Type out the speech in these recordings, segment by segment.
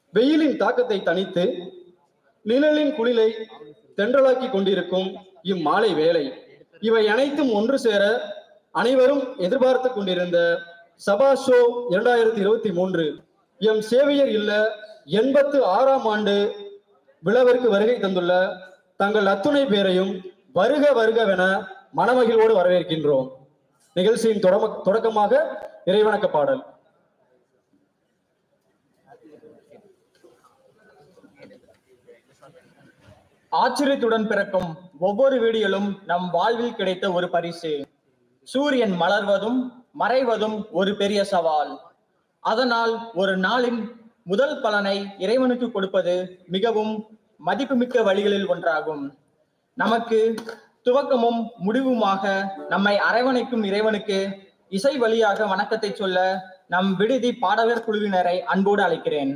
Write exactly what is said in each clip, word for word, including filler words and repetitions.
வெயிலின் தாக்கத்தை தணித்து நிழலின் குளிரை தென்றலாக்கி கொண்டிருக்கும் இம்மாலை வேளை இவை அனைத்தும் ஒன்று சேர அனைவரும் எதிர்பார்த்து கொண்டிருந்த சபா ஷோ இரண்டாயிரத்தி இருபத்தி மூன்று எம் சேவியர் இல்ல எண்பத்து ஆறாம் ஆண்டு விழாவிற்கு வருகை தந்துள்ள தங்கள் அத்துணை பேரையும் வருக வருகவென மனமகிழ்வோடு வரவேற்கின்றோம். நிகழ்ச்சியின் தொடக்கமாக இறைவணக்க பாடல். ஆச்சரியத்துடன் பிறக்கும் ஒவ்வொரு வீடியோலும் நம் வாழ்வில் கிடைத்த ஒரு பரிசு. சூரியன் மலர்வதும் மறைவதும் ஒரு பெரிய சவால். அதனால் ஒரு நாளின் முதல் பலனை இறைவனுக்கு கொடுப்பது மிகவும் மதிப்புமிக்க வழிகளில் ஒன்றாகும். நமக்கு துவக்கமும் முடிவுமாக நம்மை அரவணைக்கும் இறைவனுக்கு இசை வழியாக வணக்கத்தை சொல்ல நம் விடுதி பாடகர் குழுவினரை அன்போடு அழைக்கிறேன்.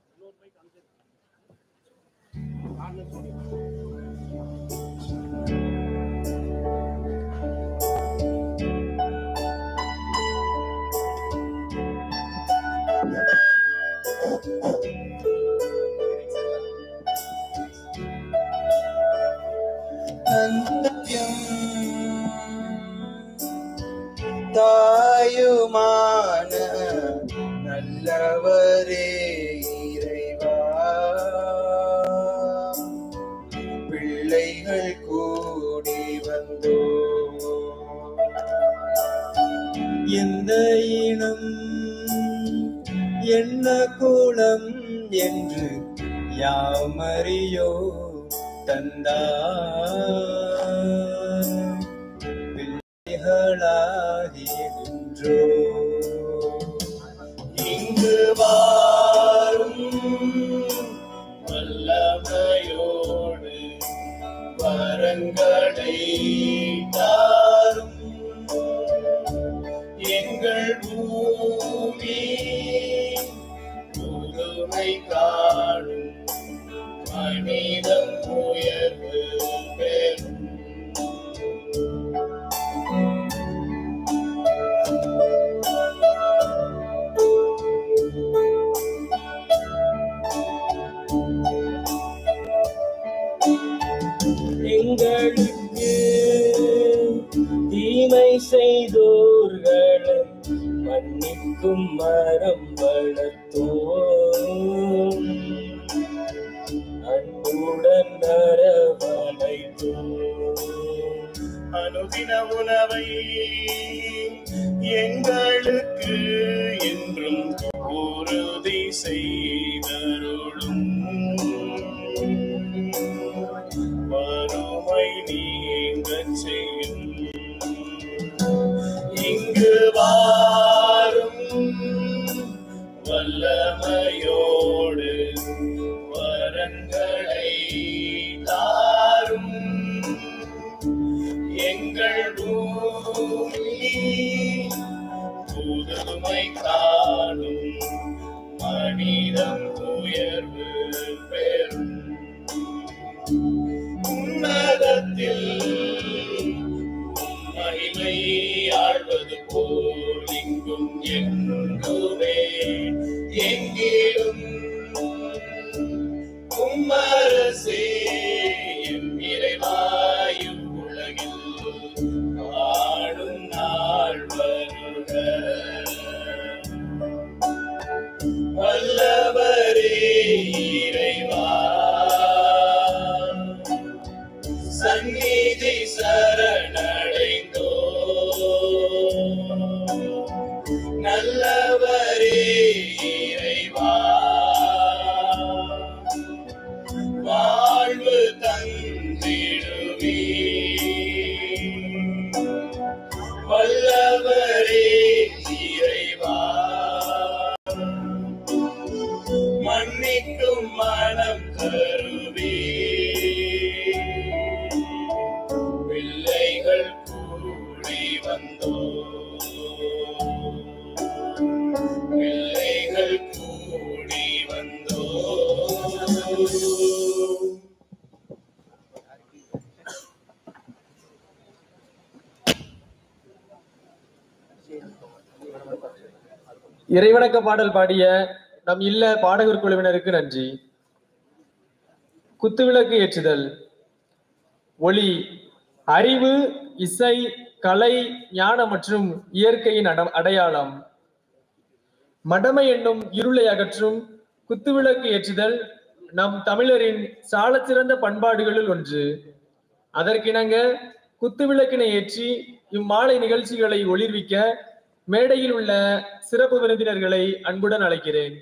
தாயுமான நல்லவரே இறைவா, பிள்ளைகள் கூடி வந்தோ எந்த இனம் என்ன குலம் என்று யாமறியோ தந்தா பிள்ளைகளாகி நின்றோ இங்கு வாரும் வல்லமையோடு வரங்களை தாரும் எங்கள் பூமி புதுமை காணும் மனிதம் உயர்வு பெறும் எங்களுக்கு தீமை செய்தோர்களை மன்னிக்கும் மரம் வளர்த்தோம், அன்புடன் அரவணைத்தோம். அனுதின உணவை எங்களுக்கு என்றும் உறுதி செய்தருளும், வறுமை நீங்கச் செய்யும். இங்கு வாரும் வல்லமையோடு வரங்களை தாரும் எங்கள் பூமி புதுமை காணும் மனிதம் உயர்வு பெறும். உன்னதத்தில் மகிமை ஆழ்வது போல் இங்கும் எங்குமே எங்கிலும் உம்மரசே எம் இறைவாயும் உலகில் வாழும் நாள் வருக. வல்லவரே இறைவா, சந்நிதி சரணடைந்தோ நல்லவரே இறைவா, வாழ்வு தந்திடுவே. வல்லவரே இறைவா, மன்னிக்கும் மனம் தருவே. பிள்ளைகள் கூடி வந்தோ பிள்ளைகள் கூடி வந்தோ. இறைவணக்க பாடல் பாடிய நம் இல்ல பாடகர் குழுவினருக்கு நன்றி. குத்துவிளக்கு ஏற்றுதல். ஒளி அறிவு, இசை, கலை, ஞானம் மற்றும் இயற்கையின் அடையாளம். மடமை என்னும் இருளை அகற்றும் குத்துவிளக்கு ஏற்றுதல் நம் தமிழரின் சாலச்சிறந்த பண்பாடுகளில் ஒன்று. அதற்கிணங்க குத்துவிளக்கினை ஏற்றி இம்மாலை நிகழ்ச்சிகளை ஒளிர்விக்க மேடையில் உள்ள சிறப்பு விருந்தினர்களை அன்புடன் அழைக்கிறேன்.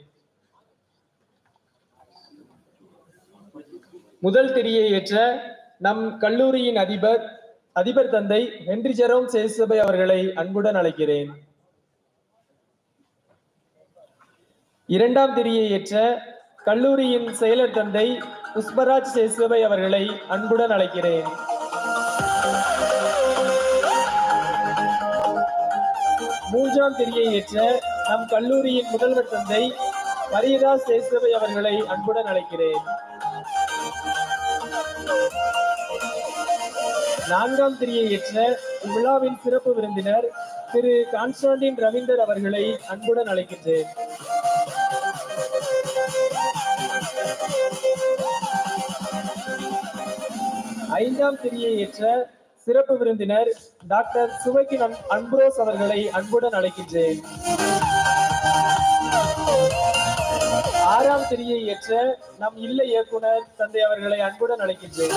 முதல் திரியை ஏற்ற நம் கல்லூரியின் அதிபர் அதிபர் தந்தை ஹென்றி ஜெரோம் சேசபை அவர்களை அன்புடன் அழைக்கிறேன். இரண்டாம் திரியை ஏற்ற கல்லூரியின் செயலர் தந்தை புஷ்பராஜ் சேசபை அவர்களை அன்புடன் அழைக்கிறேன். மூன்றாம் திரியை ஏற்ற நம் கல்லூரியின் முதல்வர் தந்தை மரியதாஸ் சேசபை அவர்களை அன்புடன் அழைக்கிறேன். நான்காம் திரியை ஏற்ற இவ்விழாவின் சிறப்பு விருந்தினர் திரு கான்ஸ்டாண்டின் ரவீந்தர் அவர்களை அன்புடன் அழைக்கின்றேன். ஐந்தாம் திரியை ஏற்ற சிறப்பு விருந்தினர் டாக்டர் சுவைக்கின் அன்புரோஸ் அவர்களை அன்புடன் அழைக்கின்றேன். ஆறாம் திரியை ஏற்ற நம் இல்ல இயக்குனர் தந்தை அவர்களை அன்புடன் அழைக்கின்றேன்.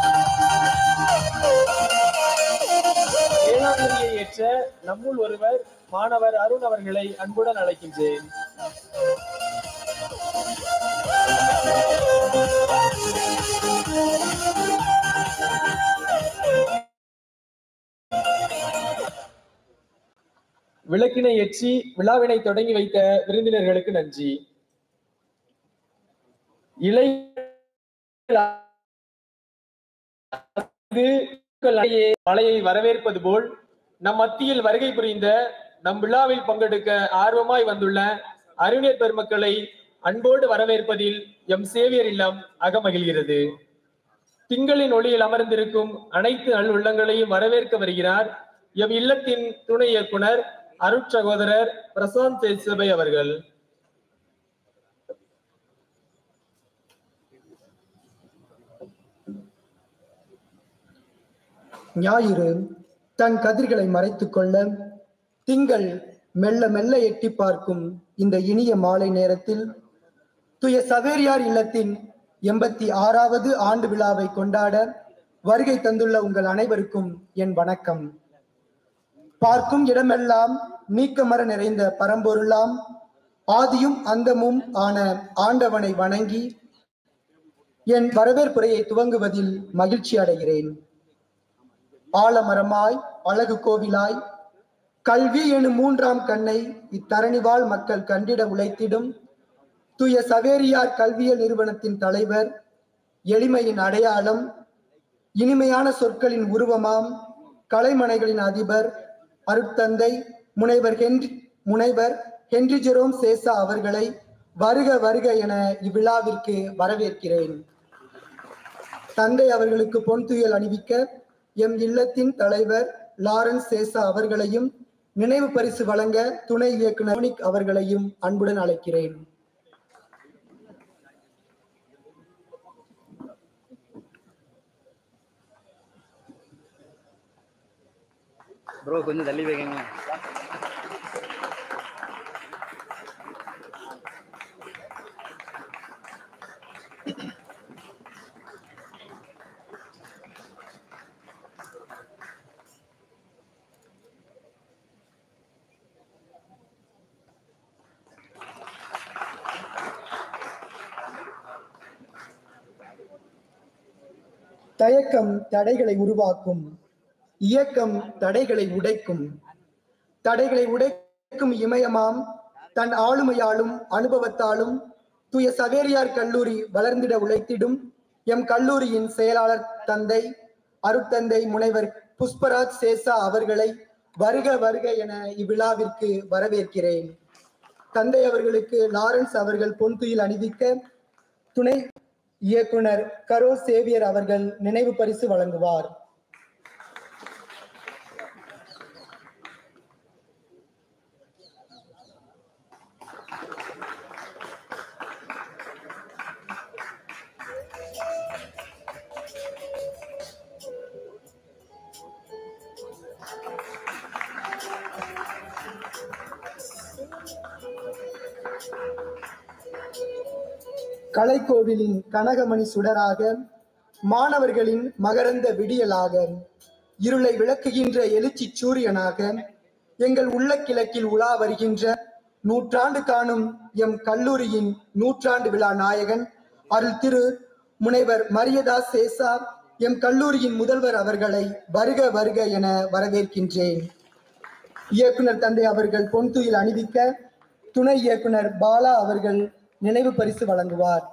ஏழாம் திரியை ஏற்ற நம்முள் ஒருவர் மாணவர் அருண் அவர்களை அன்புடன் அழைக்கின்றேன். விளக்கினை ஏற்றி விழாவினை தொடங்கி வைத்த விருந்தினர்களுக்கு நன்றி. இளை மழையை வரவேற்பது போல் நம் மத்தியில் வருகை புரிந்த நம் விழாவில் பங்கெடுக்க ஆர்வமாய் வந்துள்ள அறிஞர் பெருமக்களை அன்போடு வரவேற்பதில் எம் சேவியர் இல்லம் அகமகிழ்கிறது. திங்களின் ஒளியில் அமர்ந்திருக்கும் அனைத்து நல் உள்ளங்களையும் வரவேற்க வருகிறார் எம் இல்லத்தின் துணை இயக்குனர் அருட்சகோதரர் பிரசாந்த் சேசபை அவர்கள். ஞாயிறு தன் கதிர்களை மறைத்துக் கொள்ள திங்கள் மெல்ல மெல்ல எட்டி பார்க்கும் இந்த இனிய மாலை நேரத்தில் தூய சவேரியார் இல்லத்தின் எண்பத்தி ஆறாவது ஆண்டு விழாவை கொண்டாட வருகை தந்துள்ள உங்கள் அனைவருக்கும் என் வணக்கம். பார்க்கும் இடமெல்லாம் நீக்கமர நிறைந்த பரம்பொருளாம் ஆதியும் அந்தமும் ஆன ஆண்டவனை வணங்கி என் வரவேற்புரையை துவங்குவதில் மகிழ்ச்சி அடைகிறேன். ஆலமரமாய் அழகு கோவிலாய் கல்வி எனும் மூன்றாம் கண்ணை இத்தரணிவாழ் மக்கள் கண்டிட உழைத்திடும் தூய சவேரியார் கல்வியல் நிறுவனத்தின் தலைவர், எளிமையின் அடையாளம், இனிமையான சொற்களின் உருவமாம் கலைமனைகளின் அதிபர் அருட்தந்தை முனைவர் ஹென்றி முனைவர் ஹென்றி ஜெரோம் சேசா அவர்களை வருக வருக என இவ்விழாவிற்கு வரவேற்கிறேன். தந்தை அவர்களுக்கு பொன் துயல் அணிவிக்க எம் இல்லத்தின் தலைவர் லாரன்ஸ் சேசா அவர்களையும் நினைவு பரிசு வழங்க துணை இயக்குனர் அவர்களையும் அன்புடன் அழைக்கிறேன். ப்ரோ கொஞ்சம் தள்ளி வைக்கங்க. தயக்கம் தடைகளை உருவாக்கும், இயக்கம் தடைகளை உடைக்கும். தடைகளை உடைக்கும் இமயமாம் தன் ஆளுமையாலும் அனுபவத்தாலும் தூய சவேரியார் கல்லூரி வளர்ந்திட உழைத்திடும் எம் கல்லூரியின் செயலாளர் தந்தை அருட்தந்தை முனைவர் புஷ்பராஜ் சேசா அவர்களை வருக வருக என இவ்விழாவிற்கு வரவேற்கிறேன். தந்தை அவர்களுக்கு லாரன்ஸ் அவர்கள் பொன்துயில் அணிவிக்க துணை இயக்குனர் கரோ சேவியர் அவர்கள் நினைவு பரிசு வழங்குவார். கலைக்கோவிலின் கனகமணி சுடராக, மாணவர்களின் மகரந்த விடியலாக, இருளை விளக்குகின்ற எழுச்சி சூரியனாக, எங்கள் உள்ள கிழக்கில் உலா வருகின்ற நூற்றாண்டு காணும் எம் கல்லூரியின் நூற்றாண்டு விழா நாயகன் அருள் திரு முனைவர் மரியதாஸ் சேசா எம் கல்லூரியின் முதல்வர் அவர்களை வருக வருக என வரவேற்கின்றேன். இயக்குனர் தந்தை அவர்கள் பொன்துயில் அணிவிக்க துணை இயக்குனர் பாலா அவர்கள் நினைவு பரிசு வழங்குவார்.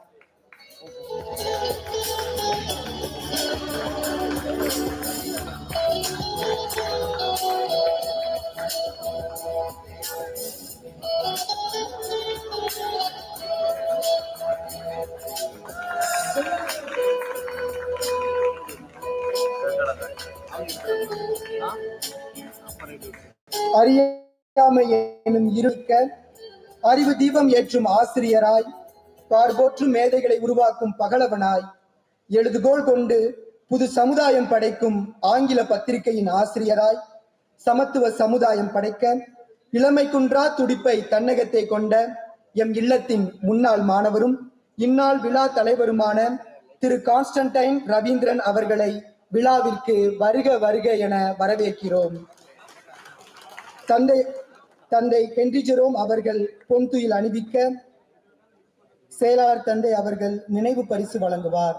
அறியாமை எனும் இருக்க அறிவு தீபம் ஏற்றும் ஆசிரியராய், பார்போற்றும் மேதைகளை உருவாக்கும் பகலவனாய், எழுதுகோள் கொண்டு புது சமுதாயம் படைக்கும் ஆங்கில பத்திரிகையின் ஆசிரியராய், சமத்துவ சமுதாயம் படைக்க இளமை குன்றா துடிப்பை தன்னகத்தை கொண்ட எம் இல்லத்தின் முன்னாள் மாணவரும் இந்நாள் விழா தலைவருமான திரு கான்ஸ்டன்டைன் ரவீந்திரன் அவர்களை விழாவிற்கு வருக வருக என வரவேற்கிறோம். தந்தை தந்தை ஹென்றி ஜெரோம் அவர்கள் பொன்துயில் அணிவிக்க செயலாளர் தந்தை அவர்கள் நினைவு பரிசு வழங்குவார்.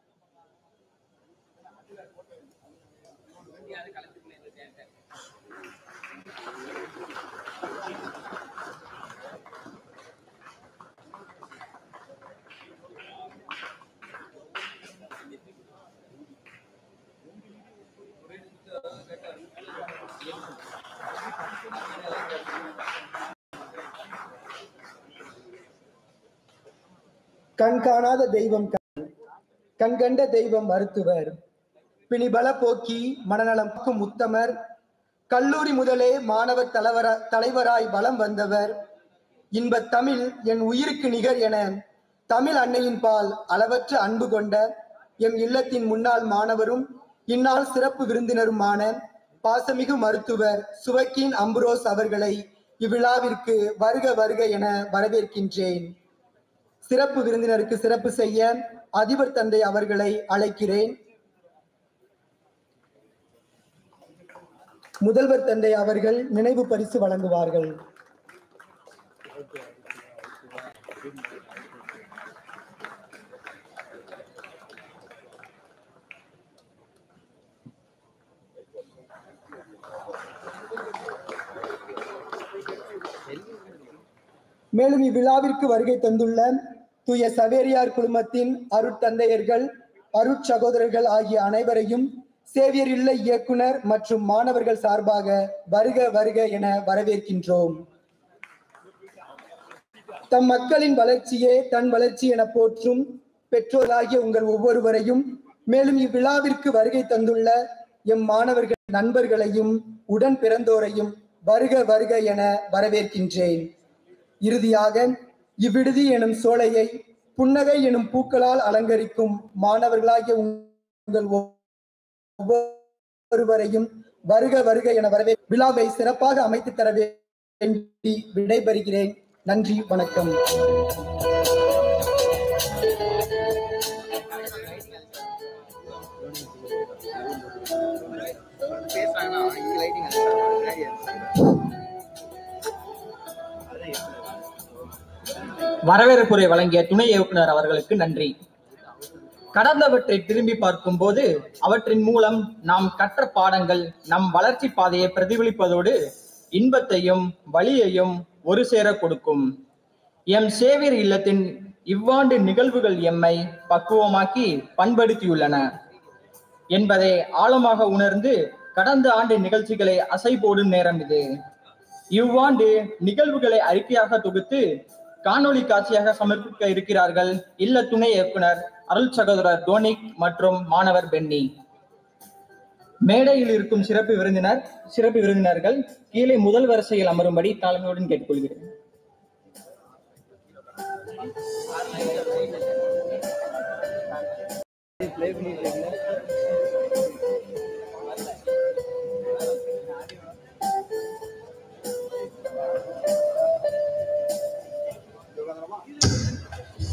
கண் காணாத தெய்வம் கண்கண்ட தெய்வம் மருத்துவர், பிணிபல போக்கி மனநலம் உத்தமர், கல்லூரி முதலே மாணவர் தலைவர தலைவராய் வலம் வந்தவர், இன்ப தமிழ் என் உயிருக்கு நிகர் என தமிழ் அன்னையின் பால் அளவற்ற அன்பு கொண்ட எம் இல்லத்தின் முன்னாள் மாணவரும் இந்நாள் சிறப்பு விருந்தினருமான பாசமிகு மருத்துவர் சுவக்கீன் அம்புரோஸ் அவர்களை இவ்விழாவிற்கு வருக வருக என வரவேற்கின்றேன். சிறப்பு விருந்தினருக்கு சிறப்பு செய்ய அதிபர் தந்தை அவர்களை அழைக்கிறேன். முதல்வர் தந்தை அவர்கள் நினைவு பரிசு வழங்குவார்கள். மேலும் இவ்விழாவிற்கு வருகை தந்துள்ள தூய சவேரியார் குழுமத்தின் அருட்தந்தையர்கள், அருட்சகோதரர்கள் ஆகிய அனைவரையும் சேவியர் இல்ல இயக்குனர் மற்றும் மாணவர்கள் சார்பாக வருக வருக என வரவேற்கின்றோம். தம் மக்களின் வளர்ச்சியே தன் வளர்ச்சி என போற்றும் பெற்றோராகிய உங்கள் ஒவ்வொருவரையும், மேலும் இவ்விழாவிற்கு வருகை தந்துள்ள எம் மாணவர்கள் நண்பர்களையும் உடன் பிறந்தோரையும் வருக வருக என வரவேற்கின்றேன். இறுதியாக இவ்விடுதி எனும் சோலையை புன்னகை எனும் பூக்களால் அலங்கரிக்கும் மாணவர்களாகிய உங்கள் ஒவ்வொருவரையும் வருக வருக என வரவே விழாவை சிறப்பாக அமைத்து தர வேண்டி விடைபெறுகிறேன். நன்றி, வணக்கம். வரவேற்புரை வழங்கிய துணை இயக்குனர் அவர்களுக்கு நன்றி. கடந்தவற்றை திரும்பி பார்க்கும் போது அவற்றின் மூலம் நாம் கற்ற பாடங்கள் நம் வளர்ச்சி பாதையை பிரதிபலிப்பதோடு இன்பத்தையும் வலியையும் ஒரு சேர கொடுக்கும். எம் சேவியர் இல்லத்தின் இவ்வாண்டு நிகழ்வுகள் எம்மை பக்குவமாக்கி பண்படுத்தியுள்ளன என்பதை ஆழமாக உணர்ந்து கடந்த ஆண்டு நிகழ்ச்சிகளை அசை போடும் நேரம் இது. இவ்வாண்டு நிகழ்வுகளை அறிக்கையாக தொகுத்து காணொலி காட்சியாக சமர்ப்பிக்க இருக்கிறார்கள் இல்ல துணை இயக்குனர் அருள் சகோதரர் டோனிக் மற்றும் மாணவர் பென்னி. மேடையில் இருக்கும் சிறப்பு விருந்தினர் சிறப்பு விருந்தினர்கள் கீழே முதல் வரிசையில் அமரும்படி தாழ்மையுடன் கேட்டுக்கொள்கிறேன்.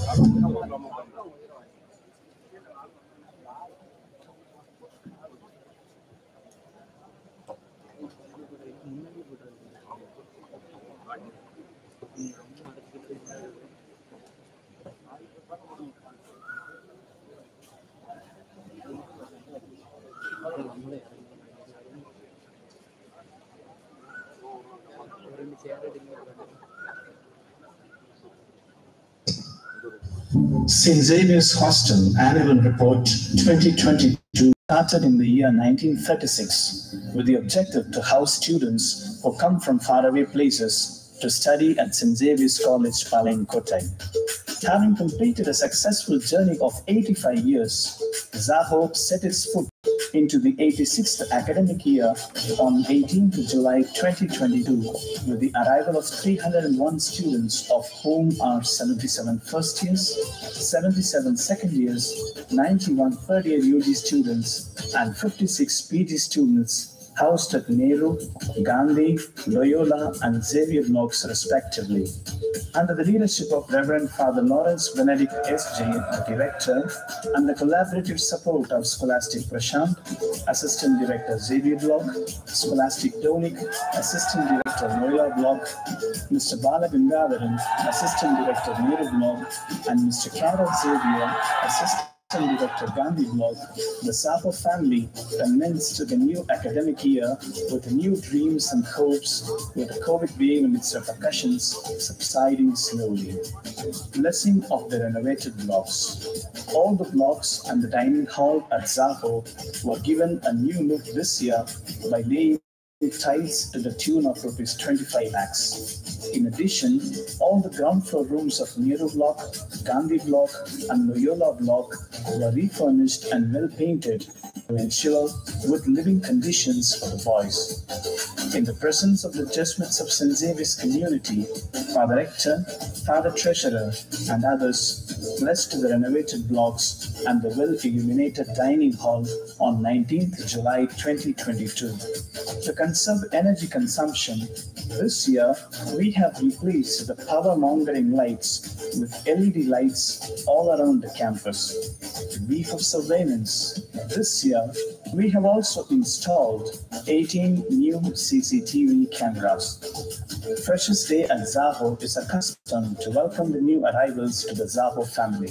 Saint Xavier's Hostel Annual Report twenty twenty-two started in the year nineteen thirty-six with the objective to house students who come from faraway places to study at Saint Xavier's College, Palayamkottai. Having completed a successful journey of eighty-five years, XABASHO set its foot into the eighty-sixth academic year on eighteenth of July twenty twenty-two with the arrival of three hundred one students, of whom are seventy-seven first years, seventy-seven second years, ninety-one third year U G students, and fifty-six P G students housed at Nehru, Gandhi, Loyola, and Xavier blocks respectively. Under the leadership of Reverend Father Lawrence Benedict S J, the Director, and the collaborative support of Scholastic Prashant, Assistant Director Xavier Block, Scholastic Donik, Assistant Director Loyola Block, Mister Bala Gangadaran, Assistant Director Nehru Block, and Mister Carol Xavier, Assistant Director Gandhi Block, the XABASHO family commenced the new academic year with new dreams and hopes, with the COVID being amidst repercussions subsiding slowly. Blessing of the renovated blocks. All the blocks and the dining hall at XABASHO were given a new look this year by laying tiles to the tune of rupees twenty-five lakhs. In addition, all the ground floor rooms of Nehru Block, Gandhi Block, and Loyola Block were refurnished and well painted to ensure good living conditions for the boys. In the presence of the judgments of Saint Xavier's community, Father Rector, Father Treasurer, and others blessed the renovated blocks and the well-illuminated dining hall on nineteenth of July twenty twenty-two. To conserve energy consumption, this year we have replaced the power-mongering lights with L E D lights all around the campus. Week of surveillance. This year, we have also installed eighteen new C C T V cameras. Freshest Day at XABASHO is accustomed to welcome the new arrivals to the XABASHO family.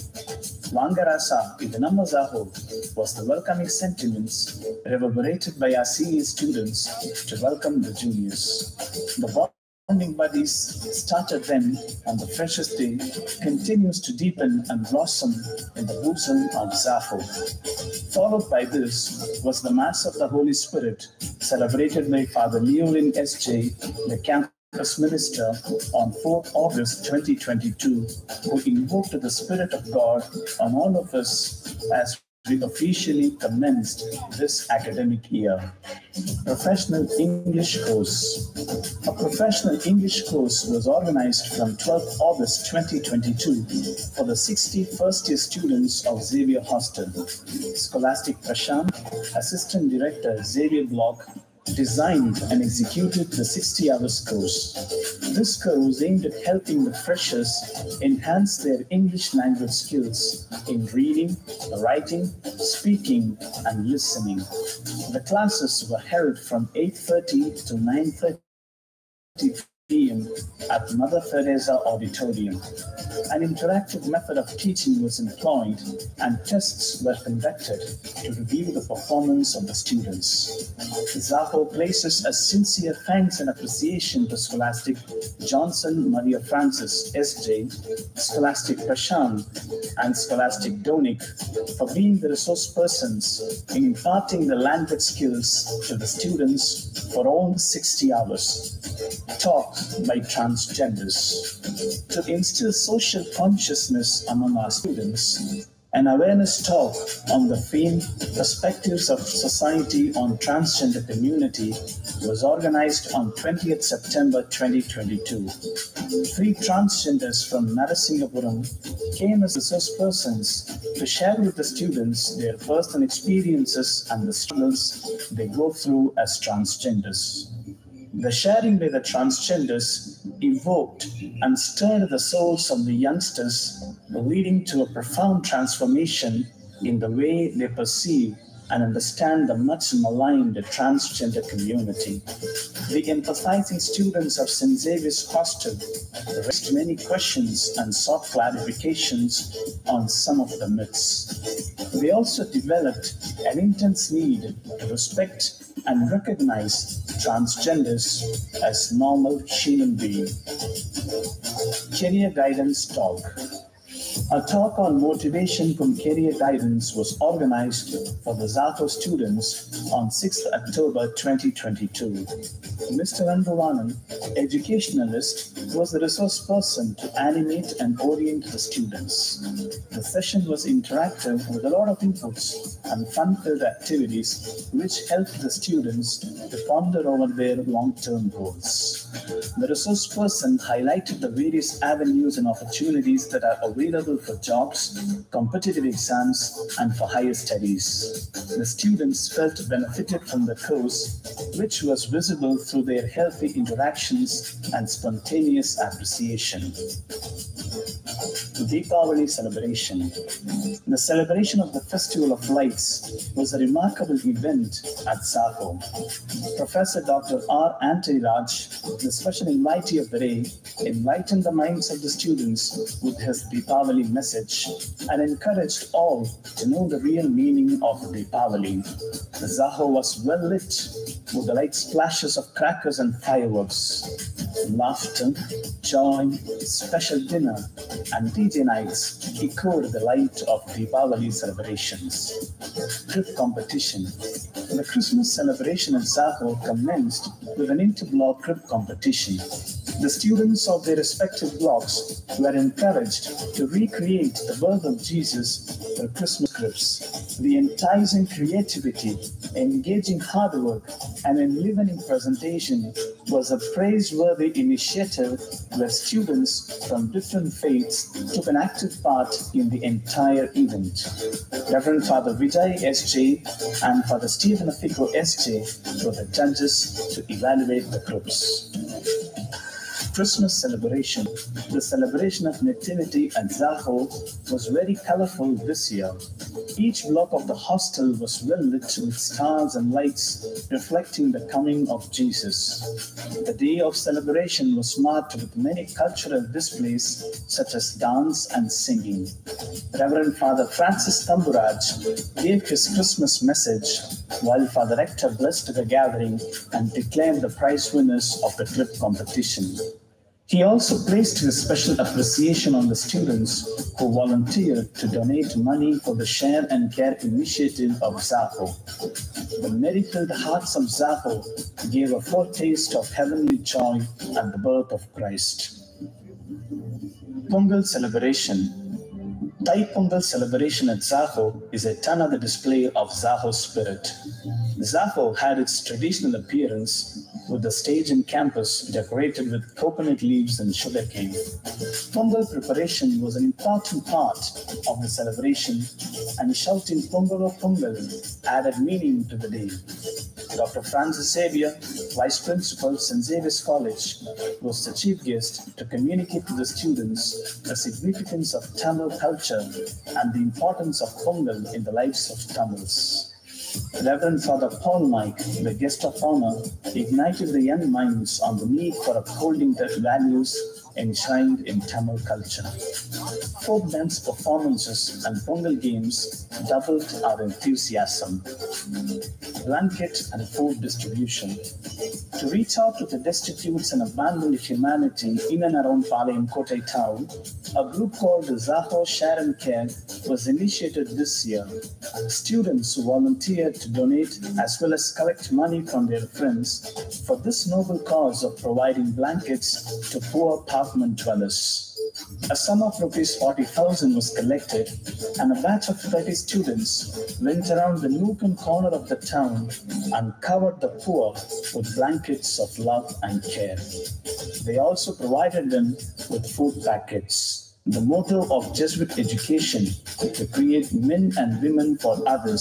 Vangarasa in the Namma XABASHO was the welcoming sentiments reverberated by our senior students to welcome the juniors. The bonding buddies started then, and the freshest day continues to deepen and blossom in the bosom of XABASHO. Followed by this was the Mass of the Holy Spirit, celebrated by Father Leolin S J, the campus minister, on fourth of August twenty twenty-two, who invoked the Spirit of God on all of us as we officially commenced this academic year. Professional English course. A professional English course was organized from twelfth of August twenty twenty-two for the sixty first year students of Xavier Hostel. Scholastic Prashant, Assistant Director Xavier Block, designed and executed the sixty hours course. This course aimed at helping the freshers enhance their English language skills in reading, writing, speaking, and listening. The classes were held from eight thirty to nine thirty p m at Mother Teresa Auditorium. An interactive method of teaching was employed and tests were conducted to review the performance of the students. XABASHO places a sincere thanks and appreciation to Scholastic Johnson Maria Francis S J, Scholastic Prashant, and Scholastic Donik for being the resource persons in imparting the language skills to the students for all the sixty hours. Talk by transgenders. To instill social consciousness among our students, an awareness talk on the theme Perspectives of Society on Transgender Community was organized on twentieth September twenty twenty-two. Three transgenders from Narasingapuram came as resource persons to share with the students their personal experiences and the struggles they go through as transgenders. The sharing by the transgenders evoked and stirred the souls of the youngsters, leading to a profound transformation in the way they perceive and understand the much maligned transgender community. The empathizing students of Saint Xavier's hostel raised many questions and sought clarifications on some of the myths. They also developed an intense need to respect and recognize transgenders as normal human beings. Career Guidance Talk. A talk on motivation from career guidance was organized for the XABASHO students on sixth October twenty twenty-two. Mister Andravanan, educationalist, was the resource person to animate and orient the students. The session was interactive with a lot of inputs and fun-filled activities which helped the students to ponder over their long-term goals. The resource person highlighted the various avenues and opportunities that are available for jobs, competitive exams, and for higher studies. The students felt benefited from the course, which was visible through their healthy interactions and spontaneous appreciation. Deepavali celebration. The celebration of the Festival of Lights was a remarkable event at XABASHO. Professor Doctor R. Antony Raj, the special invitee of the day, enlightened the minds of the students with his Deepavali message and encouraged all to know the real meaning of Deepavali. The XABASHO was well lit with the light splashes of crackers and fireworks. Laughter, joy, special dinner, and D J nights echoed the light of Deepavali celebrations. Crib competition. The Christmas celebration at XABASHO commenced with an inter-block crib competition. The students of their respective blocks were encouraged to recreate the birth of Jesus through Christmas cribs. The enticing creativity, engaging hard work, and enlivening presentation was a praiseworthy initiative where students from different faiths took an active part in the entire event. Reverend Father Vijay S J and Father Stephen Afiko S J were the judges to evaluate the cribs. Christmas celebration. The celebration of Nativity at XABASHO was very colorful this year. Each block of the hostel was well lit with stars and lights reflecting the coming of Jesus. The day of celebration was marked with many cultural displays such as dance and singing. Reverend Father Francis Tamburaj gave his Christmas message while Father Rector blessed the gathering and declared the prize winners of the crib competition. He also placed his special appreciation on the students who volunteered to donate money for the Share and Care initiative of XABASHO. The merry-filled hearts of XABASHO gave a foretaste of heavenly joy at the birth of Christ. Pongal celebration. Thai Pongal celebration at XABASHO is yet another display of XABASHO spirit. XABASHO had its traditional appearance with the stage and campus decorated with coconut leaves and sugarcane. Pongal preparation was an important part of the celebration, and shouting Pongal Pongal added meaning to the day. Doctor Francis Xavier, Vice Principal, Saint Xavier's College, was the chief guest to communicate to the students the significance of Tamil culture and the importance of Pongal in the lives of Tamils. Reverend Father Paul Mike, the guest of honor, ignited the young minds on the need for upholding the values enshrined in Tamil culture. Folk dance performances and Pongal games doubled our enthusiasm. Blanket and food distribution. To reach out to the destitutes and abandoned humanity in and around Palayam Kotai town, a group called the XABASHO Share and Care was initiated this year. Students volunteered to donate as well as collect money from their friends for this noble cause of providing blankets to poor apartment dwellers. A sum of rupees forty thousand was collected, and a batch of thirty students went around the nook and corner of the town and covered the poor with blankets of love and care. They also provided them with food packets. The motto of Jesuit education, to create men and women for others,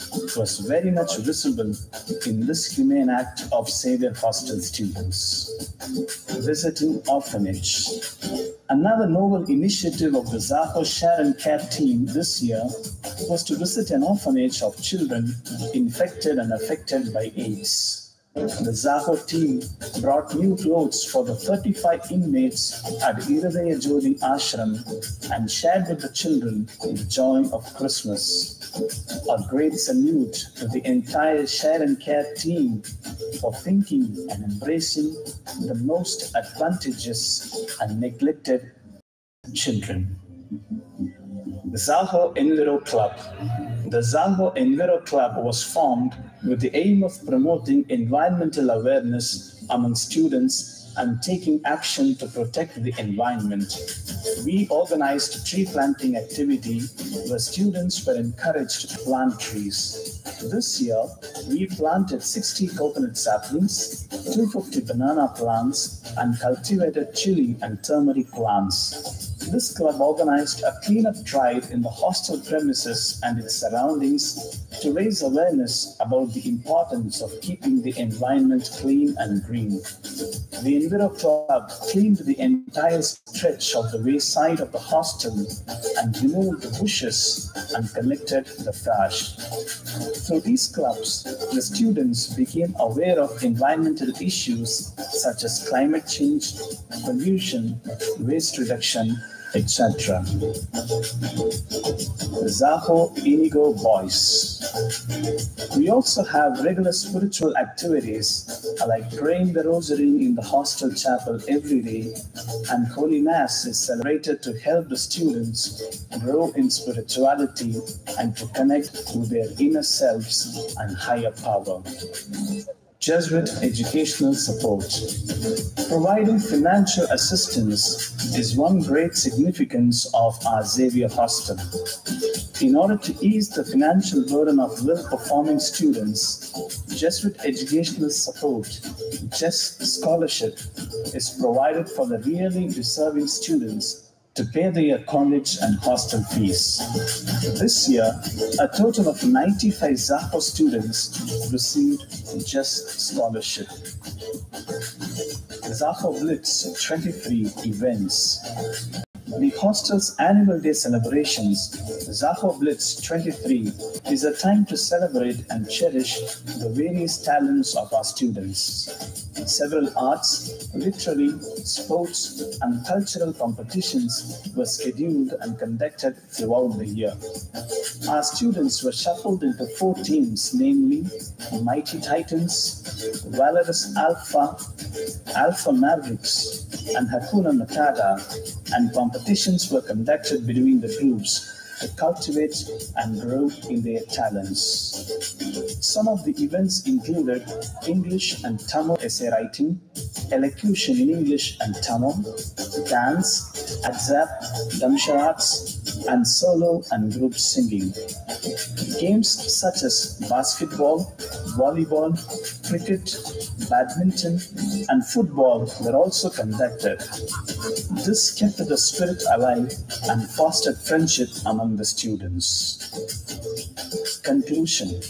was very much visible in this humane act of Xavier Hostel students. Visiting orphanage. Another novel initiative of the XABASHO' Share and Care team this year was to visit an orphanage of children infected and affected by AIDS. The XABASHO team brought new clothes for the thirty-five inmates at Iradaya Jodi Ashram and shared with the children the joy of Christmas. A great salute to the entire Share and Care team for thinking and embracing the most advantageous and neglected children. The XABASHO Enviro Club. The XABASHO Enviro Club was formed with the aim of promoting environmental awareness among students and taking action to protect the environment. We organized a tree planting activity where students were encouraged to plant trees. This year, we planted sixty coconut saplings, two hundred fifty banana plants, and cultivated chili and turmeric plants. This club organized a cleanup drive in the hostel premises and its surroundings to raise awareness about the importance of keeping the environment clean and green. The Enviro Club cleaned the entire stretch of the wayside of the hostel and removed the bushes and collected the trash. Through these clubs, the students became aware of environmental issues such as climate change, pollution, waste reduction, et cetera. XABASHO Inigo Boys. We also have regular spiritual activities like praying the rosary in the hostel chapel every day, and Holy Mass is celebrated to help the students grow in spirituality and to connect with their inner selves and higher power. Jesuit educational support. Providing financial assistance is one great significance of our Xavier Hostel. In order to ease the financial burden of well-performing students, Jesuit educational support, Just Scholarship, is provided for the really deserving students to pay their college and hostel fees. This year, a total of ninety-five XABASHO students received Just Scholarship. XABASHO Blitz twenty-three events. The hostel's annual day celebrations, XABASHO Blitz twenty-three, is a time to celebrate and cherish the various talents of our students. Several arts, literary, sports, and cultural competitions were scheduled and conducted throughout the year. Our students were shuffled into four teams, namely Mighty Titans, Valorous Alpha, Alpha Mavericks, and Hakuna Matata, and competitions were conducted between the groups to cultivate and grow in their talents. Some of the events included English and Tamil essay writing, elocution in English and Tamil, dance, adzap, damsharats, and solo and group singing. Games such as basketball, volleyball, cricket, badminton, and football were also conducted. This kept the spirit alive and fostered friendship among the students. Conclusion.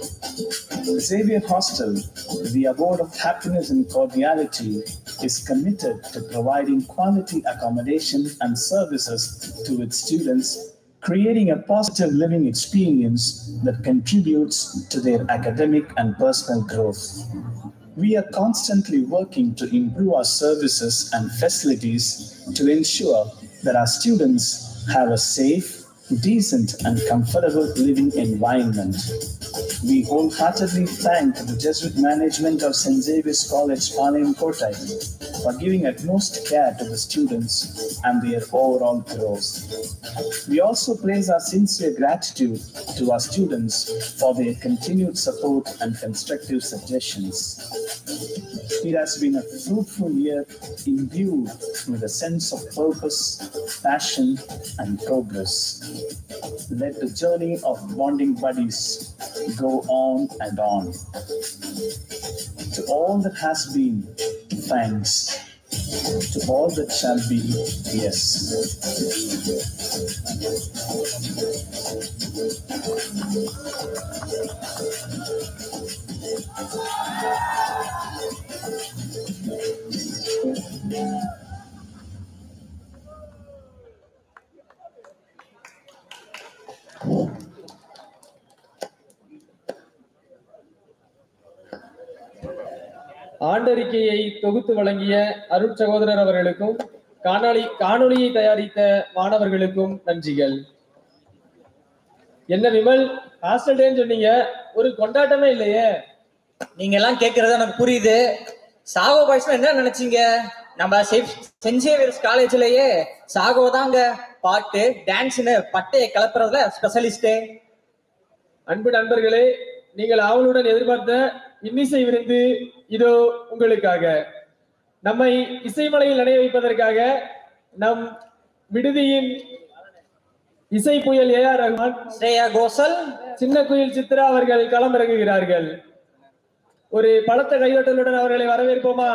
Xavier Hostel, the abode of happiness and cordiality, is committed to providing quality accommodation and services to its students, creating a positive living experience that contributes to their academic and personal growth. We are constantly working to improve our services and facilities to ensure that our students have a safe, decent, and comfortable living environment. We wholeheartedly thank the Jesuit management of Saint Xavier's College, Palayam Kotai, for giving utmost care to the students and their overall growth. We also place our sincere gratitude to our students for their continued support and constructive suggestions. It has been a fruitful year imbued with a sense of purpose, passion, and progress. Let the journey of bonding buddies go on and on. To all that has been, thanks. To all that shall be, yes. ஆண்டறிக்கையை தொகுத்து வழங்கிய அருட் சகோதரர் அவர்களுக்கும் காணொளி காணொளியை தயாரித்த மாணவர்களுக்கும் நன்றிகள். என்ன விமல், ஹாஸ்டல் டேன்னு சொன்னீங்க, ஒரு கொண்டாட்டமே இல்லையே? நீங்க எல்லாம் கேட்கறது எனக்கு புரியுது. சாகோ பாய்ஸ்னா என்ன நினைச்சீங்க? நம்ம செயின்ட் சேவியர்ஸ் காலேஜ்லயே சாகோ தாங்க பாட்டு டான்ஸ்னு பட்டையை கலப்புறதுல ஸ்பெஷலிஸ்டே. அன்பு நண்பர்களே, நீங்கள் ஆவலுடன் எதிர்பார்த்த இன்னிசை விருந்து இதோ உங்களுக்காக. நம்மை இசைமலையில் நனைய வைப்பதற்காக நம் விடுதியின் இசை புயல் ஏ ஆர் ரஹ்மான், ஸ்ரேயா கோஷல், சின்ன குயில் சித்ரா அவர்கள் களமிறங்குகிறார்கள். ஒரு பலத்த கைதட்டலுடன் அவர்களை வரவேற்போமா?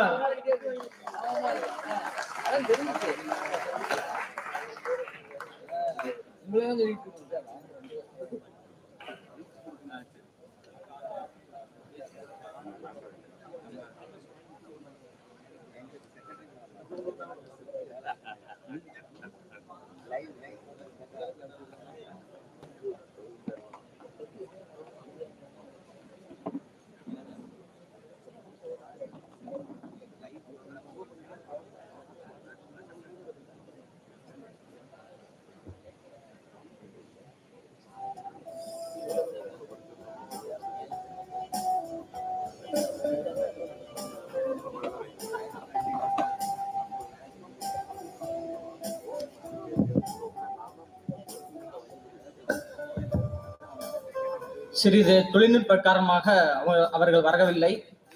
சிறிது தொழில்நுட்ப காரணமாக அவர்கள் வரவில்லை.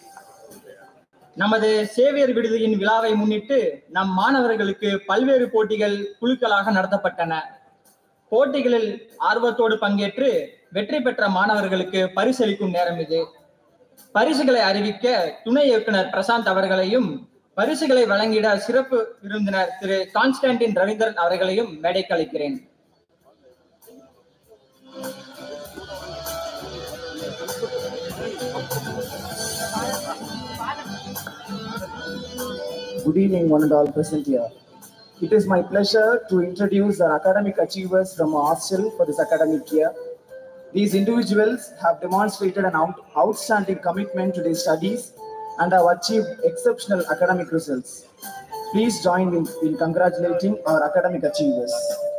நமது சேவியர் விடுதியின் விழாவை முன்னிட்டு நம் மாணவர்களுக்கு பல்வேறு போட்டிகள் குழுக்களாக நடத்தப்பட்டன. போட்டிகளில் ஆர்வத்தோடு பங்கேற்று வெற்றி பெற்ற மாணவர்களுக்கு பரிசளிக்கும் நேரம் இது. பரிசுகளை அறிவிக்க துணை இயக்குனர் பிரசாந்த் அவர்களையும், பரிசுகளை வழங்கிட சிறப்பு விருந்தினர் திரு கான்ஸ்டன்டின் ரவீந்திரன் அவர்களையும் மேடைக்கு அழைக்கிறேன். Good evening, one and all present here. It is my pleasure to introduce our academic achievers from our hostel for this academic year. These individuals have demonstrated an out outstanding commitment to their studies and have achieved exceptional academic results. Please join in, in congratulating our academic achievers.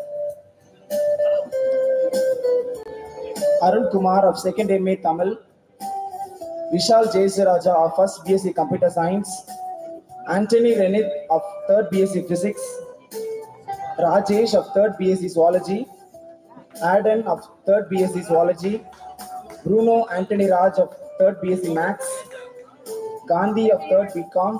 Arun Kumar of second M A Tamil, Vishal Jaisaraja of first B S c Computer Science, Anthony Renith of third B S c Physics, Rajesh of third B S c Zoology, Aden of third B S c Zoology, Bruno Anthony Raj of third B S c Maths, Gandhi of third B Com,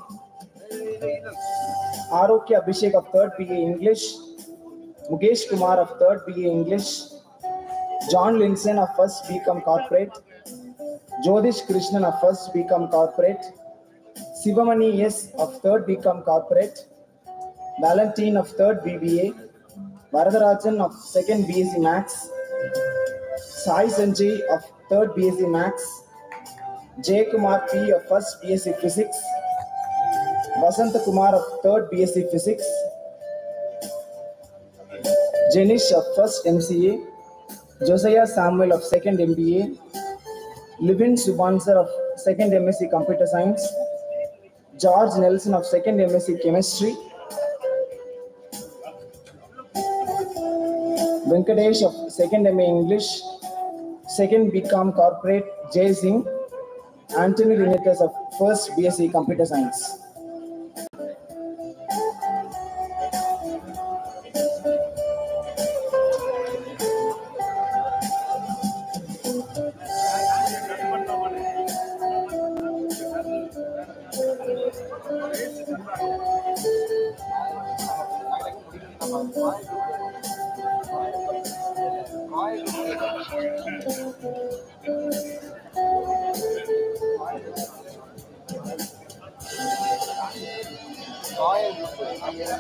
Arokya Abhishek of third B A English, Mukesh Kumar of third B A English, John Linson of first B Com Corporate, Jodish Krishnan of first B Com Corporate, Sivamani S of third B Com Corporate, Valentine of third B B A, Varadarajan of second B S c Maths, Sai Sanjay of third B S c Maths, Jay Kumar P of first B S c Physics, Vasanta Kumar of third B S c Physics, Jenish of first M C A, Josiah Samuel of second M B A, Livin Subansar of second M S c Computer Science, George Nelson of second M S c Chemistry, Venkatesh of second M A English, second B Com Corporate, Jay Singh, Anthony Renitas of first B S c Computer Science.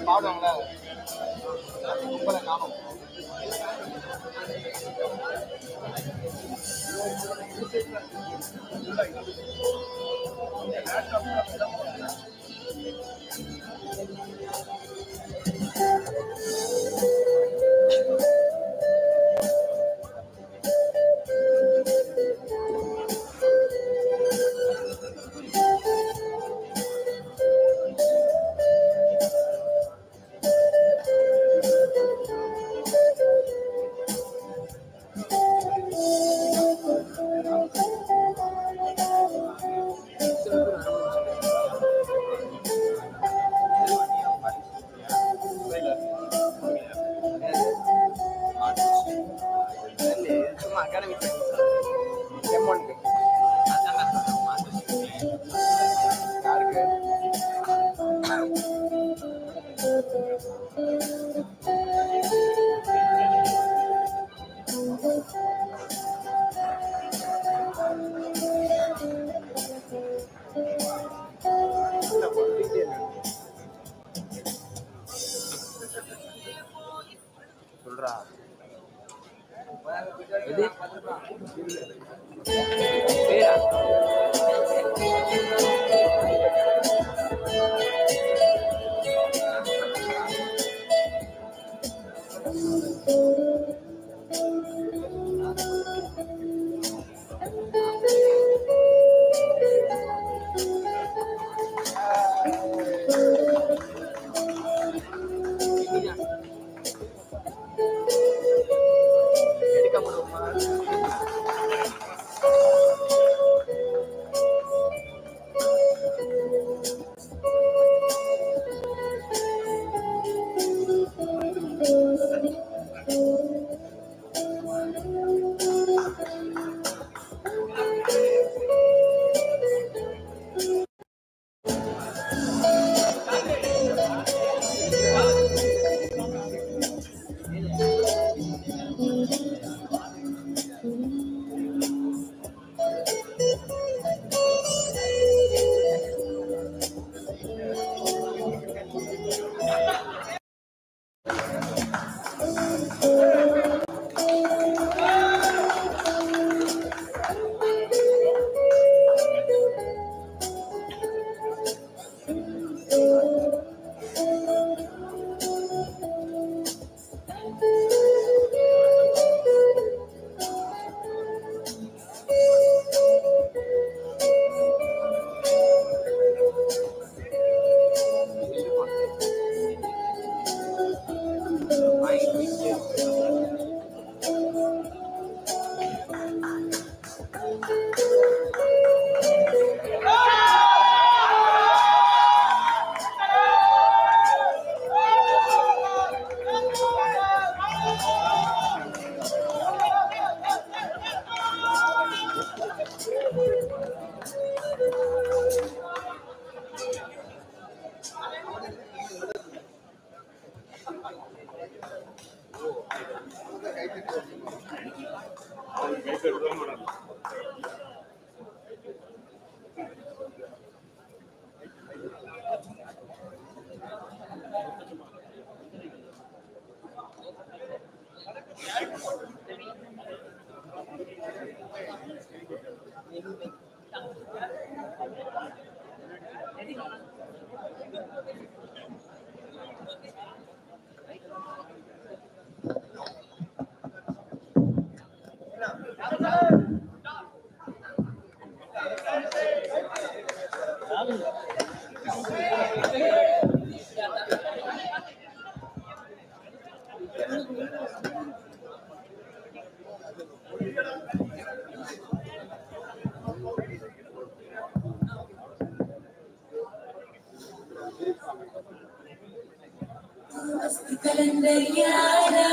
कलंदर यारा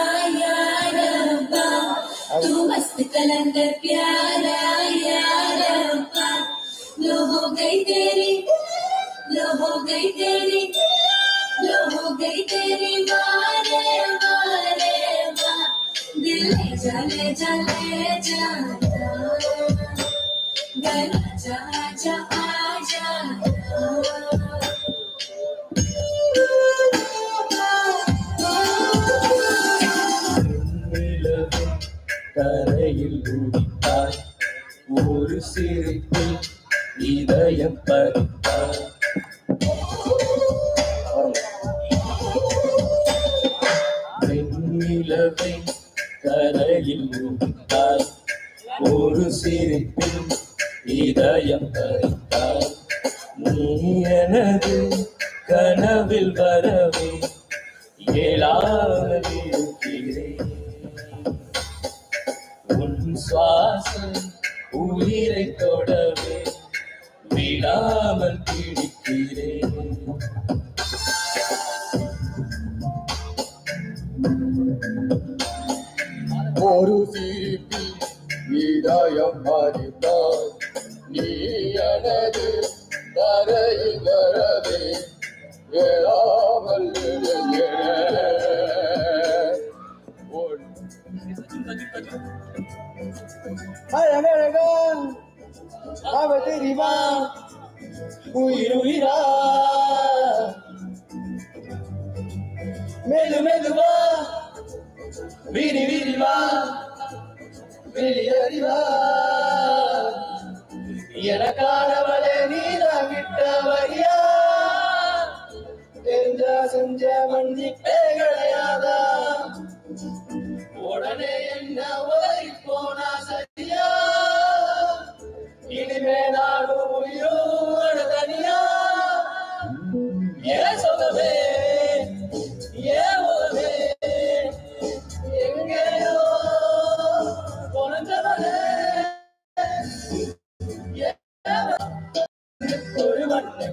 यारब्बा तू मस्त कलंदर प्यारा यारब्बा लो हो गई तेरी लो हो गई तेरी लो हो गई तेरी वारे वारे वाह दिल ले जा ले जा ले जाना गला जा जा आ जाना கரையில் குதித்தாய் ஒரு சிரிப்பில் இதயம் பறித்தாய் வெண்ணிலவை கரையில் குதித்தாய் ஒரு சிரிப்பில் இதயம் பறித்தாய் நீ எனது கனவில் வரவே ஏழாவது இருக்கிறேன் உன் சுவாசம் உயிரை தொடவே விடாமல் பிடிக்கிறேன் ஒரு சிரிப்பில் இதயம் பறித்தாய் நீ எனது கரையில் வரவே ஏறாமல் அழகழகன் அவ தெரியுமா உயிர் உயிரா மெது மெதுவா விரி விரிவா வெளியறிவா எனக்கானவளே நீதான் விட்ட வரியா தெரிஞ்சா செஞ்ச மன்னிப்பே கிடையாதா உடனே என்ன உதவி போனா சரியா இனிமே நானும் உயிரோட தனியா ஏன் சொல்லவே ஏன் உதவே எங்கேயோ பொறந்தவனே ஒரு மண்ணை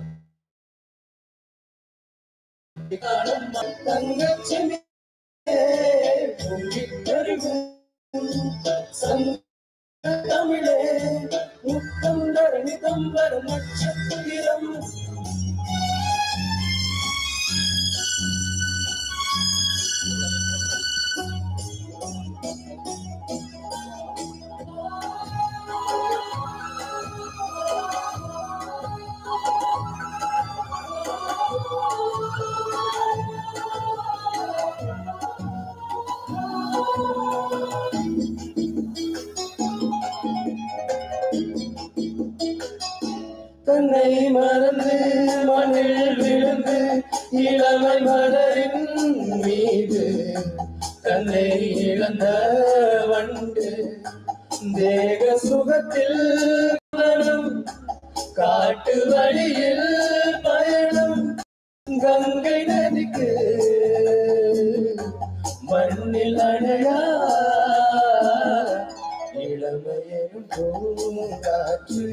தங்கச்சிமே தமிழே முத்தம் தரணி தம்பர் நட்சத்திரம் தன்னை மறந்து மண்ணில் விழுந்து இளமை மலரின் மீது தன்னை இழந்த வண்டு தேக சுகத்தில் மனம் காட்டு வழியில் பயணம் கங்கை நதிக்கு மண்ணில் அணையா இளமையும் பூங்காற்று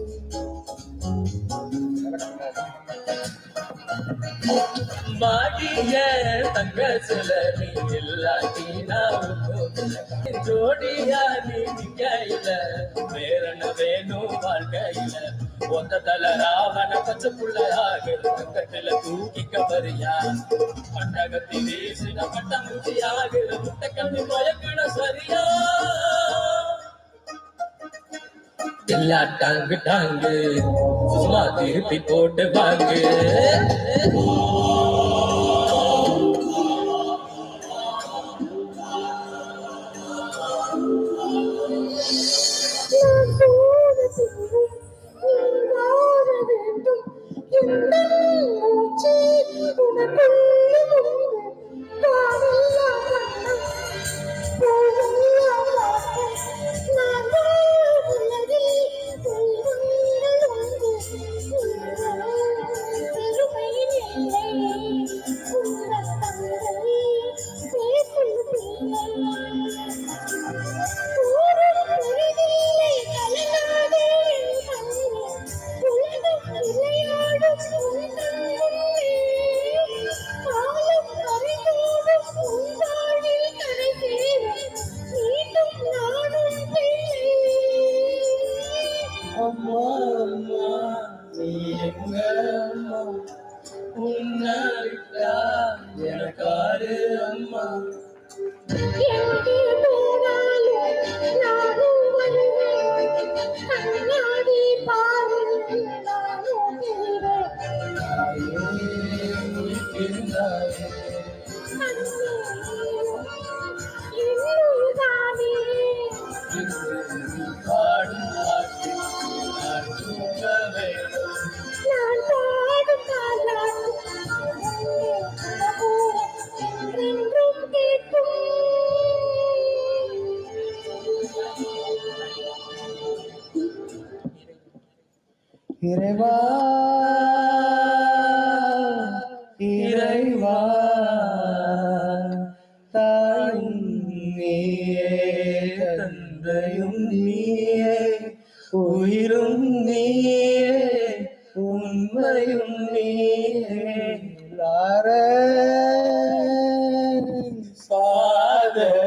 மாடிய தங்க சில நீ இல்லாட்டினா ஜோடியா நீ நிக்கையில வேறன வேணும் வாழ்க்கையில ஒத்த தல ராவண பச்சை புள்ளையாக தங்கத்துல தூக்கிக்க வரியா பண்டகத்தி வீசின பட்டமுச்சியாக முட்டை கண்ணி மயக்கிட சரியா எல்லா டாங்கு டாங்கு சும்மா திருப்பி போட்டு வாங்கு பெருமை இறைவா இறைவா தாயும் நீயே தந்தையும் நீயே உயிரும் நீயே உண்மையும் நீயே Father.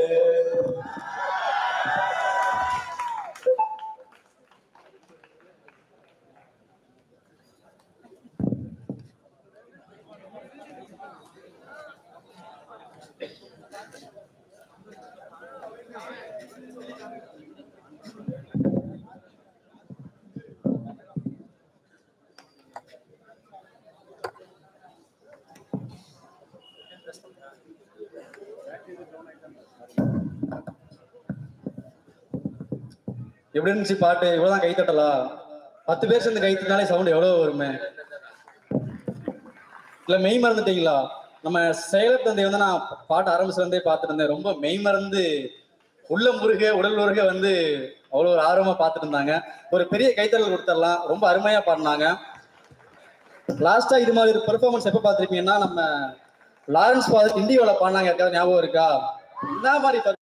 எப்படி இருந்துச்சு பாட்டு? இவ்வளவுதான் கை தட்டலா? பத்து பேர் சேர்ந்து கை தட்டினாலே சவுண்ட் எவ்வளவு வருமே. இல்ல மெய் மறந்துட்டீங்களா? நம்ம செயலர் தந்தை வந்து நான் பாட்டு ஆரம்பிச்சுல இருந்தே பார்த்துட்டு இருந்தேன். ரொம்ப மெய் மறந்து உள்ள முருக உடல் முருக வந்து அவ்வளவு ஒரு ஆர்வமா பார்த்துட்டு இருந்தாங்க. ஒரு பெரிய கைத்தட்டல் கொடுத்துடலாம். ரொம்ப அருமையா பாடினாங்க. லாஸ்டா இது மாதிரி ஒரு பெர்ஃபார்மன்ஸ் எப்ப பார்த்திருப்பீங்கன்னா நம்ம லாரன்ஸ் ஃபாதர் இந்தியாவில் பாடினாங்க. யாருக்காவது ஞாபகம் இருக்கா? இந்த மாதிரி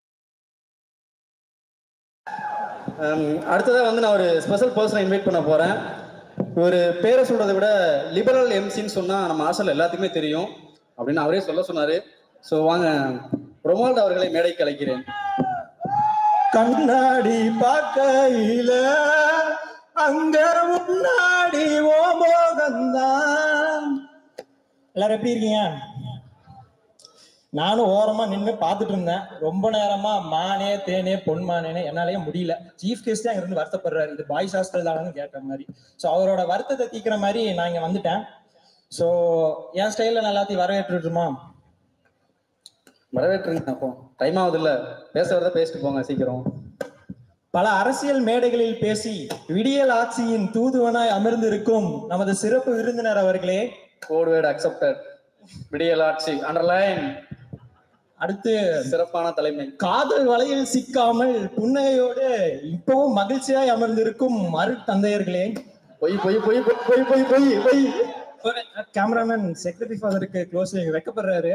அடுத்ததாக வந்து நான் ஒரு ஸ்பெஷல் பர்சனை இன்வைட் பண்ண போகிறேன். ஒரு பேரை சொல்கிறத விட லிபரல் எம்சின்னு சொன்னால் நம்ம ஆசையில் எல்லாத்துக்குமே தெரியும் அப்படின்னு அவரே சொல்ல சொன்னார். ஸோ வாங்க ரொமால்டோ அவர்களை மேடைக்கு அழைக்கிறேன். கண்ணாடி பார்க்கையில அங்க முன்னாடி ஓமோகந்தான். எல்லாரும் எப்படி இருக்கீங்க? நானும் ஓரமா நின்று பார்த்துட்டு இருந்தேன் ரொம்ப நேரமா. மானே தேனே பொன்மானேனே என்னாலேயே முடியல. சீஃப் கெஸ்ட் அங்க இருந்து வருத்தப்படுறாரு, இது பாய்ஸ் ஹாஸ்டல் தானு கேட்ட மாதிரி. ஸோ அவரோட வருத்தத்தை தீக்கிற மாதிரி நான் இங்க வந்துட்டேன். ஸோ என் ஸ்டைல நான் எல்லாத்தையும் வரவேற்றுமா? வரவேற்றுங்க. அப்போ டைம் ஆகுது இல்ல, பேச வரத பேசிட்டு போங்க சீக்கிரம். பல அரசியல் மேடைகளில் பேசி விடியல் ஆட்சியின் தூதுவனாய் அமர்ந்திருக்கும் நமது சிறப்பு விருந்தினர் அவர்களே. Code word accepted. விடியல் ஆட்சி அண்டர்லைன். அடுத்து சிறப்பான தலைமை. காதல் வலையில் சிக்காமல் புன்னகையோடு இப்பவும் மகிழ்ச்சியாய் அமர்ந்திருக்கும் மறு தந்தையர்களே. பொய் பொய் பொய் பொய் பொய் பொய் பொய். கேமராமேன் செக்ரட்டரி ஃபாதருக்கு க்ளோஸ் வைக்கப்படுறாரு.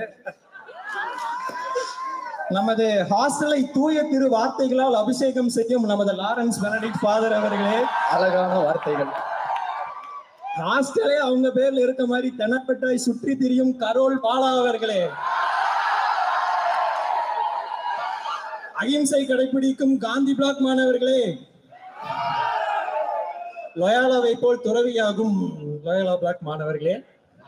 நமது ஹாஸ்டலை தூய திரு வார்த்தைகளால் அபிஷேகம் செய்யும் நமது லாரன்ஸ் பெனடிக்ட் ஃபாதர் அவர்களே. அழகான வார்த்தைகள். ஹாஸ்டலே அவங்க பேர்ல இருக்க மாதிரி தெனப்பட்டாய் சுற்றி திரியும் கரோல் பாலா அவர்களே. அகிம்சை கடைபிடிக்கும் காந்தி பிளாக் மாணவர்களே. லொயாலாவை போல் துறவியாகும் லொயாலா பிளாக் மாணவர்களே.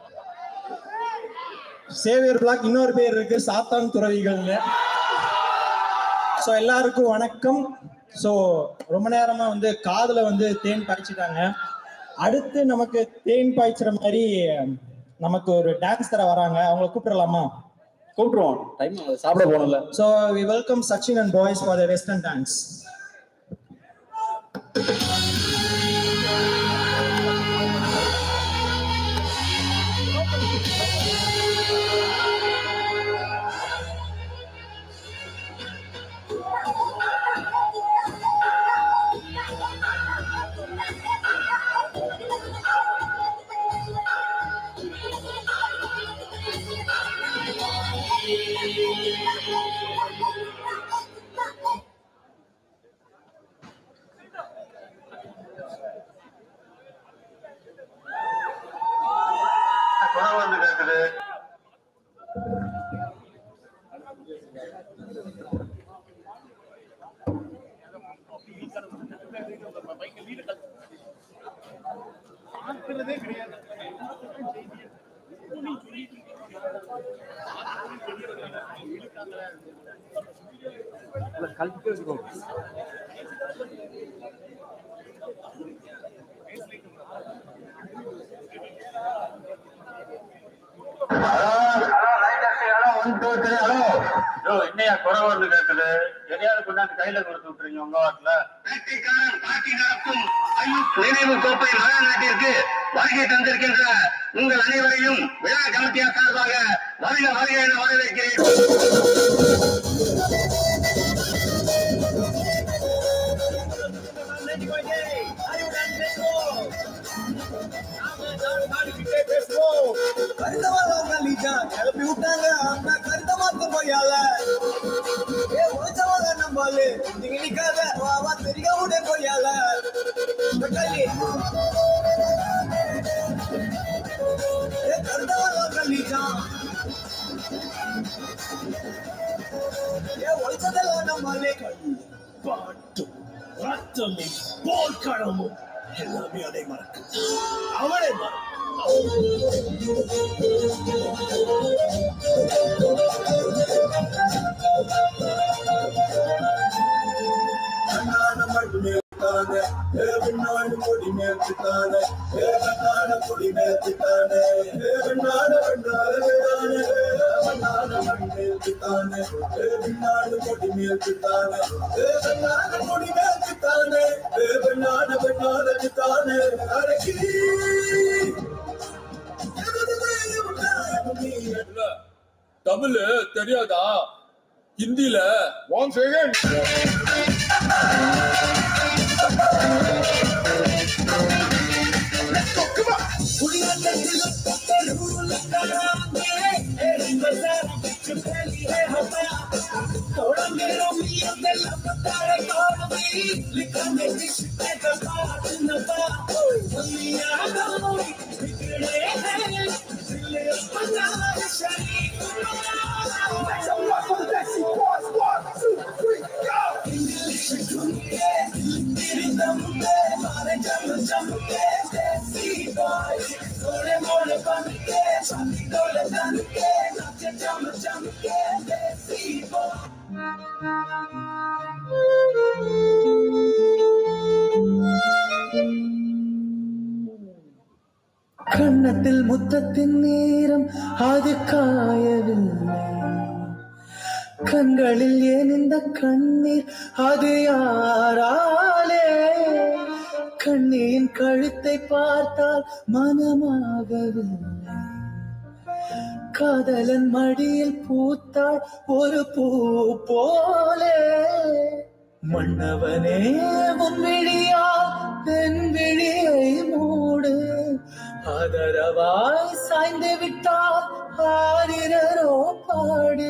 சேவியர் பிளாக் இன்னொரு பேர் இருக்கு, சாத்தான் துறவிகள். ஸோ எல்லாருக்கும் வணக்கம். ஸோ ரொம்ப நேரமா வந்து காதுல வந்து தேன் பாய்ச்சிட்டாங்க. அடுத்து நமக்கு தேன் பாய்ச்சுற மாதிரி நமக்கு ஒரு டான்ஸ் தர வராங்க. அவங்களை கூப்பிடலாமா? கூப்பிடுவோம். டைம் சாப்பிட போகணும்ல. So we welcome Sachin and boys for the western dance. என்னையா குறவர்னு கேக்குது? எதையாவது கொண்டாந்து கையில கொடுத்து விட்டுறீங்க உங்க வாக்குல. நினைவு கோப்பை மகா நாட்டிற்கு வருகை தந்திருக்கின்ற உங்கள் அனைவரையும் விழா கமிட்டியார் சார்பாக வருக வருக என வரவேற்கிறேன். நம்மாலே நீங்க நிக்காத வாவா தெரியா உடைய கொய்யால கள்ளி ஏ கர்தாவா கள்ளிதான் ஏ ஒளிச்சதெல்லாம் நம்மாலே பாட்டும் ரத்தமும் போர்க்களமும் எல்லாமே அதை மறக்கு அவளை மறக்கு மேற்கானே ஏவனாடு கொடி மேற்கானே ஏவனாடு கொடி மேற்கானே ஏவனாடு வண்டாரே ஏவனாடு மண் மேற்கானே ஏவனாடு கொடி மேற்கானே ஏவனாடு கொடி மேற்கானே ஏவனாடு வண்டாரே அரக்கி தமிழ் தெரியாதா ஹிந்தில ஒன் செகண்ட் கண்ணத்தில் முத்தத்தின் நேரம் அது காயவில்லை கண்களில் ஏன் இந்த கண்ணீர் அது யாராலே கண்ணியின் கழுத்தை பார்த்தால் மனமாகவில்லை காதலன் மடியில் பூத்தாள் ஒரு பூ போலே மன்னவனே உன் விழியால் தென் விழியை மூடு ஆதரவாய் சாய்ந்து விட்டால் ஆரிரரோ பாடு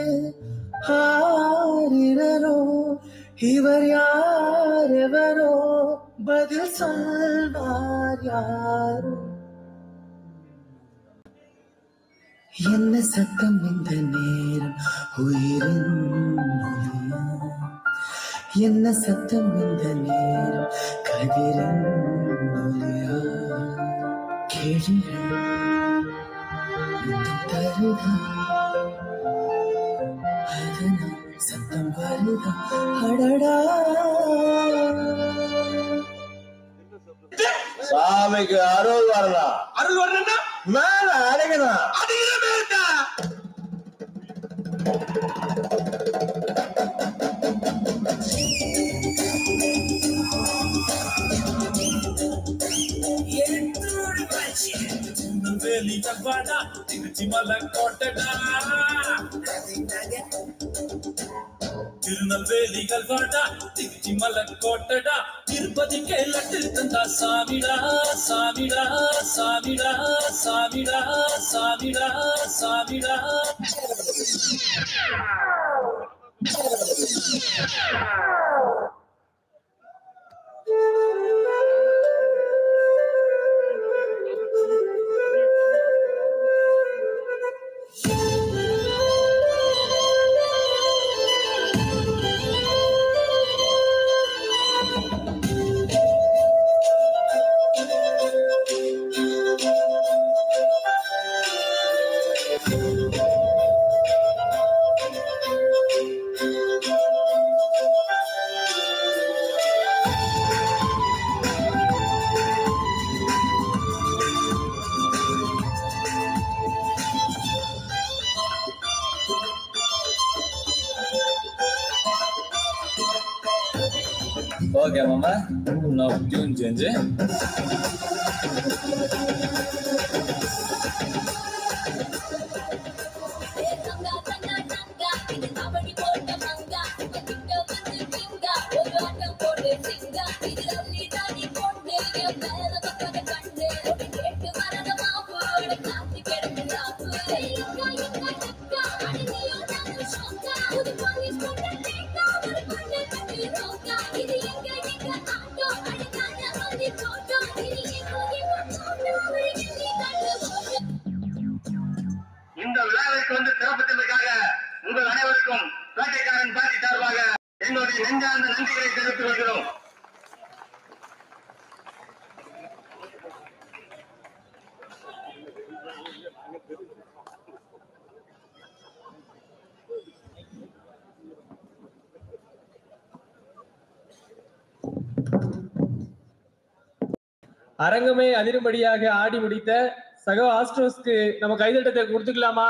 ஆரிரரோ இவர் யார் எவரோ பதில் சொல்வார் யாரோ என்ன சத்தம் இந்த நேரம் உயிரின் ஒலியா என்ன சத்தம் இந்த நேரம் கதிரின் ஒலியா கேளுங்கள் தருதா அதனால் சத்தம் வருதா அடடா சாமிக்கு அருள் வரலாம் அருள் வரணும்னா மேல அடங்கணும் அதிகம் மேலா வேலிகள்வாடா திருச்சி மலை கோட்டடா திருநெல்வேலிகள் வாடா திருச்சி மலை கோட்டடா திருப்பதிக்கே லட்டு தந்தா சாமிடா சாமிடா சாமிடா சாமிடா சாமிடா சாமிடா Okay, Mama. Now tune change. Thank you. இந்த விழாவிற்கு வந்து சிறப்பித்ததற்காக உங்கள் அனைவருக்கும் பேட்டைக்காரன் பாட்டி சார்பாக எங்களுடைய நெஞ்சார்ந்த நன்றிகளை தெரிவித்துக் கொள்கிறோம். அரங்கமே அதிரும்படியாக ஆடி முடித்த சகோ ஆஸ்ட்ரோஸ்க்கு நம்ம கைதட்டத்தை கொடுத்துக்கலாமா?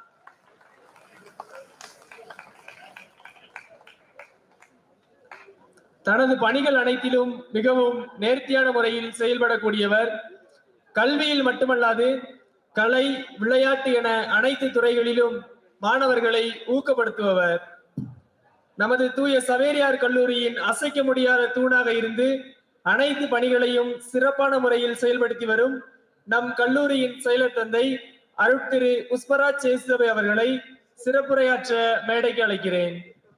தனது பணிகள் அனைத்திலும் மிகவும் நேர்த்தியான முறையில் செயல்படக்கூடியவர். கல்வியில் மட்டுமல்லாது கலை, விளையாட்டு என அனைத்து துறைகளிலும் மாணவர்களை ஊக்கப்படுத்துபவர். நமது தூய சவேரியார் கல்லூரியின் அசைக்க முடியாத தூணாக இருந்து அனைத்து பணிகளையும் சிறப்பான முறையில் செயல்படுத்தி வரும் நம் கல்லூரியின் செயலர் தந்தை அருட்திரு புஷ்பராஜ் சேசுவை அவர்களை சிறப்புரையாற்ற மேடைக்கு அழைக்கிறேன்.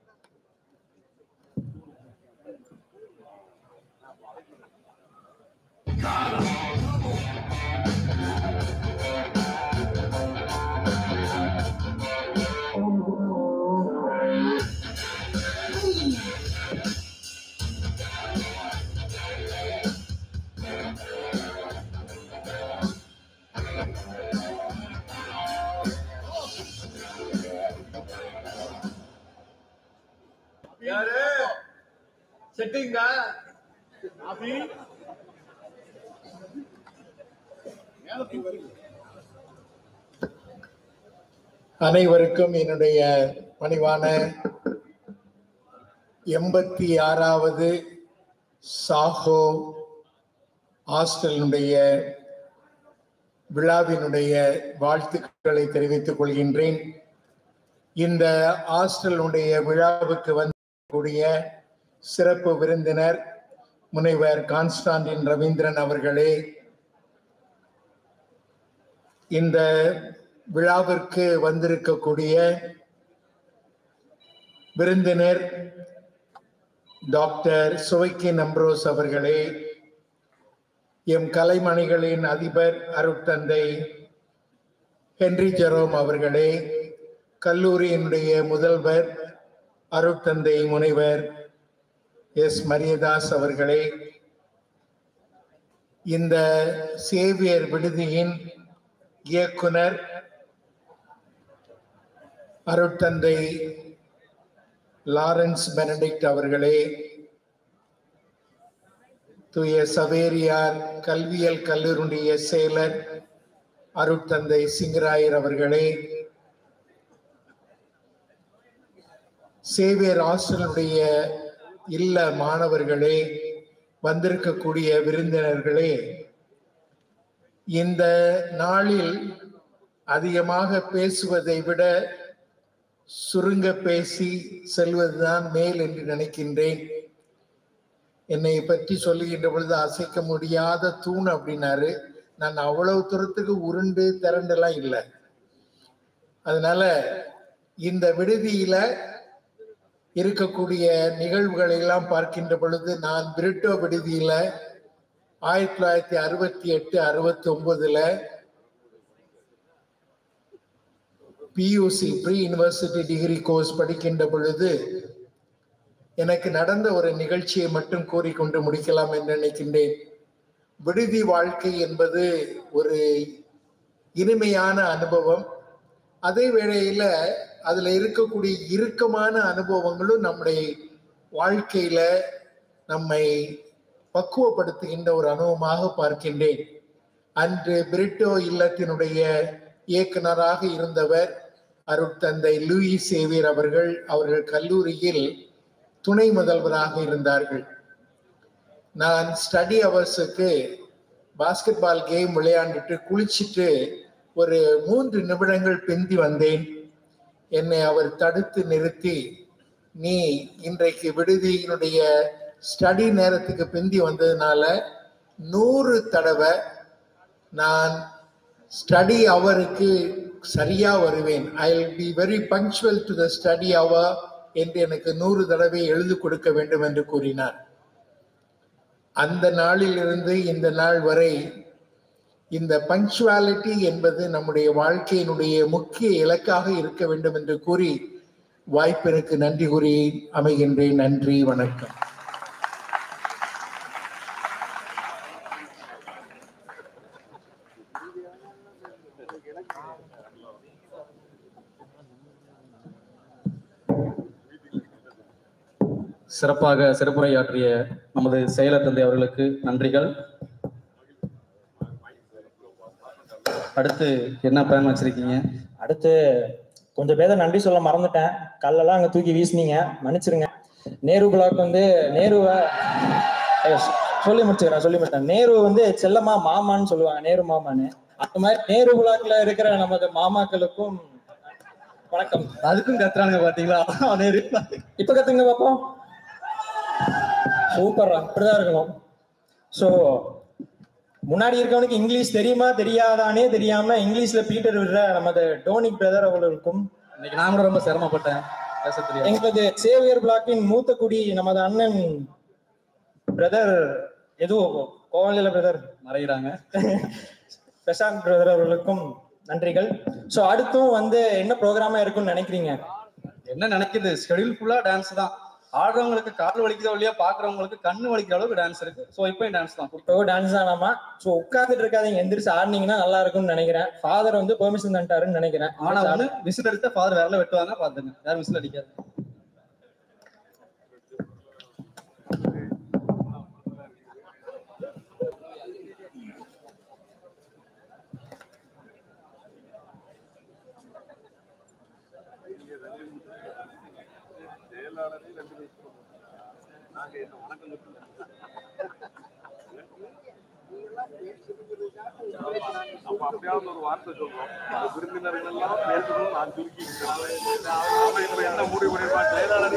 யாரு செட்டிங்கா அபி அனைவருக்கும் என்னுடைய பணிவான எண்பத்தி ஆறாவது சாஹோ ஹாஸ்டலினுடைய விழாவினுடைய வாழ்த்துக்களை தெரிவித்துக் கொள்கின்றேன். இந்த ஹாஸ்டலுடைய விழாவுக்கு வந்தக்கூடிய சிறப்பு விருந்தினர் முனைவர் கான்ஸ்டாண்டின் ரவீந்திரன் அவர்களே, இந்த விழாவிற்கு வந்திருக்கக்கூடிய விருந்தினர் டாக்டர் சுவைக்கின் அம்ப்ரோஸ் அவர்களே, எம் கலைமணிகளின் அதிபர் அருட்தந்தை ஹென்றி ஜெரோம் அவர்களே, கல்லூரியினுடைய முதல்வர் அருட்தந்தை முனைவர் எஸ் மரியதாஸ் அவர்களே, இந்த சேவியர் விடுதியின் இயக்குனர் அருட்தந்தை லாரன்ஸ் பெனடிக்ட் அவர்களே, தூய சவேரியார் கல்வியல் கல்லூரியுடைய செயலர் அருட்தந்தை சிங்கராயர் அவர்களே, சேவியர் ஹாஸ்டலுடைய இல்ல மாணவர்களே, வந்திருக்கக்கூடிய விருந்தினர்களே, இந்த நாளில் அதிகமாக பேசுவதை விட சுருங்க பேசி செல்வதுதான் மேல் என்று நினைக்கின்றேன். என்னை பற்றி சொல்லுகின்ற பொழுது அசைக்க முடியாத தூண் அப்படின்னாரு. நான் அவ்வளவு தூரத்துக்கு உருண்டு திரண்டெல்லாம் இல்லை. அதனால இந்த விடுதியில இருக்கக்கூடிய நிகழ்வுகளை எல்லாம் பார்க்கின்ற பொழுது நான் பிரிட்டோ விடுதியில ஆயிரத்தி தொள்ளாயிரத்தி அறுபத்தி எட்டு அறுபத்தி ஒன்பதுல PUC pre university degree course படிக்கின்ற பொழுது எனக்கு நடந்த ஒரு நிகழ்ச்சியை மட்டும் கூறிக்கொண்டு முடிக்கலாம் என்று நினைக்கின்றேன். விடுதி வாழ்க்கை என்பது ஒரு இனிமையான அனுபவம். அதே வேளையில அதுல இருக்கக்கூடிய இறுக்கமான அனுபவங்களும் நம்முடைய வாழ்க்கையில நம்மை பக்குவப்படுத்துகின்ற ஒரு அனுபவமாக பார்க்கின்றேன். அன்று பிரிட்டோ இல்லத்தினுடைய இயக்குனராக இருந்தவர் அருட்தந்தை லூயி சேவியர் அவர்கள். அவர்கள் கல்லூரியில் துணை முதல்வராக இருந்தார்கள். நான் ஸ்டடி அவர்ஸுக்கு பாஸ்கெட் பால் கேம் விளையாண்டுட்டு குளிச்சுட்டு ஒரு மூன்று நிமிடங்கள் பிந்தி வந்தேன். என்னை அவர் தடுத்து நிறுத்தி, நீ இன்றைக்கு விடுதியினுடைய ஸ்டடி நேரத்துக்கு பிந்தி வந்ததுனால நூறு தடவை நான் ஸ்டடி அவருக்கு சரியா வருவேன். I will be very punctual to the study hour என்று எனக்கு நூறு தடவை எழுதி கொடுக்க வேண்டும் என்று கூறினார். அந்த நாளிலிருந்து இந்த நாள் வரை இந்த பங்க்சுவாலிட்டி என்பது நம்முடைய வாழ்க்கையினுடைய முக்கிய இலக்காக இருக்க வேண்டும் என்று கூறி வாய்ப்பிற்கு நன்றி கூறி அமைகின்றேன். நன்றி, வணக்கம். சிறப்பாக சிறப்புரையாற்றிய நமது செயலர் தந்தை அவர்களுக்கு நன்றிகள். அடுத்து என்ன பிளான் வச்சிருக்கீங்க? அடுத்து கொஞ்சம் பேரை நன்றி சொல்ல மறந்துட்டேன். கல்லெல்லாம் அங்க தூக்கி வீசினீங்க, மன்னிச்சிருங்க. நேரு பிளாக் வந்து நேருவை சொல்லி முடிச்சுக்கிறேன் சொல்லி முடிச்சேன் நேரு வந்து செல்லமா மாமான்னு சொல்லுவாங்க, நேரு மாமான்னு. அந்த மாதிரி நேரு பிளாக்ல இருக்கிற நமது மாமாக்களுக்கும் வணக்கம். அதுக்கும் கத்துறானுங்க பாத்தீங்களா? நேரு இப்ப கத்துங்க பாப்போம். சூப்பரா, இப்படிதான் இருக்கணும். ஸோ முன்னாடி இருக்கவனுக்கு இங்கிலீஷ் தெரியுமா தெரியாதானே தெரியாம இங்கிலீஷ்ல பீட்டர் விடுற நமது டோனிக் பிரதர் அவர்களுக்கும் இன்னைக்கு நான் கூட ரொம்ப சிரமப்பட்டேன் பேச தெரியும். எங்களது சேவியர் பிளாக்கின் மூத்த குடி நமது அண்ணன் பிரதர் எதுவும் கோவலில பிரதர் மறைகிறாங்க பிரசாந்த் பிரதர் அவர்களுக்கும் நன்றிகள். ஸோ அடுத்தும் வந்து என்ன ப்ரோக்ராமா இருக்குன்னு நினைக்கிறீங்க? என்ன நினைக்குது, ஷெடியூல் ஃபுல்லா டான்ஸ் தான். ஆடுறவங்களுக்கு கால் வலிக்குதோ இல்லையா, பாக்குறவங்களுக்கு கண்ணு வலிக்கிற அளவுக்கு டான்ஸ் இருக்கு. ஸோ இப்போ டான்ஸ் தான், இப்போ டான்ஸ் தானாமா? ஸோ உட்காந்துட்டு இருக்காதீங்க, எந்திரிச்சு ஆடினீங்கன்னா நல்லா இருக்கும்னு நினைக்கிறேன். ஃபாதர் வந்து பெர்மிஷன் தந்துட்டாருன்னு நினைக்கிறேன். ஆனா வந்து விசில் அடித்தா ஃபாதர் வேறல வெட்டுவாங்க, பாத்துங்க. யாரும் விசில் அடிக்காது. அப்படியாவது ஒரு வார்த்தை சொல்றோம். விருந்தினர்கள் எல்லாம் பேசணும். நான் சுருக்கி என்ன முடிவு செயலாளரே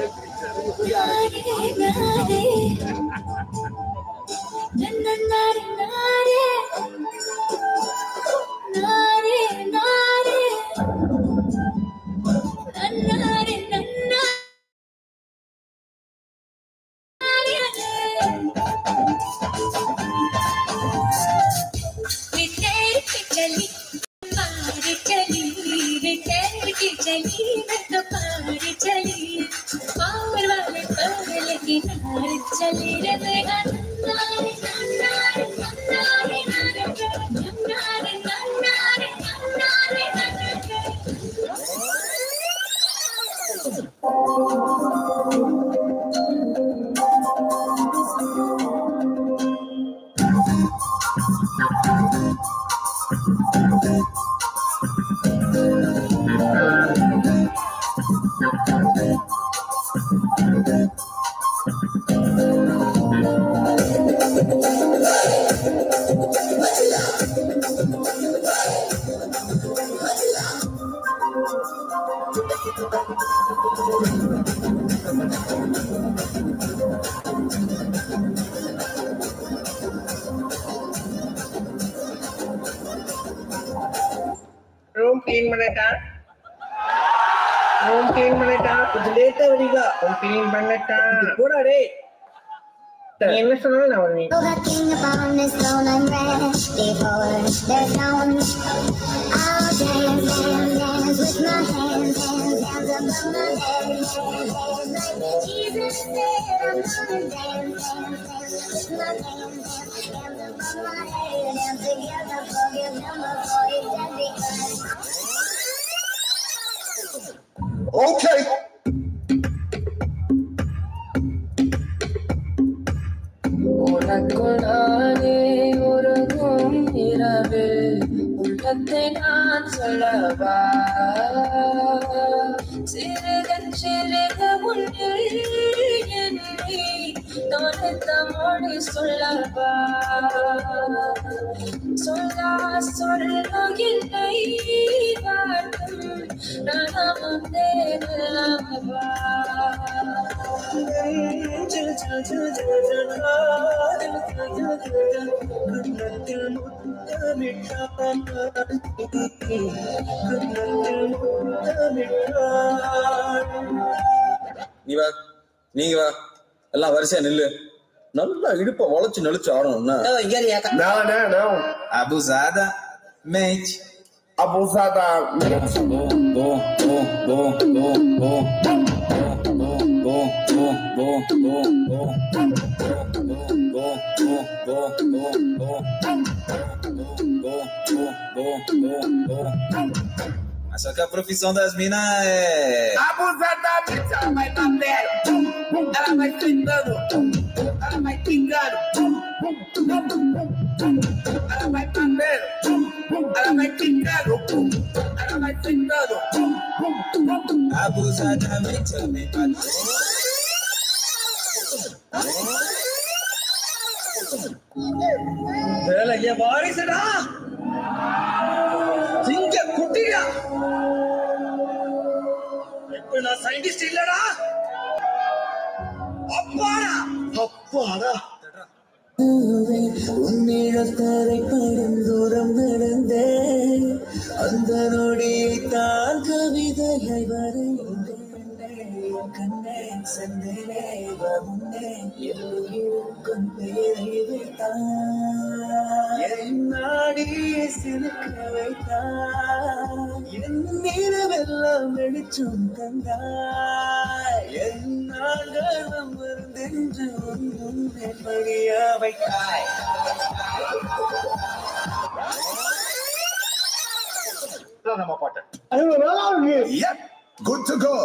ரூம் கிளீன் பண்ணிட்டா ரூம் கிளீன் பண்ணிட்டா கொஞ்சம் லேட்டா வரீங்க. ரூம் கிளீன் பண்ணிட்டா கூட டேய் நீ என்ன சொன்னாலும் நான் வருவேன். Okay. உனக்குள் நானே உறங்கும் இரவில் உள்ளத்தை நான் சொல்லவா சிறுக சிறுக முன்னில் என்னை தோணத்த மொழி சொல்லவா சொல்லா சொல்ல என்னை வாட்டும் நானும் தேவா நீ வா, நீங்க வா, எல்லாம் வரிசையா நில்லு. நல்லா இடுப்ப வளைச்சு நெளிச்சு ஆடணும்னா. Não, não, não. Abusadamente. Abusadamente. Bom, bom, bom, bom, bom, bom. Bom, bom, bom, bom, bom, bom. Bom, bom, bom, bom, bom. Bom, bom, bom, bom, bom. Só que a profissão das minas é... Abusadamente, ela vai batendo, ela vai gritando, ela vai pingando, ela vai batendo, ela vai pingando, ela vai gritando. Abusadamente, ela vem batendo. Ela é வாரிசுடா, சிங்க குட்டியா. இப்ப நான் scientist இல்லடா, அப்பாடா அப்பாடா. உன்னிடத்தரை படும் தூரம் நடந்தேன், அந்த நொடியை தான் கவிதையை வரைந்தேன். கண்ணே சென்றேனே முன்னே எல்லுயிருக்கும் பெயரை வைத்தான், என் நாடியை சிலுக்க வைத்தான், என் நிறவெல்லாம் வெளிச்சம் தந்தாய், என் நாள்களும் மருந்தென்று முன்னே மடியா வைத்தாய். நம்ம பாட்டு Good to go.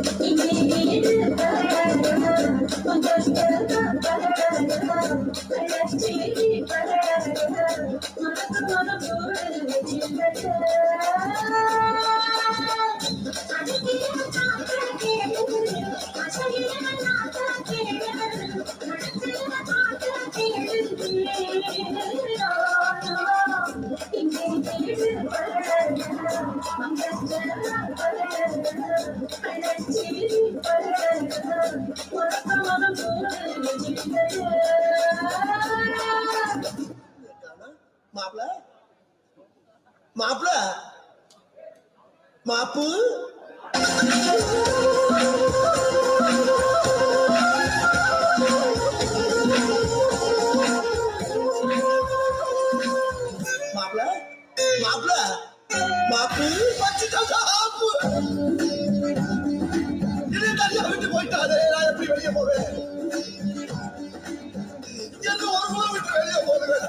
மாப்ள மாப்ள மாப்பு மாப்ள மாப்ள மாப்பு பச்சிட்டா காப்பு. இது தனியா விட்டு போயிட்டாதே, நான் எப்படி வெளியே போவேன்? என்ன ஒரு முறை விட்டு வெளியே போவேன்?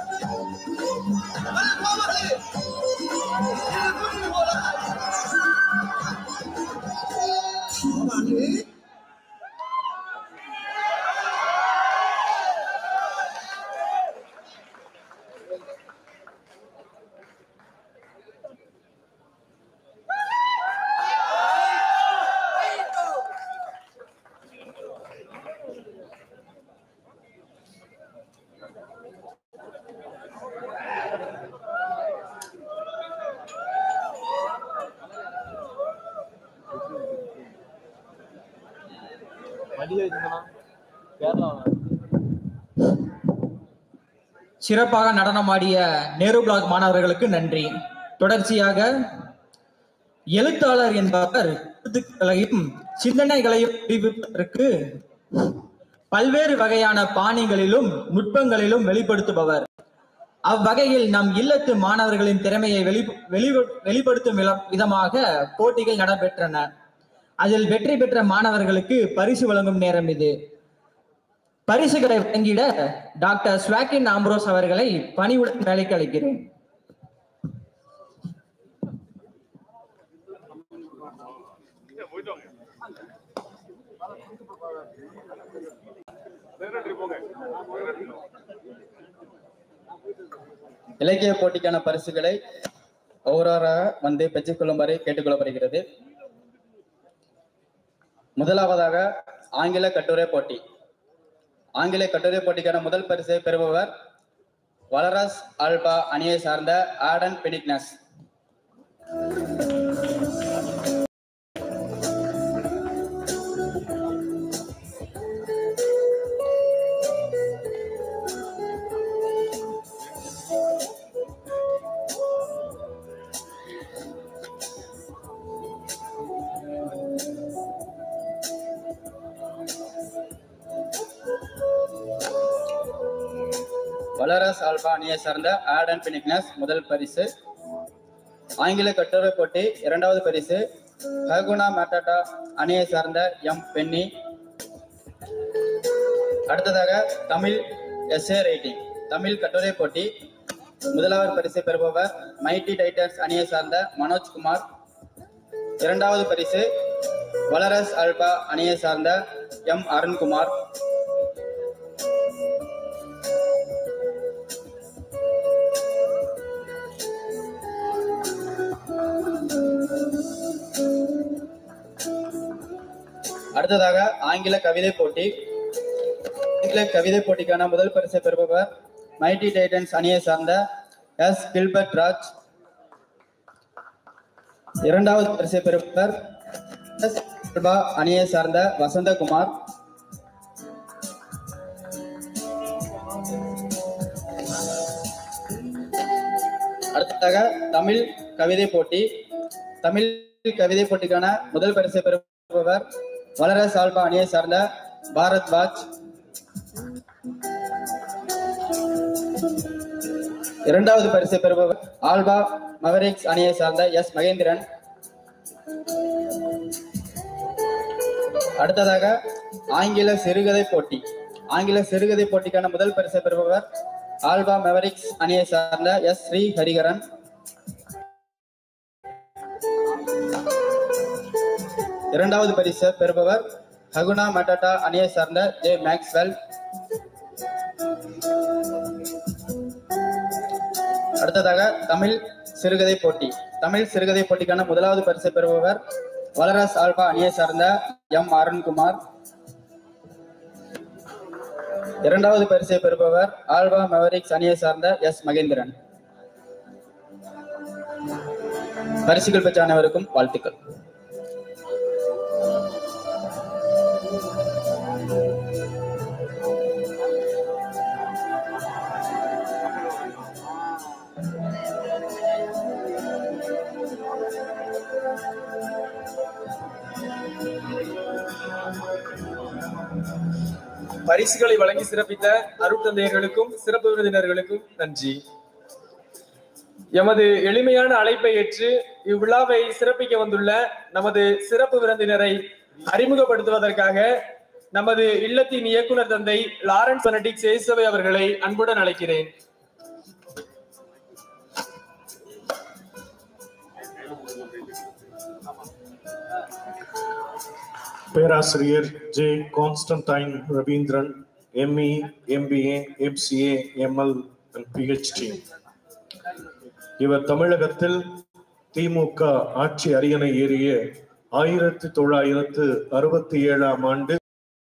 சிறப்பாக நடனமாடிய நேரு பிளாக் மாணவர்களுக்கு நன்றி. தொடர்ச்சியாக எழுத்தாளர் என்பவர் கருத்துக்களையும் சிந்தனைகளையும் தெரிவிப்பதற்கு பல்வேறு வகையான பாணிகளிலும் நுட்பங்களிலும் வெளிப்படுத்துபவர். அவ்வகையில் நம் இல்லத்து மாணவர்களின் திறமையை வெளி வெளிப்படுத்தும் விதமாக போட்டிகள் நடைபெற்றன. அதில் வெற்றி பெற்ற மாணவர்களுக்கு பரிசு வழங்கும் நேரம் இது. பரிசுகளை வழங்கிட டாக்டர் ஸ்வாக்கின் ஆம்ப்ரோஸ் அவர்களை பணிவுடன் வேலைக்கு அழைக்கிறேன். இலக்கிய போட்டிக்கான பரிசுகளை ஒவ்வொருவராக வந்து பெற்றுக்கொள்ளுமாறு கேட்டுக்கொள்ளப்படுகிறது. முதலாவதாக ஆங்கில கட்டுரை போட்டி. ஆங்கில கட்டுரை போட்டிக்கான முதல் பரிசை பெறுபவர் வலரஸ் ஆல்பா அணியை சார்ந்த ஆடன் பெனிக்னஸ். வளரஸ் ஆல்பா அணியை சார்ந்த ஆடன் பினிக்னஸ் முதல் பரிசு. ஆங்கில கட்டுரை போட்டி இரண்டாவது பரிசு ஹகுனா மேட்டாட்டா அணியை சார்ந்த எம் பென்னி. அடுத்ததாக தமிழ் எஸ்ஏ ரைட்டிங் தமிழ் கட்டுரை போட்டி முதலாவது பரிசை பெறுபவர் மைட்டி டைட்டன்ஸ் அணியை சார்ந்த மனோஜ்குமார். இரண்டாவது பரிசு வளரஸ் ஆல்பா அணியை சார்ந்த எம் அருண்குமார். அடுத்ததாக ஆங்கில கவிதை போட்டி ஆங்கில கவிதை போட்டிக்கான முதல் பரிசை பெறுபவர் மைட்டி டைட்டன்ஸ் அணியை சார்ந்த எஸ் கில்பர்ட் ராஜ். இரண்டாவது பரிசை பெறுபவர் எஸ் அணியை சார்ந்த வசந்தகுமார். அடுத்ததாக தமிழ் கவிதை போட்டி தமிழ் கவிதை போட்டிக்கான முதல் பரிசை பெறுபவர் வளரஸ் ஆல்பா அணியை சார்ந்த பாரத் பாஜ். இரண்டாவது பரிசை பெறுபவர் ஆல்பா மவரிக்ஸ் அணியை சார்ந்த எஸ் மகேந்திரன். அடுத்ததாக ஆங்கில சிறுகதை போட்டி ஆங்கில சிறுகதை போட்டிக்கான முதல் பரிசை பெறுபவர் ஆல்பா மெவரிக்ஸ் அணியை சார்ந்த எஸ் ஸ்ரீ ஹரிகரன். இரண்டாவது பரிசை பெறுபவர் ஹகுனா மட்டாட்டா அணியை சார்ந்த ஜே மேக்ஸ்வெல். அடுத்ததாக தமிழ் சிறுகதை போட்டி தமிழ் சிறுகதை போட்டிக்கான முதலாவது பரிசை பெறுபவர் வளரஸ் ஆல்பா அணியை சார்ந்த எம் அருண்குமார். இரண்டாவது பரிசை பெறுபவர் ஆல்பா மெவரிக்ஸ் அணியை சார்ந்த எஸ் மகேந்திரன். பரிசுகள் பெற்ற அனைவருக்கும் வாழ்த்துக்கள். பரிசுகளை வழங்கி சிறப்பித்த அருட்தந்தையர்களுக்கும் சிறப்பு விருந்தினர்களுக்கும் நன்றி. எமது எளிமையான அழைப்பை ஏற்று இவ்விழாவை சிறப்பிக்க வந்துள்ள நமது சிறப்பு விருந்தினரை அறிமுகப்படுத்துவதற்காக நமது இல்லத்தின் இயக்குனர் தந்தை லாரன்ஸ் பெனடிக்ட் சேசவை அவர்களை அன்புடன் அழைக்கிறேன். பேராசிரியர் J Constantine Raveendran, ME, MBA, MCA, ML and PhD. இவர் தமிழகத்தில் திமுக ஆட்சி அரியணை ஏறிய ஆயிரத்தி தொள்ளாயிரத்து அறுபத்தி ஏழாம் ஆண்டு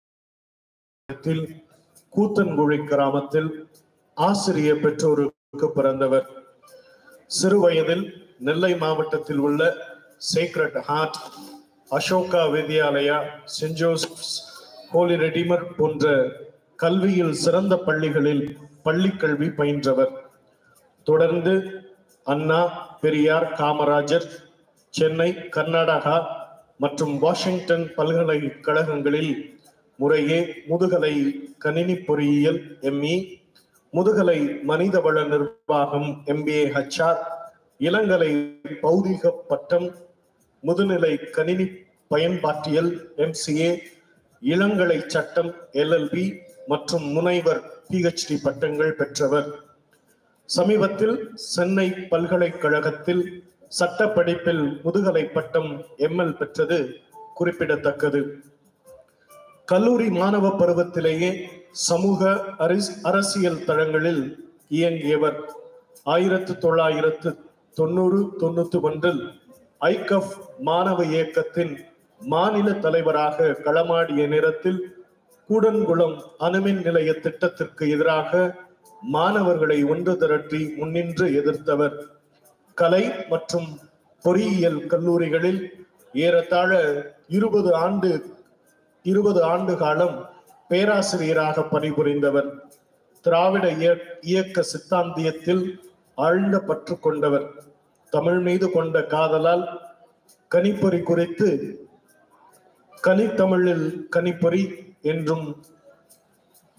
கூத்தன்குழி கிராமத்தில் ஆசிரிய பெற்றோருக்கு பிறந்தவர். சிறு வயதில் நெல்லை மாவட்டத்தில் உள்ள Sacred Heart, Ashoka Vidyalaya, Saint Joseph's, Holy Redeemer போன்ற கல்வியில் சிறந்த பள்ளிகளில் பள்ளி கல்வி பயின்றவர். தொடர்ந்து அண்ணா, பெரியார், காமராஜர், சென்னை, கர்நாடகா மற்றும் வாஷிங்டன் பல்கலைக்கழகங்களில் முறையே முதுகலை கணினி பொறியியல் எம்இ, முதுகலை மனிதவள நிர்வாகம் எம்பிஏ ஹெச்ஆர், இளங்கலை பௌதிக பட்டம், முதுநிலை கணினி பயன்பாட்டியல் எம்சிஏ, இளங்கலை சட்டம் எல்எல்பி மற்றும் முனைவர் பிஹெச்டி பட்டங்கள் பெற்றவர். சமீபத்தில் சென்னை பல்கலைக்கழகத்தில் சட்ட படிப்பில் முதுகலை பட்டம் எம்எல் பெற்றது குறிப்பிடத்தக்கது. கல்லூரி மாணவ பருவத்திலேயே சமூக அரசியல் தளங்களில் இயங்கியவர். ஆயிரத்து தொள்ளாயிரத்து தொண்ணூறு தொண்ணூத்தி ஒன்றில் ஐகப் மாணவ இயக்கத்தின் மாநில தலைவராக களமாடிய நேரத்தில் கூடன்குளம் அணுமின் நிலைய திட்டத்திற்கு எதிராக மாணவர்களை ஒன்று திரட்டி முன்னின்று எதிர்த்தவர். கலை மற்றும் பொறியியல் கல்லூரிகளில் ஏறத்தாழ இருபது ஆண்டு இருபது ஆண்டு காலம் பேராசிரியராக பணிபுரிந்தவர். திராவிட இயக்க சித்தாந்தியத்தில் ஆழ்ந்த பற்று கொண்டவர். தமிழ் மீது கொண்ட காதலால் கணிப்பொறி குறித்து கனித்தமிழில் கணிப்பொறி என்றும்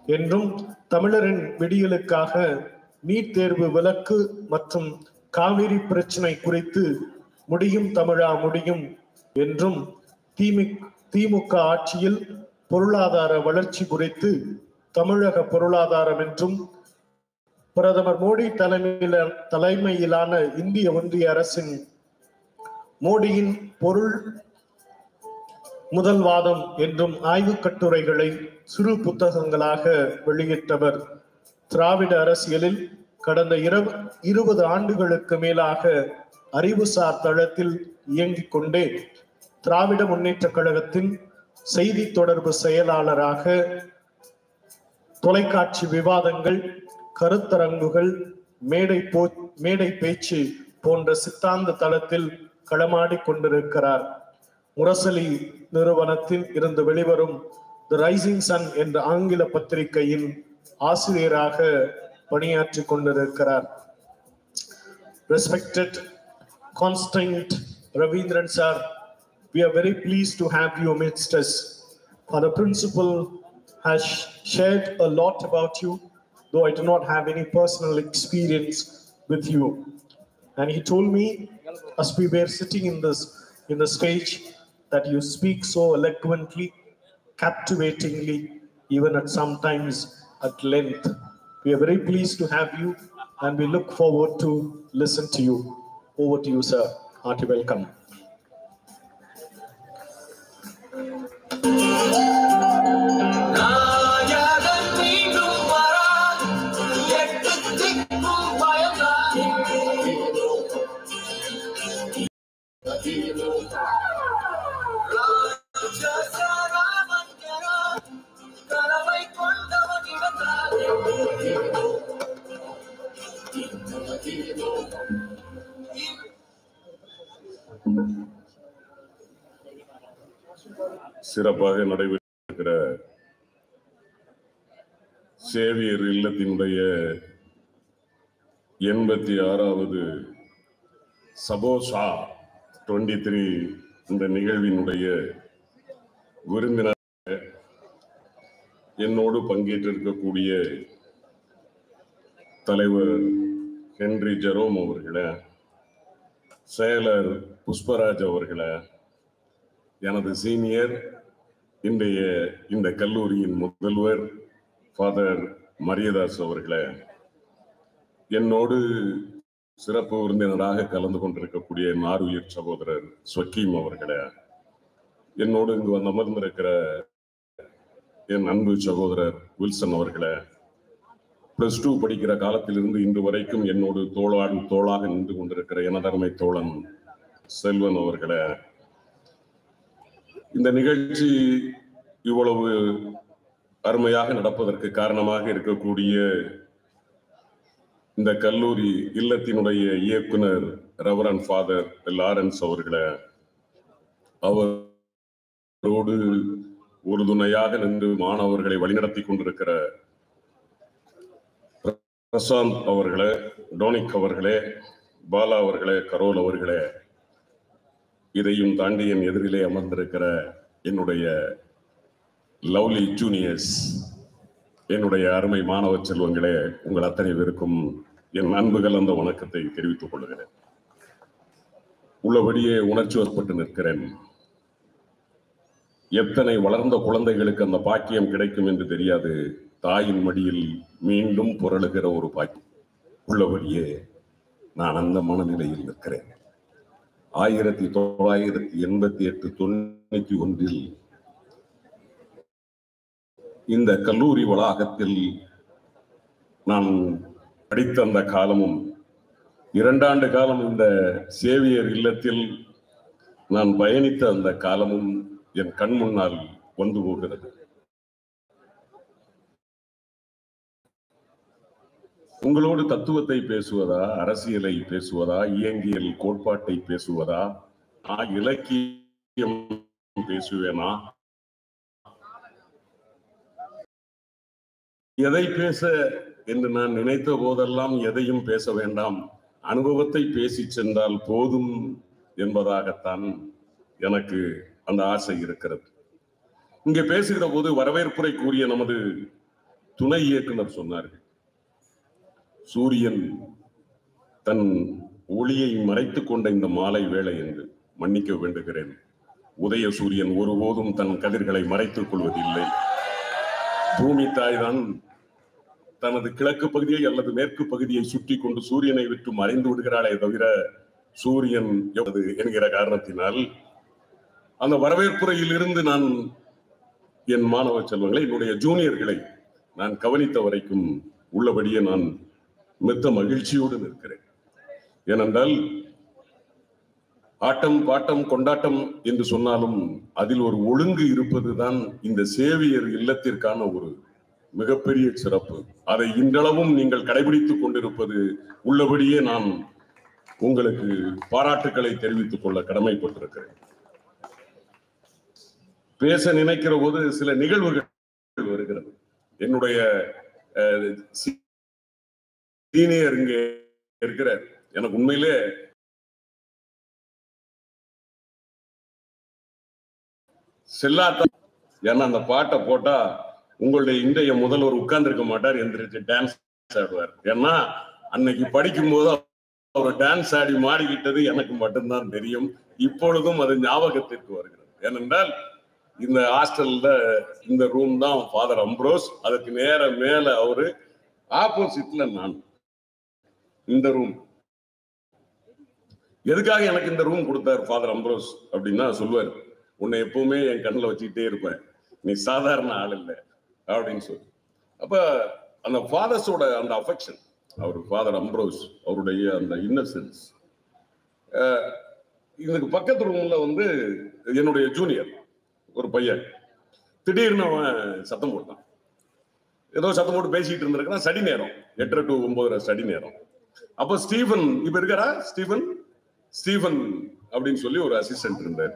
என்றும் தமிழரின் விடியலுக்காக நீட் தேர்வு விலக்கு மற்றும் காவிரி பிரச்சனை குறித்து முடியும் தமிழா முடியும் என்றும் திமுக ஆட்சியில் பொருளாதார வளர்ச்சி குறித்து தமிழக பொருளாதாரம் என்றும் பிரதமர் மோடி தலைமையில தலைமையிலான இந்திய ஒன்றிய அரசின் மோடியின் பொருள் முதல்வாதம் என்றும் ஆய்வுக் கட்டுரைகளை சிறு புத்தகங்களாக வெளியிட்டவர். திராவிட அரசியலில் கடந்த இருபது ஆண்டுகளுக்கு மேலாக அறிவுசார் தளத்தில் இயங்கிக் கொண்டே திராவிட முன்னேற்ற கழகத்தின் செய்தி தொடர்பு செயலாளராக தொலைக்காட்சி விவாதங்கள், கருத்தரங்குகள், மேடை போ மேடை பேச்சு போன்ற சித்தாந்த தளத்தில் களமாடி கொண்டிருக்கிறார். முரசொலி நிறுவனத்தில் இருந்து வெளிவரும் தி ரைசிங் சன் என்ற ஆங்கில பத்திரிகையின் ஆசிரியராக பணியாற்றி கொண்டிருக்கிறார். Respected Constant Ravindran sir, we are very pleased to have you amidst us. For the principal has shared a lot about you, though I do not have any personal experience with you. And he told me, as we were sitting in this in the stage, that you speak so eloquently, captivatingly, even at sometimes at length. We are very pleased to have you, and we look forward to listen to you. Over to you, sir. Hearty welcome. சிறப்பாக நடைபெற்றிருக்கிற Xavier இல்லத்தினுடைய எண்பத்தி ஆறாவது சபோஷா twenty three இந்த நிகழ்வினுடைய விருந்தினர் என்னோடு பங்கேற்றிருக்கக்கூடிய தலைவர் Henry Jerome அவர்களே, செயலர் புஷ்பராஜ் அவர்களே, எனது சீனியர் இன்றைய இந்த கல்லூரியின் முதல்வர் ஃபாதர் மரியதாஸ் அவர்களே, என்னோடு சிறப்பு விருந்தினராக கலந்து கொண்டிருக்கக்கூடிய மாருயிர் சகோதரர் ஸ்வக்கீம் அவர்களே, என்னோடு இங்கு வந்து அமர்ந்திருக்கிற என் அன்பு சகோதரர் வில்சன் அவர்களே, பிளஸ் டூ படிக்கிற காலத்திலிருந்து இன்று வரைக்கும் என்னோடு தோளாடு தோளாக நின்று கொண்டிருக்கிற எனதருமை தோழன் செல்வன் அவர்களே, இந்த நிகழ்ச்சி இவ்வளவு அருமையாக நடப்பதற்கு காரணமாக இருக்கக்கூடிய இந்த கல்லூரி இல்லத்தினுடைய இயக்குனர் ரெவரண்ட் ஃபாதர் லாரன்ஸ் அவர்களே, அவரோடு உறுதுணையாக நின்று மாணவர்களை வழிநடத்தி கொண்டிருக்கிற பிரசாந்த் அவர்களே, டோனிக் அவர்களே, பாலா அவர்களே, கரோல் அவர்களே, இதையும் தாண்டி என் எதிரிலே அமர்ந்திருக்கிற என்னுடைய லவ்லி ஜூனியர்ஸ், என்னுடைய அருமை மாணவ செல்வங்களே, உங்கள் அத்தனை பேருக்கும் என் அன்பு கலந்த வணக்கத்தை தெரிவித்துக் கொள்கிறேன். உள்ளபடியே உணர்ச்சி வசப்பட்டு நிற்கிறேன். எத்தனை வளர்ந்த குழந்தைகளுக்கு அந்த பாக்கியம் கிடைக்கும் என்று தெரியாது. தாயின் மடியில் மீண்டும் புரளுகிற ஒரு பாக்கியம். உள்ளபடியே நான் அந்த மனநிலையில் நிற்கிறேன். ஆயிரத்தி தொள்ளாயிரத்தி எண்பத்தி எட்டு தொண்ணூத்தி ஒன்றில் இந்த கல்லூரி வளாகத்தில் நான் படித்த அந்த காலமும், இரண்டாண்டு காலம் இந்த சேவியர் இல்லத்தில் நான் பயணித்த அந்த காலமும் என் கண் முன்னால் வந்து போகிறது. உங்களோடு தத்துவத்தை பேசுவதா, அரசியலை பேசுவதா, இயங்கியல் கோட்பாட்டை பேசுவதா, இலக்கியம் பேசுவேனா, எதை பேச என்று நான் நினைத்த போதெல்லாம் எதையும் பேச வேண்டாம், அனுபவத்தை பேசி சென்றால் போதும் என்பதாகத்தான் எனக்கு அந்த ஆசை இருக்கிறது. இங்கே பேசுகிற போது வரவேற்புரை கூறிய நமது துணை இயக்குனர் சொன்னார்கள், சூரியன் தன் ஒளியை மறைத்துக் கொண்ட இந்த மாலை வேளை என்று. மன்னிக்க வேண்டுகிறேன், உதய சூரியன் ஒருபோதும் தன் கதிர்களை மறைத்துக் கொள்வதில்லை. பூமி தாய்தான் தனது கிழக்கு பகுதியை அல்லது மேற்கு பகுதியை சுற்றி கொண்டு சூரியனை விட்டு மறைந்து விடுகிறாளே தவிர சூரியன் எவ்வளவு என்கிற காரணத்தினால் அந்த வரவேற்புரையில் இருந்து நான் என் மாணவ செல்வங்களை, என்னுடைய ஜூனியர்களை நான் கவனித்த வரைக்கும் உள்ளபடியே நான் மித்த மகிழ்ச்சியோடு நிற்கிறேன். ஏனென்றால் ஆட்டம் பாட்டம் கொண்டாட்டம் என்று சொன்னாலும் அதில் ஒரு ஒழுங்கு இருப்பதுதான் இந்த சேவியர் இல்லத்திற்கான ஒரு மிகப்பெரிய சிறப்பு. அதை இன்றளவும் நீங்கள் கடைபிடித்துக் கொண்டிருப்பது உள்ளபடியே நான் உங்களுக்கு பாராட்டுக்களை தெரிவித்துக் கொள்ள கடமைப்பட்டிருக்கிறேன். பேச நினைக்கிற போது சில நிகழ்வுகள் வருகிறது. என்னுடைய சீனியர் இங்கே இருக்கிற எனக்கு உண்மையிலே செல்லாத, ஏன்னா அந்த பாட்டை போட்டா உங்களுடைய இன்றைய முதல்வர் உட்கார்ந்து இருக்க மாட்டார், எந்திரிச்சு டான்ஸ் ஆடுவார். ஏன்னா அன்னைக்கு படிக்கும் போது அவர் டான்ஸ் ஆடி மாறிக்கிட்டது எனக்கு மட்டும்தான் தெரியும். இப்பொழுதும் அது ஞாபகத்திற்கு வருகிறது. ஏனென்றால் இந்த ஹாஸ்டல்ல இந்த ரூம் தான் ஃபாதர் அம்ப்ரோஸ், அதுக்கு நேர மேல அவரு, ஆப்போசிட்ல நான். இந்த ரூம் எதுக்காக எனக்கு இந்த ரூம் கொடுத்தார் ஃபாதர் அம்ப்ரோஸ் அப்படின்னா சொல்லுவார், உன்னை எப்பவுமே என் கண்ணில் வச்சுக்கிட்டே இருப்பேன், நீ சாதாரண ஆள் இல்லை அப்படின்னு சொல்லி. அப்ப அந்த ஃபாதர்ஸோட அந்த அஃபெக்ஷன், அவர் ஃபாதர் அம்ப்ரோஸ் அவருடைய அந்த இன்னசென்ஸ். இதுக்கு பக்கத்து ரூம்ல வந்து என்னுடைய ஜூனியர் ஒரு பையன் திடீர்னு அவன் சத்தம் போட்டான். ஏதோ சத்தம் போட்டு பேசிட்டு இருந்திருக்கான். ஸ்டடி நேரம், எட்டரை டு ஒன்பதரை ஸ்டடி நேரம். அப்போ ஸ்டீஃபன் இப்ப இருக்காரா, ஸ்டீஃபன் ஸ்டீஃபன் அப்படின்னு சொல்லி ஒரு அசிஸ்டன்ட் இருந்தார்.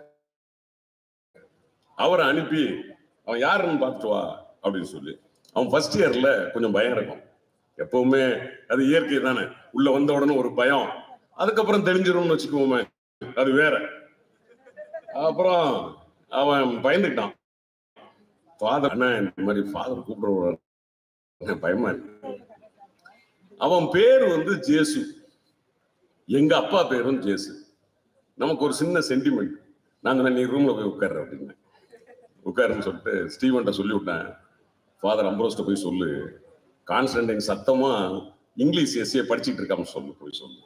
அவரை அனுப்பி அவன் யாருன்னு பார்த்துட்டு வா அப்படின்னு சொல்லி. அவன் ஃபர்ஸ்ட் இயர்ல கொஞ்சம் பயம் இருக்கும், எப்பவுமே அது இயற்கை தானே. உள்ள வந்த உடனே ஒரு பயம், அதுக்கப்புறம் தெரிஞ்சிரும்னு வச்சுக்குவோமே, அது வேற. அப்புறம் அவன் பயந்துட்டான். ஃபாதர் அண்ணா இந்த மாதிரி ஃபாதர் கூப்பிடுற பயமா இருக்கு. அவன் பேர் வந்து ஜேசு, எங்க அப்பா பேரும் ஜேசு. நமக்கு ஒரு சின்ன சென்டிமெண்ட். நாங்க நீ ரூம்ல போய் உட்கார்ற அப்படின்னு உட்காருன்னு சொல்லிட்டு ஸ்டீவன்ட்ட சொல்லி விட்டேன், ஃபாதர் அம்ப்ரோஸ்ட போய் சொல்லு, கான்ஸ்டன்டைன் சத்தமா இங்கிலீஷ் எஸ்ஏ படிச்சுட்டு இருக்கான்னு சொல்லு, போய் சொல்லு.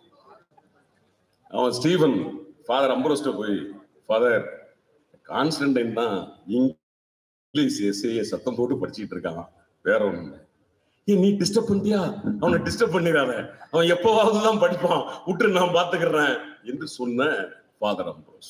அவன் ஸ்டீவன் ஃபாதர் அம்ப்ரோஸ்ட போய், ஃபாதர் கான்ஸ்டன்டைன் தான் இங்கிலீஷ் எஸ்ஏ சத்தம் போட்டு படிச்சுட்டு இருக்கான், வேற ஒண்ணு. ஏன் நீ டிஸ்டர்ப் பண்ணிட்டியா? அவனை டிஸ்டர்ப் பண்ணிடாத, அவன் எப்பவாவது தான் படிப்பான், விட்டு நான் பாத்துக்கிறேன் என்று சொன்ன ஃபாதர் அம்ப்ரோஸ்.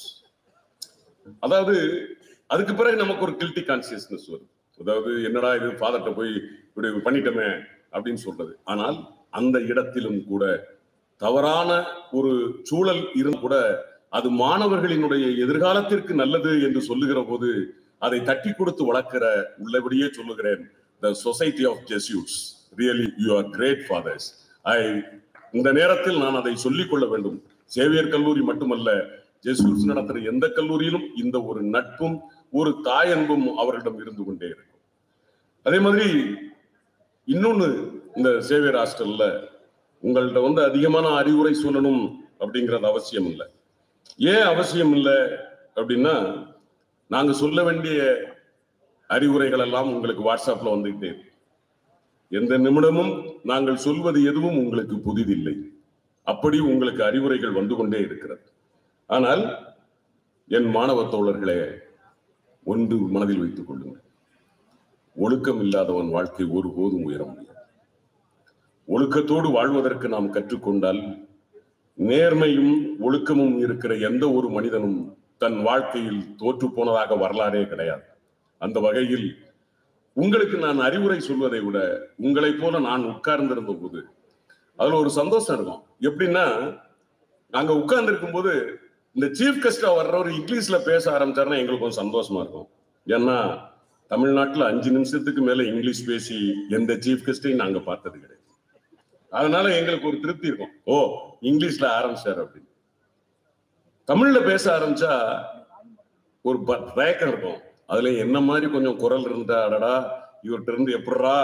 அதாவது அதுக்கு பிறகு நமக்கு ஒரு கில்ட்டி கான்சியஸ்னஸ் வரும். அதாவது என்னடா இது ஃபாதர்கிட்ட போய் இப்படி பண்ணிட்டோமே அப்படின்னு சொல்றது. ஆனால் அந்த இடத்திலும் கூட தவறான ஒரு சூழல் இருந்து கூட அது மாணவர்களினுடைய எதிர்காலத்திற்கு நல்லது என்று சொல்லுகிற போது அதை தட்டி கொடுத்து வளர்க்கிற, உள்ளபடியே சொல்லுகிறேன், the society of Jesuits, really you are great fathers. I இந்த நேரத்தில் நான் அதை சொல்லிக் கொள்ள வேண்டும். சேவியர் கல்லூரி மட்டுமல்ல, ஜெசூட்ஸ் நடத்துற எந்த கல்லூரியிலும் இந்த ஒரு நட்பும் ஒரு தாயன்பும் அவர்களிடம் இருந்து கொண்டே இருக்கும். அதே மாதிரி இன்னொன்னு, இந்த சேவியர் ஹாஸ்டல்ல உங்கள்கிட்ட வந்து அதிகமான அறிவுரை சொல்லணும் அப்படிங்கிறது அவசியம் இல்லை. ஏன் அவசியம் இல்லை அப்படின்னா, நாங்க சொல்ல வேண்டிய அறிவுரைகள் எல்லாம் உங்களுக்கு வாட்ஸ்அப்ல வந்துகிட்டே இருக்கு. எந்த நிமிடமும் நாங்கள் சொல்வது எதுவும் உங்களுக்கு புதிதில்லை. அப்படி உங்களுக்கு அறிவுரைகள் வந்து கொண்டே இருக்கிறது. ஆனால் என் மாணவ தோழர்களே, ஒன்று மனதில் வைத்துக் கொள்ளுங்கள், ஒழுக்கம் இல்லாதவன் வாழ்க்கை ஒருபோதும் உயர முடியாது. ஒழுக்கத்தோடு வாழ்வதற்கு நாம் கற்றுக்கொண்டால், நேர்மையும் ஒழுக்கமும் இருக்கிற எந்த ஒரு மனிதனும் தன் வாழ்க்கையில் தோற்று போனதாக வரலாறே கிடையாது. அந்த வகையில் உங்களுக்கு நான் அறிவுரை சொல்வதை விட உங்களை போல நான் உட்கார்ந்திருந்த போது அதுல ஒரு சந்தோஷம் இருக்கும். எப்படின்னா, நாங்க உட்கார்ந்து இருக்கும் போது இந்த சீஃப் கெஸ்டா வர்றவர் இங்கிலீஷ்ல பேச ஆரம்பிச்சாருன்னா எங்களுக்கு கொஞ்சம் சந்தோஷமா இருக்கும். ஏன்னா தமிழ்நாட்டுல அஞ்சு நிமிஷத்துக்கு மேல இங்கிலீஷ் பேசி எந்த சீஃப் கெஸ்டையும் நாங்க பார்த்தது கிடையாது. அதனால எங்களுக்கு ஒரு திருப்தி இருக்கும், ஓ இங்கிலீஷ்ல ஆரம்பிச்சாரு அப்படின்னு. தமிழ்ல பேச ஆரம்பிச்சா ஒரு தயக்கம் இருக்கும். அதுல என்ன மாதிரி கொஞ்சம் குரல் இருந்தா, அடடா இவர்கிட்ட இருந்து எப்படா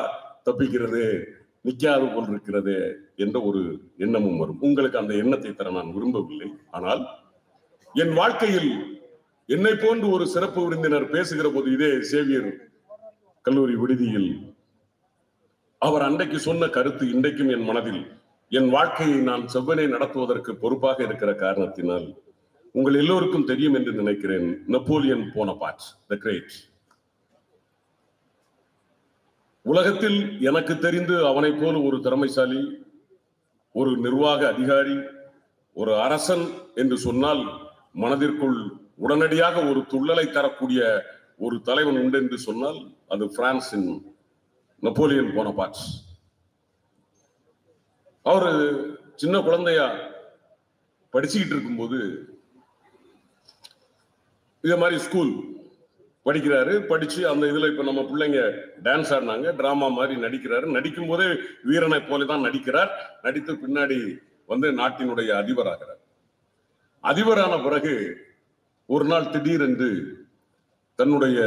தப்பிக்கிறது நிற்காது போல் இருக்கிறது என்ற ஒரு எண்ணமும் வரும். உங்களுக்கு அந்த எண்ணத்தை தர நான் விரும்பவில்லை. ஆனால் என் வாழ்க்கையில் என்னை போன்று ஒரு சிறப்பு விருந்தினர் பேசுகிற போது இதே சேவியர் கல்லூரி விடுதியில் அவர் அன்றைக்கு சொன்ன கருத்து இன்றைக்கும் என் மனதில், என் வாழ்க்கையை நான் செவ்வனே நடத்துவதற்கு பொறுப்பாக இருக்கிற காரணத்தினால் உங்கள் எல்லோருக்கும் தெரியும் என்று நினைக்கிறேன். Napoleon Bonaparte the great. உலகத்தில் எனக்கு தெரிந்து அவனை போல ஒரு திறமைசாலி, ஒரு நிர்வாக அதிகாரி, ஒரு அரசன் என்று சொன்னால் மனதிற்குள் உடனடியாக ஒரு துள்ளலை தரக்கூடிய ஒரு தலைவன் உண்டு என்று சொன்னால் அது பிரான்சின் நெப்போலியன் போனபார்ட். அவரு சின்ன குழந்தையா படிச்சுக்கிட்டு இருக்கும்போது இதே மாதிரி ஸ்கூல் படிக்கிறாரு. படிச்சு அந்த இதுல இப்ப நம்ம பிள்ளைங்க டான்ஸ் ஆடினாங்க, டிராமா மாதிரி நடிக்கிறாரு. நடிக்கும் போதே வீரனை போலதான் நடிக்கிறார். நடித்து பின்னாடி வந்து நாட்டினுடைய அதிபராகிறார். அதிபரான பிறகு ஒரு நாள் திடீரென்று தன்னுடைய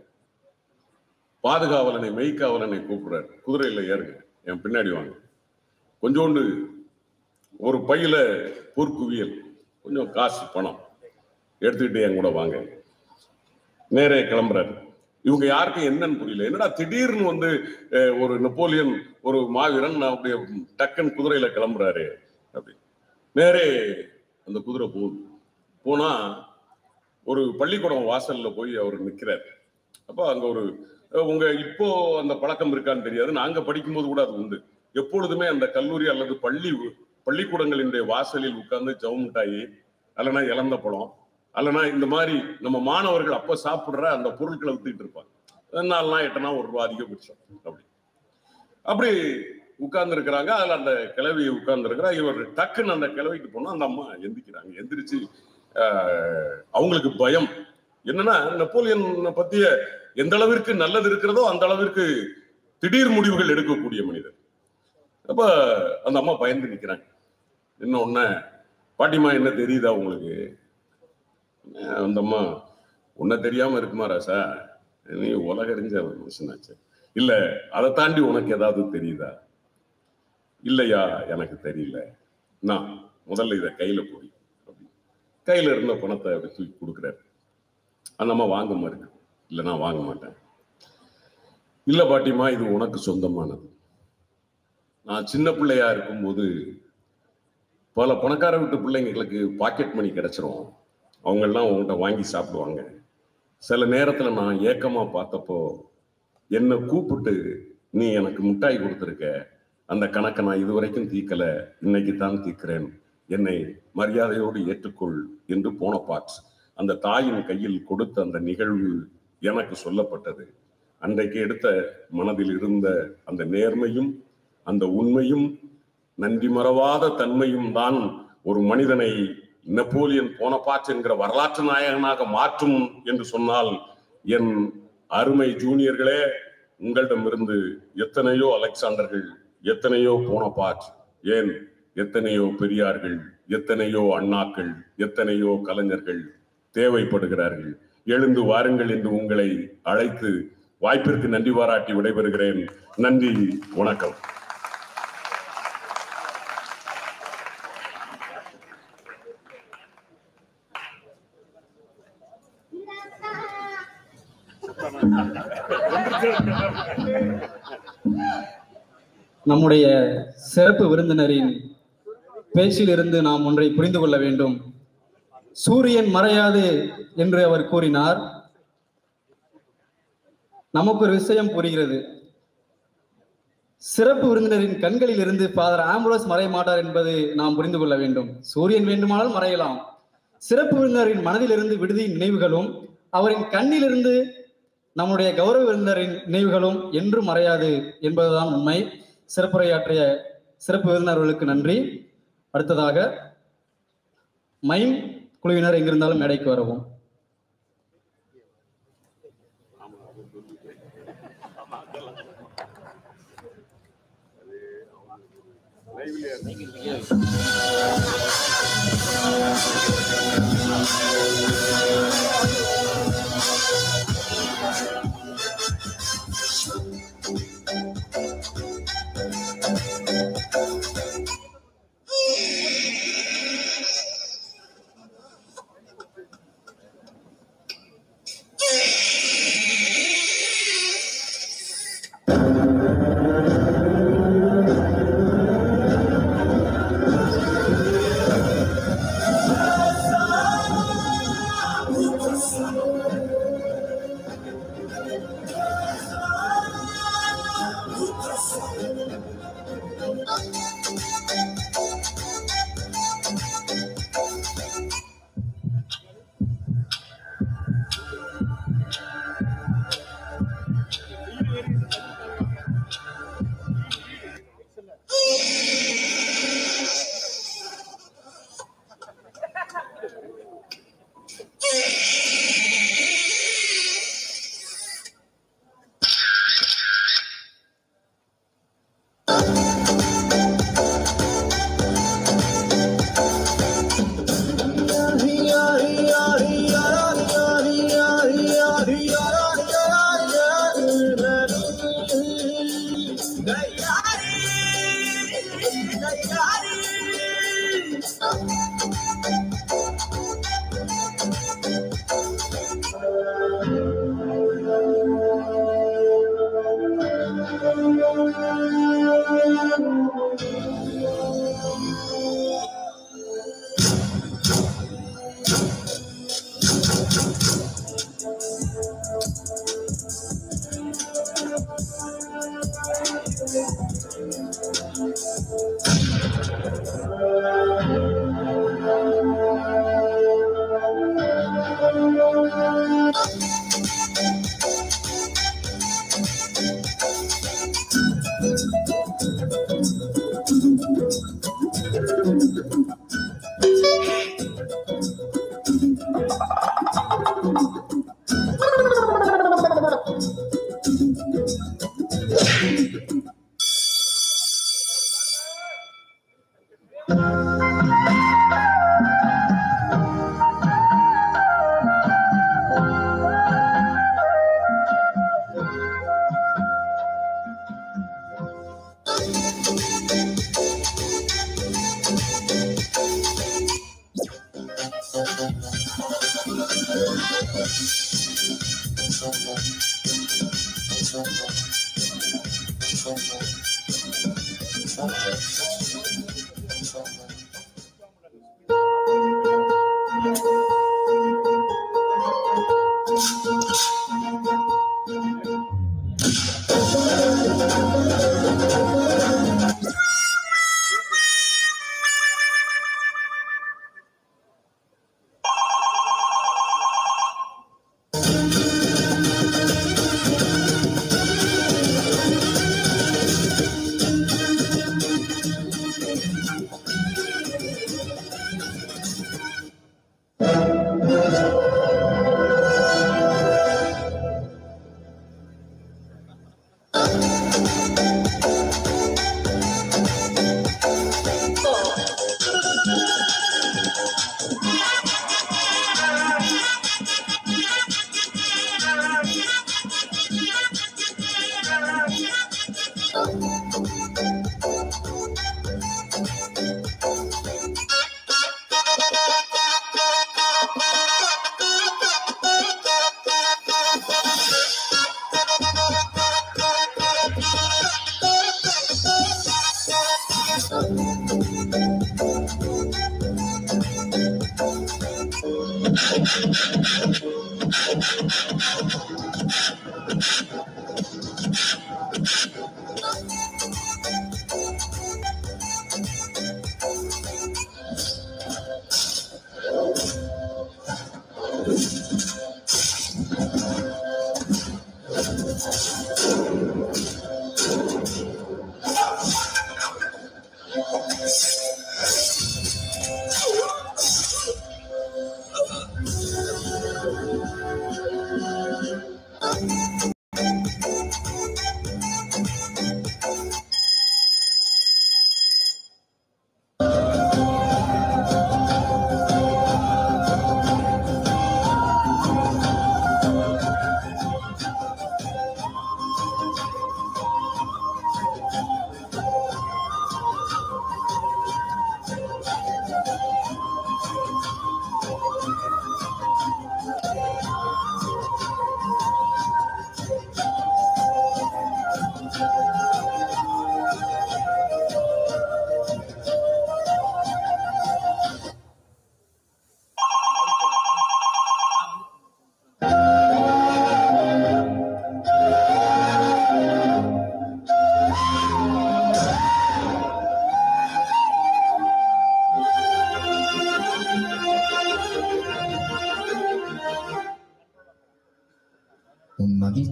பாதுகாவலனை மெய்காவலனை கூப்பிடுறாரு. குதிரையில ஏறுங்க, என் பின்னாடி வாங்க. கொஞ்சோண்டு ஒரு பையில பொற்குவியல், கொஞ்சம் காசு பணம் எடுத்துக்கிட்டு என் கூட வாங்க. நேரே கிளம்புறாரு. இவங்க யாருக்கும் என்னன்னு புரியல. என்னடா திடீர்னு வந்து ஒரு நெப்போலியன் ஒரு மாவீரன் அப்படியே டக்குன்னு குதிரையில கிளம்புறாரு அப்படி. நேரே அந்த குதிரை போகுது. போனா ஒரு பள்ளிக்கூடம் வாசல்ல போய் அவர் நிற்கிறார். அப்போ அங்க ஒரு உங்க இப்போ அந்த பழக்கம் இருக்கான்னு தெரியாது, நாங்க படிக்கும்போது கூட அது உண்டு. எப்பொழுதுமே அந்த கல்லூரி அல்லது பள்ளி பள்ளிக்கூடங்களினுடைய வாசலில் உட்கார்ந்து ஜவுமிட்டாயி அல்லனா இழந்த பழம் அல்லனா இந்த மாதிரி நம்ம மாணவர்கள் அப்ப சாப்பிடுற அந்த பொருட்களை வித்துக்கிட்டு இருப்பாங்க. நாலுனா எட்டுனா ஒரு ரூபா அதிகபட்சம் அப்படி அப்படி உட்கார்ந்து இருக்கிறாங்க. அதுல அந்த கிழவி உட்கார்ந்து இருக்கிறா. இவர் டக்குன்னு அந்த கிழவிக்கு போனா அந்த அம்மா எந்திக்கிறாங்க. எந்திரிச்சு ஆஹ் அவங்களுக்கு பயம் என்னன்னா, நெப்போலியன் பத்திய எந்த அளவிற்கு நல்லது இருக்கிறதோ அந்த அளவிற்கு திடீர் முடிவுகள் எடுக்கக்கூடிய மனிதர். அப்ப அந்த அம்மா பயந்து நிக்கிறாங்க. என்ன ஒண்ணு, பாட்டிமா என்ன தெரியுதா உங்களுக்கு? அந்த அம்மா, உன்ன தெரியாம இருக்குமா ராசா, நீ உலகறிஞ்ச மனுஷனாச்சு. இல்ல அதை தாண்டி உனக்கு ஏதாவது தெரியுதா? இல்லையா, எனக்கு தெரியல. நான் முதல்ல இதை கையில போய் கையில இருந்த பணத்தை அப்படி தூக்கி கொடுக்குறாரு. அந்த அம்மா வாங்க மறுக்கு. இல்லை நான் வாங்க மாட்டேன். இல்ல பாட்டிமா, இது உனக்கு சொந்தமானது. நான் சின்ன பிள்ளையா இருக்கும்போது பல பணக்கார வீட்டு பிள்ளைங்களுக்கு பாக்கெட் மணி கிடைச்சிரும். அவங்கெல்லாம் உங்கள்கிட்ட வாங்கி சாப்பிடுவாங்க. சில நேரத்தில் நான் ஏக்கமா பார்த்தப்போ என்னை கூப்பிட்டு நீ எனக்கு மிட்டாய் கொடுத்துருக்க, அந்த கணக்கை நான் இதுவரைக்கும் தீர்க்கல, இன்னைக்கு தான் தீர்க்கிறேன், என்னை மரியாதையோடு ஏற்றுக்கொள் என்று போனபார்ட் அந்த தாயின் கையில் கொடுத்த அந்த நிகழ்வு எனக்கு சொல்லப்பட்டது. அன்றைக்கு எடுத்த மனதில் இருந்த அந்த நேர்மையும் அந்த உண்மையும் நன்றி மறவாத தன்மையும் தான் ஒரு மனிதனை நெப்போலியன் போனபார்ட் என்கிற வரலாற்று நாயகனாக மாற்றும் என்று சொன்னால், என் அருமை ஜூனியர்களே, உங்களிடமிருந்து எத்தனையோ அலெக்சாண்டர்கள், எத்தனையோ போனபார்ட், ஏன் எத்தனையோ பெரியார்கள், எத்தனையோ அண்ணாக்கள், எத்தனையோ கலைஞர்கள் தேவைப்படுகிறார்கள். எழுந்து வாருங்கள் என்று உங்களை அழைத்து வாய்ப்பிற்கு நன்றி பாராட்டி விடைபெறுகிறேன். நன்றி, வணக்கம். நம்முடைய சிறப்பு விருந்தினரின் பேச்சிலிருந்து நாம் ஒன்றை புரிந்து கொள்ள வேண்டும். சூரியன் மறையாது என்று அவர் கூறினார். நமக்கு ஒரு விஷயம் புரிகிறது. சிறப்பு விருந்தினரின் கண்களில் இருந்து ஃபாதர் ஆம்புலன்ஸ் மறைய மாட்டார் என்பது நாம் புரிந்து கொள்ள வேண்டும். சூரியன் வேண்டுமானால் மறையலாம். சிறப்பு விருந்தினரின் மனதிலிருந்து விடுதியின் நினைவுகளும் அவரின் கண்ணிலிருந்து நம்முடைய கௌரவ விருந்தினரின் நினைவுகளும் என்றும் மறையாது என்பதுதான் உண்மை. சிறப்புரையாற்றிய சிறப்பு விருந்தினர்களுக்கு நன்றி. அடுத்ததாக மைம் குழுவினர் எங்கிருந்தாலும் மேடைக்கு வரவும்.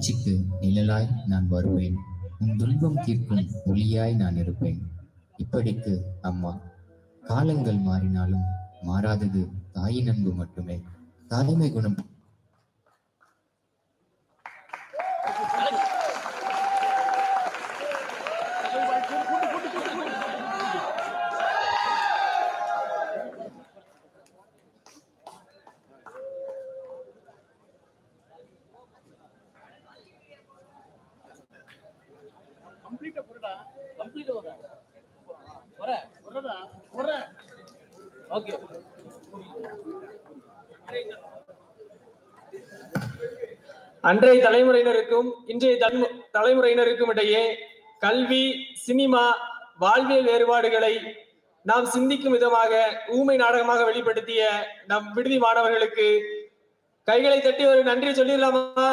மகிழ்ச்சிக்கு நிழலாய் நான் வருவேன், உன் துன்பம் தீர்க்கும் ஒளியாய் நான் இருப்பேன். இப்படிக்கு அம்மா. காலங்கள் மாறினாலும் மாறாதது தாயின் அன்பு மட்டுமே. தாய்மை குணம் அன்றைய தலைமுறையினருக்கும் இன்றைய தலைமுறையினருக்கும் இடையே கல்வி, சினிமா, வாழ்வியல் வேறுபாடுகளை நாம் சிந்திக்கும் விதமாக ஊமை நாடகமாக வெளிப்படுத்திய நம் விடுதி மாணவர்களுக்கு கைகளை தட்டி ஒரு நன்றி சொல்லிடலாமா?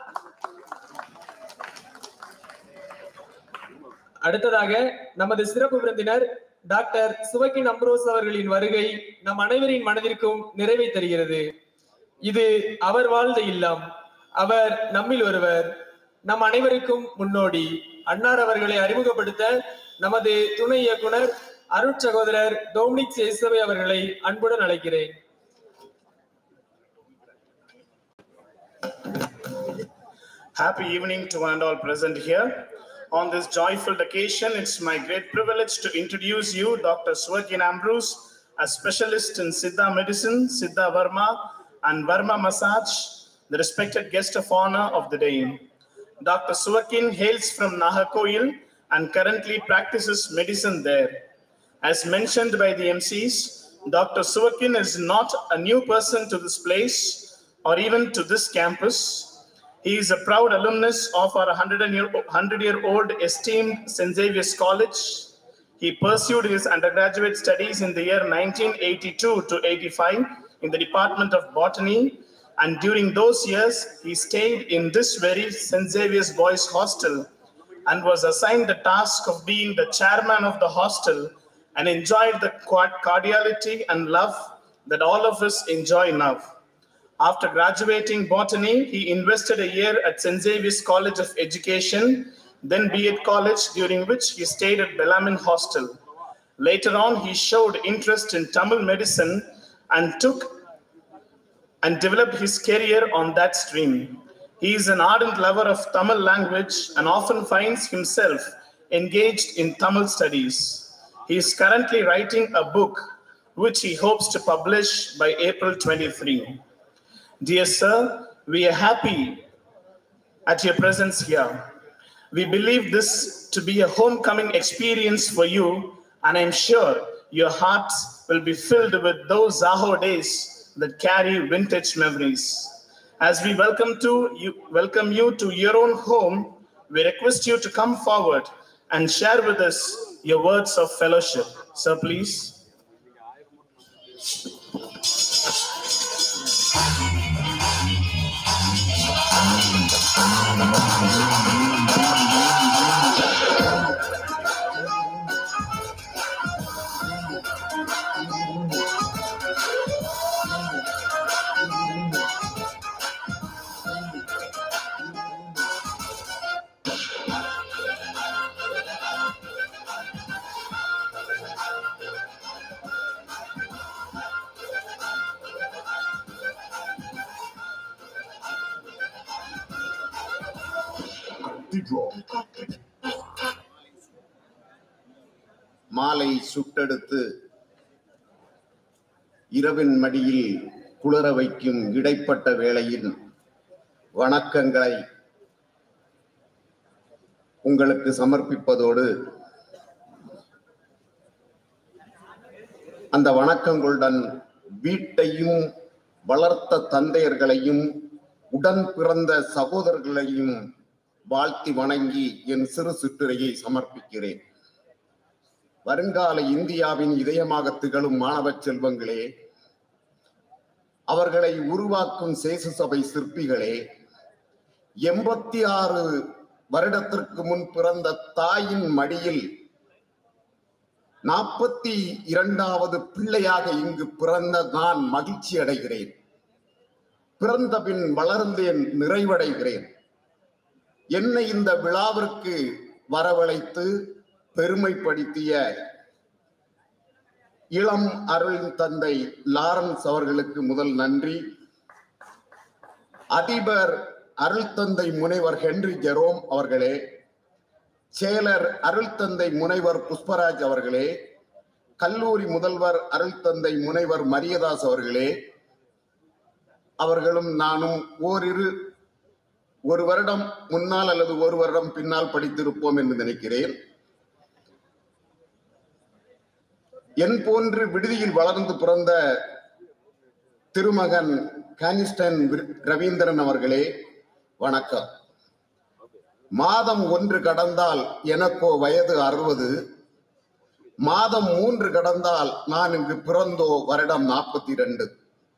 அடுத்ததாக நமது சிறப்பு விருந்தினர் டாக்டர் சுவக்கின் அம்ப்ரோஸ் அவர்களின் வருகை நம் அனைவரின் மனதிற்கும் நிறைவை தருகிறது. இது அவர் வாழ்ந்த இல்லம். அவர் நம்மில் ஒருவர், நம் அனைவருக்கும் முன்னோடி. அன்னார் அவர்களை அறிமுகப்படுத்த நமது துணை இயக்குனர் அருட் சகோதரர் டொமினிக் சேசவே அவர்களை அன்புடன் அழைக்கிறேன். Happy evening to one and all present here. On this joyful occasion, it's my great privilege to introduce you Doctor Suvakin Ambrose, a specialist in Siddha medicine, Siddha Varma, and Varma massage, the respected guest of honor of the day. Doctor Suvakin hails from Nahakoil and currently practices medicine there. As mentioned by the M Cs, Doctor Suvakin is not a new person to this place or even to this campus. He is a proud alumnus of our one hundred year old esteemed Saint Xavier's College. He pursued his undergraduate studies in the year nineteen eighty-two to eighty-five in the Department of Botany. And during those years, he stayed in this very Saint Xavier's Boys Hostel and was assigned the task of being the chairman of the hostel and enjoyed the cordiality and love that all of us enjoy now. After graduating botany, he invested a year at Saint Xavier's College of Education, then B Ed College, during which he stayed at Bellarmine Hostel. Later on, he showed interest in Tamil medicine and took and developed his career on that stream. He is an ardent lover of Tamil language and often finds himself engaged in Tamil studies. He is currently writing a book which he hopes to publish by April twenty-third. Dear sir, we are happy at your presence here. We believe this to be a homecoming experience for you, and I'm sure your hearts will be filled with those Zaho days that carry vintage memories. As we welcome to you, welcome you to your own home, we request you to come forward and share with us your words of fellowship. Sir, please. மாலை சுட்டெடுத்து இரவின் மடியில் குளிர வைக்கும் இடைப்பட்ட வேளையில் வணக்கங்களை உங்களுக்கு சமர்ப்பிப்பதோடு அந்த வணக்கங்களுடன் வீட்டையும் வளர்த்த தந்தையர்களையும் உடன் பிறந்த சகோதரர்களையும் வாழ்த்தி வணங்கி என் சிறு சிற்றுரையை சமர்ப்பிக்கிறேன். வருங்கால இந்தியாவின் இதயமாக திகழும் மாணவ செல்வங்களே, அவர்களை உருவாக்கும் சேசு சபை சிற்பிகளே, எண்பத்தி ஆறு வருடத்திற்கு முன் பிறந்த தாயின் மடியில் நாற்பத்தி இரண்டாவது பிள்ளையாக இங்கு பிறந்த நான் மகிழ்ச்சி அடைகிறேன். பிறந்த பின் வளர்ந்தேன், நிறைவடைகிறேன். என்னை இந்த விழாவிற்கு வரவழைத்து பெருமைப்படுத்திய இளம் அருள் தந்தை லாரன்ஸ் அவர்களுக்கு முதல் நன்றி. அதிபர் அருள் தந்தை முனைவர் ஹென்றி ஜெரோம் அவர்களே, செயலர் அருள் தந்தை முனைவர் புஷ்பராஜ் அவர்களே, கல்லூரி முதல்வர் அருள் தந்தை முனைவர் மரியதாஸ் அவர்களே, அவர்களும் நானும் ஓரிரு ஒரு வருடம் முன்னால் அல்லது ஒரு வருடம் பின்னால் படித்திருப்போம் என்று நினைக்கிறேன். என் போன்று விடுதியில் வளர்ந்து பிறந்த திருமகன் கானிஸ்டன் ரவீந்திரன் அவர்களே வணக்கம். மாதம் ஒன்று கடந்தால் எனக்கோ வயது அறுபது, மாதம் மூன்று கடந்தால் நான் இங்கு பிறந்தோ வருடம் நாற்பத்தி இரண்டு.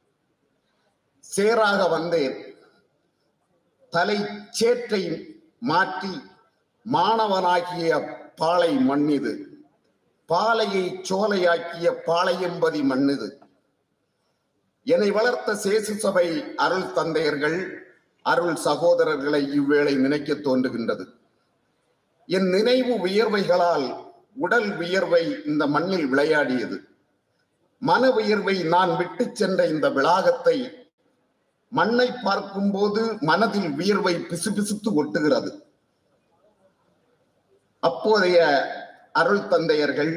சேராக வந்தேன், தலை சேற்றை மாற்றி மாணவனாகிய பாலை மண்ணிது, பாலையை சோலையாக்கிய பாளையம்பதி மண்ணிது. என்னை வளர்த்த சேசு சபை அருள் தந்தையர்கள், அருள் சகோதரர்களை இவ்வேளை நினைக்க தோன்றுகின்றது. என் நினைவு வியர்வைகளால் உடல் வியர்வை இந்த மண்ணில் விளையாடியது. மன வியர்வை நான் விட்டு சென்ற இந்த விளாகத்தை மண்ணை பார்க்கும் போது மனதில் வியர்வை பிசுபிசுத்து ஒட்டுகிறது. அப்போதைய அருள் தந்தையர்கள்,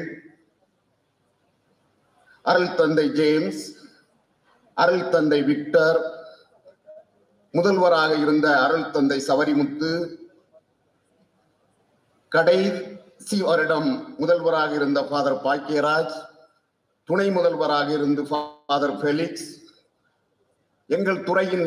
அருள் தந்தை ஜேம்ஸ், அருள் தந்தை விக்டர், முதல்வராக இருந்த அருள் தந்தை சவரிமுத்து, கடைசி வருடம் முதல்வராக இருந்த ஃபாதர் பாக்கியராஜ், துணை முதல்வராக இருந்து ஃபாதர் ஃபெலிக்ஸ், எங்கள் துறையின்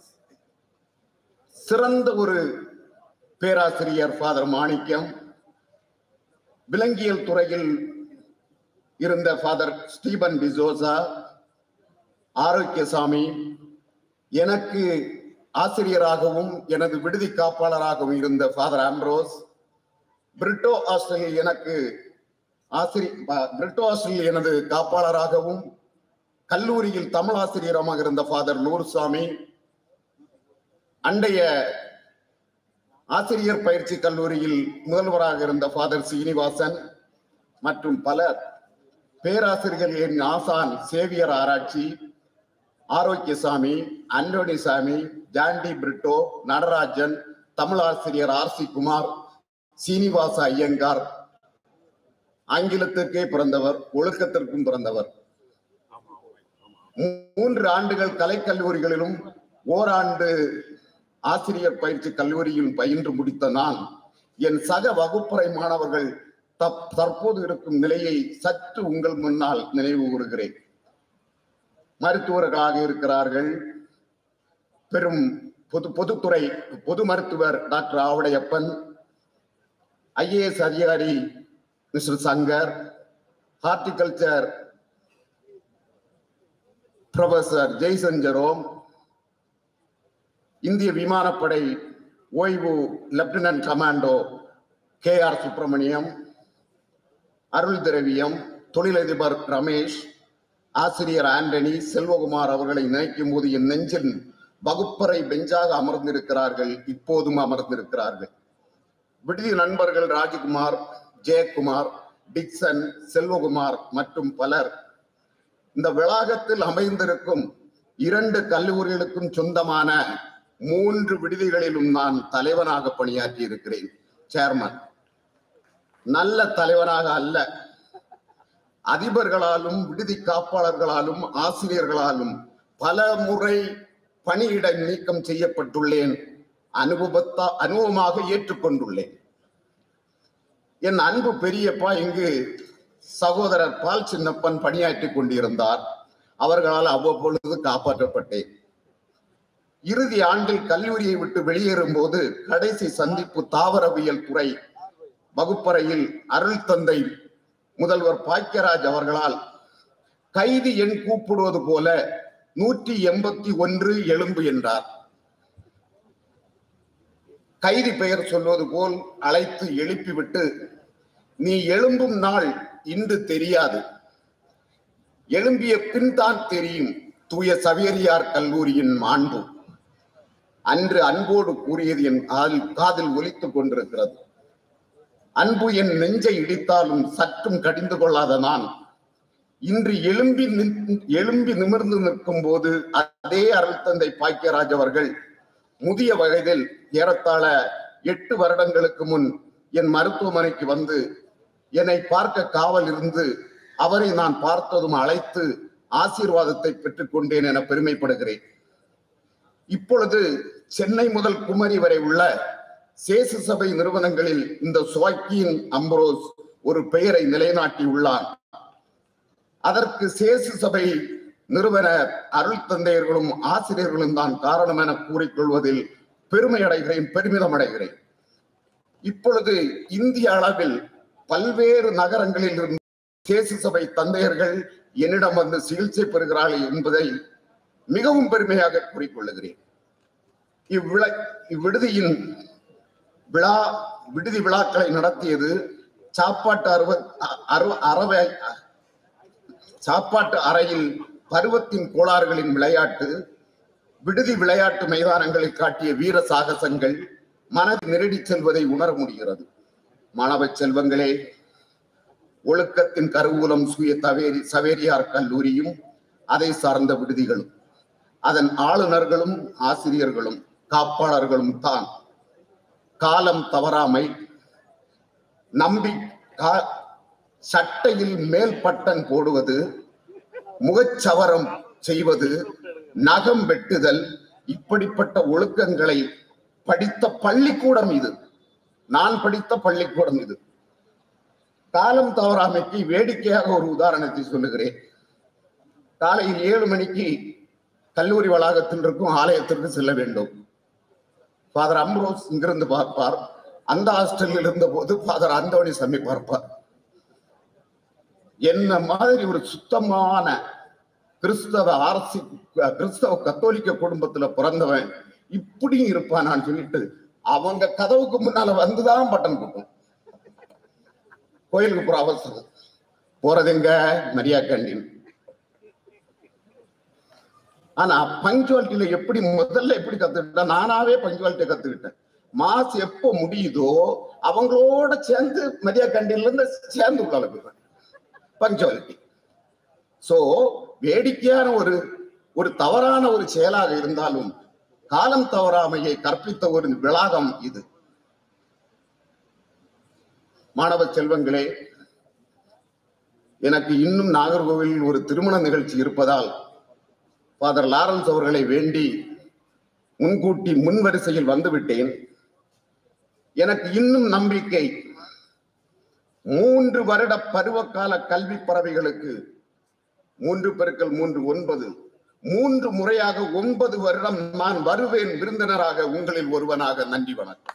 சிறந்த ஒரு பேராசிரியர் ஃபாதர் மாணிக்கம், விலங்கியல் துறையில் இருந்த ஃபாதர் ஸ்டீபன் டிசோசா, ஆரோக்கியசாமி, எனக்கு ஆசிரியராகவும் எனது விடுதி காப்பாளராகவும் இருந்த ஃபாதர் ஆம்ப்ரோஸ், பிரிட்டோ ஹாஸ்டலில் எனக்கு ஆசிரியர் பிரிட்டோ ஹாஸ்டலில் எனது காப்பாளராகவும் கல்லூரியில் தமிழ் ஆசிரியராக இருந்த ஃபாதர் நூர்சாமி, அண்டைய ஆசிரியர் பயிற்சி கல்லூரியில் முதல்வராக இருந்த ஃபாதர் சீனிவாசன் மற்றும் பலர், பேராசிரியர்களின் ஆசான் சேவியர் ஆராய்ச்சி, ஆரோக்கியசாமி, அண்டோனிசாமி, ஜாண்டி பிரிட்டோ, நடராஜன், தமிழாசிரியர் ஆர் சி குமார், சீனிவாச ஐயங்கார், ஆங்கிலத்திற்கே பிறந்தவர், ஒழுக்கத்திற்கும் பிறந்தவர். மூன்று ஆண்டுகள் கலைக்கல்லூரிகளிலும் ஓராண்டு ஆசிரியர் பயிற்சி கல்லூரியில் பயின்று முடித்த நான் என் சக வகுப்பறை மாணவர்கள் தற்போது இருக்கும் நிலையை சற்று உங்கள் முன்னால் நினைவு கூறுகிறேன். மருத்துவர்களாக இருக்கிறார்கள். பெரும் பொது பொதுத்துறை பொது மருத்துவர் டாக்டர் ஆவடையப்பன், ஐஏஎஸ் அதிகாரி mister Sankar, horticulture professor Jaison Jerome, இந்திய விமானப்படை ஓய்வு lieutenant commando K R Subramaniam, Arul Thiraviyam, தொழிலதிபர் ரமேஷ், ஆசிரியர் ஆண்டனி, செல்வகுமார் அவர்களை நினைக்கும் போது என் நெஞ்சில் வகுப்பறை பெஞ்சாக அமர்ந்திருக்கிறார்கள், இப்போதும் அமர்ந்திருக்கிறார்கள். விடுதி நண்பர்கள் ராஜகுமார், ஜெயக்குமார், டிக்சன், செல்வகுமார் மற்றும் பலர். இந்த வளாகத்தில் அமைந்திருக்கும் இரண்டு கல்லூரிகளுக்கும் சொந்தமான மூன்று விடுதிகளிலும் நான் தலைவனாக பணியாற்றி இருக்கிறேன். சேர்மன், நல்ல தலைவனாக அல்ல, அதிபர்களாலும் விடுதி காப்பாளர்களாலும் ஆசிரியர்களாலும் பல முறை பணியிட நீக்கம் செய்யப்பட்டுள்ளேன். அனுபவத்தா அனுபவமாக ஏற்றுக்கொண்டுள்ளேன். என் அன்பு பெரியப்பா இங்கு சகோதரர் பால் சின்னப்பன் பணியாற்றி கொண்டிருந்தார். அவர்களால் அவ்வப்பொழுது காப்பாற்றப்பட்டேன். இறுதி ஆண்டில் கல்லூரியை விட்டு வெளியேறும் போது கடைசி சந்திப்பு தாவரவியல் துறை வகுப்பறையில் அருள் தந்தை முதல்வர் பாக்கியராஜ் அவர்களால் கைதி எண் கூப்பிடுவது போல நூற்றி எண்பத்தி ஒன்று எழும்பு என்றார். கைதி பெயர் சொல்வது போல் அழைத்து எழுப்பிவிட்டு, நீ எழும்பும் நாள் இன்று தெரியாது, எழும்பிய பின் தான் தெரியும் தூய சவேரியார் கல்லூரியின் மாண்பு. அன்று அன்போடு கூறியது என் காதில் ஒலித்துக் கொண்டிருக்கிறது. அன்பு என் நெஞ்சை இடித்தாலும் சற்றும் கடிந்து கொள்ளாத நான் இன்று எழும்பி எழும்பி நிமிர்ந்து நிற்கும் போது அதே அருள் தந்தை பாக்கியராஜ் அவர்கள் முதிய வயதில் ஏறத்தாழ எட்டு வருடங்களுக்கு முன் என் மருத்துவமனைக்கு வந்து என்னை பார்க்க காவல் இருந்து அவரை நான் பார்த்ததும் அழைத்து ஆசீர்வாதத்தை பெற்றுக் கொண்டேன் என பெருமைப்படுகிறேன். இப்பொழுது சென்னை முதல் குமரி வரை உள்ள சேசு சபை நிறுவனங்களில் இந்த சுவாக்கியின் அம்ப்ரோஸ் ஒரு பெயரை நிலைநாட்டி உள்ளார். அதற்கு சேசு சபை நிறுவன அருள் தந்தையர்களும் ஆசிரியர்களும் தான் காரணம் என கூறிக்கொள்வதில் பெருமை அடைகிறேன், பெருமிதம் அடைகிறேன். இப்பொழுது இந்திய அளவில் பல்வேறு நகரங்களில் இருந்து சேசு சபை தந்தையர்கள் என்னிடம் வந்து சிகிச்சை பெறுகிறார்கள் என்பதை மிகவும் பெருமையாக கூறிக்கொள்ளுகிறேன். இவ்விழா இவ்விடுதியின் விழா விடுதி விழாக்களை நடத்தியது சாப்பாட்டு அறுவ அறு அறவை சாப்பாட்டு அறையில் பருவத்தின் கோளாறுகளின் விளையாட்டு, விடுதி விளையாட்டு மைதானங்களில் காட்டிய வீர சாகசங்கள் மனதை நெருடி செல்வதை உணர முடிகிறது. மாணவ செல்வங்களே, ஒழுக்கத்தின் கருவூலம் சுய தவேரி சவேரியார் கல்லூரியும் அதை சார்ந்த விடுதிகளும் அதன் ஆளுநர்களும் ஆசிரியர்களும் காப்பாளர்களும் தான். காலம் தவறாமை, நம்பி சட்டையில் மேல் பட்டன் போடுவது, முகச்சவரம் செய்வது, நகம் வெட்டுதல், இப்படிப்பட்ட ஒழுக்கங்களை படித்த பள்ளிக்கூடம் இது. நான் படித்த பள்ளிக்கூடம் இது. காலம் தவறாமைக்கு வேடிக்கையாக ஒரு உதாரணத்தை சொல்லுகிறேன். காலையில் ஏழு மணிக்கு கல்லூரி வளாகத்தில் இருக்கும் ஆலயத்திற்கு செல்ல வேண்டும். ஃபாதர் அம்ப்ரோஸ் இங்கிருந்து பார்ப்பார். அந்த ஹாஸ்டலில் இருந்த போது ஃபாதர் அந்தோணி சாமி பார்ப்பார். என்ன மாதிரி ஒரு சுத்தமான கிறிஸ்தவ அரசி கிறிஸ்தவ கத்தோலிக்க குடும்பத்துல பிறந்தவன் இப்படியும் இருப்பானான்னு சொல்லிட்டு அவங்க கதவுக்கு முன்னால வந்துதான் பட்டன் கொடுக்கும். கோயிலுக்கு போற அவசரம் போறதுங்க மரியா கேண்டீன். ஆனா பங்க்சுவாலிட்டியில எப்படி முதல்ல எப்படி கத்துக்கிட்டேன், நானாவே பங்க்சுவாலிட்டியை கத்துக்கிட்டேன். மாஸ் எப்போ முடியுதோ அவங்களோட சேர்ந்து மரியா கேண்டீன்ல இருந்து சேர்ந்து உள்ள போயிடுவேன். பங்க்சுவாலிட்டி. சோ வேடிக்கையான ஒரு ஒரு தவறான ஒரு செயலாக இருந்தாலும் காலம் தவறாமையை கற்பித்த ஒரு விளாகம் இது. மாணவ செல்வங்களே, எனக்கு இன்னும் நாகர்கோவிலில் ஒரு திருமண நிகழ்ச்சி இருப்பதால் ஃபாதர் லாரன்ஸ் அவர்களை வேண்டி முன்கூட்டி முன் வரிசையில் வந்துவிட்டேன். எனக்கு இன்னும் நம்பிக்கை, மூன்று வருட பருவகால கல்வி பறவைகளுக்கு மூன்று பெருக்கல் மூன்று ஒன்பது மூன்று முறையாக ஒன்பது வருடம் நான் வருவேன் விருந்தினராக, உங்களில் ஒருவனாக. நன்றி, வணக்கம்.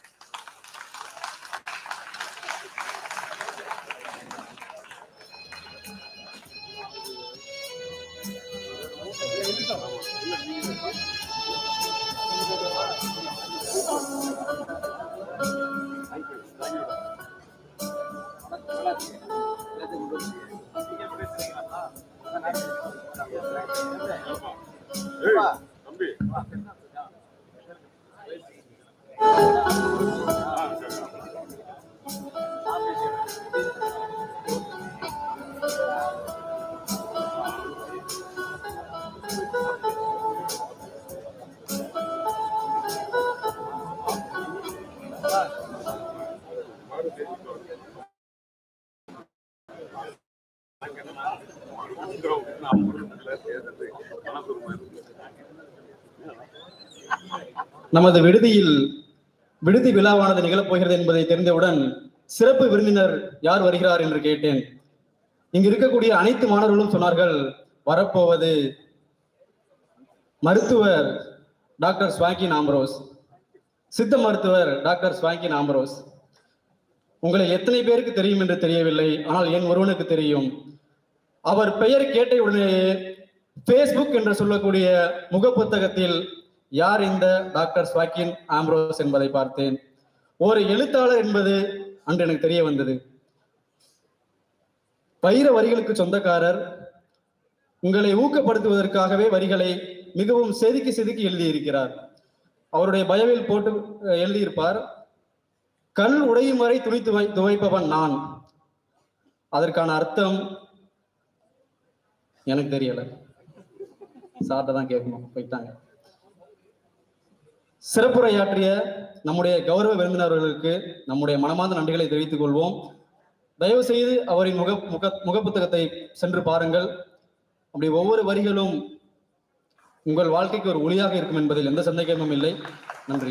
நமது விடுதியில் விடுதி விழாவானது நிகழப்போகிறது என்பதை தெரிந்தவுடன் சிறப்பு விருந்தினர் யார் வருகிறார் என்று கேட்டேன். இங்கு இருக்கக்கூடிய அனைத்து மாணவர்களும் சொன்னார்கள், வரப்போவது மருத்துவர் டாக்டர் ஸ்வாங்கின் ஆம்ப்ரோஸ், சித்த மருத்துவர் டாக்டர் ஸ்வாங்கின் ஆம்ப்ரோஸ். உங்களை எத்தனை பேருக்கு தெரியும் என்று தெரியவில்லை, ஆனால் என் ஒருவனுக்கு தெரியும். அவர் பெயர் கேட்ட உடனேயே ஃபேஸ்புக் என்று சொல்லக்கூடிய முகப்புத்தகத்தில் யார் இந்த டாக்டர் ஸ்வாங்கின் ஆம்ப்ரோஸ் என்பதை பார்த்தேன். ஒரு எழுத்தாளர் என்பது அன்று எனக்கு தெரிய வந்தது. வைர வரிகளுக்கு சொந்தக்காரர். உங்களை ஊக்கப்படுத்துவதற்காகவே வரிகளை மிகவும் செதுக்கி செதுக்கி எழுதியிருக்கிறார். அவருடைய பயோவில் போட்டு எழுதியிருப்பார், கல் உடையும் வரை துணி துவை துவைப்பவன் நான். அதற்கான அர்த்தம் எனக்கு தெரியல, சார்ட்ட தான் கேட்கணும், போயிட்டாங்க. சிறப்புரையாற்றிய நம்முடைய கௌரவ விருந்தினர்களுக்கு நம்முடைய மனமார்ந்த நன்றிகளை தெரிவித்துக் கொள்வோம். தயவு செய்து அவரின் முக முக முகப்புத்தகத்தை சென்று பாருங்கள். அப்படி ஒவ்வொரு வரிகளும் உங்கள் வாழ்க்கைக்கு ஒரு ஒளியாக இருக்கும் என்பதில் எந்த சந்தேகமும் இல்லை. நன்றி.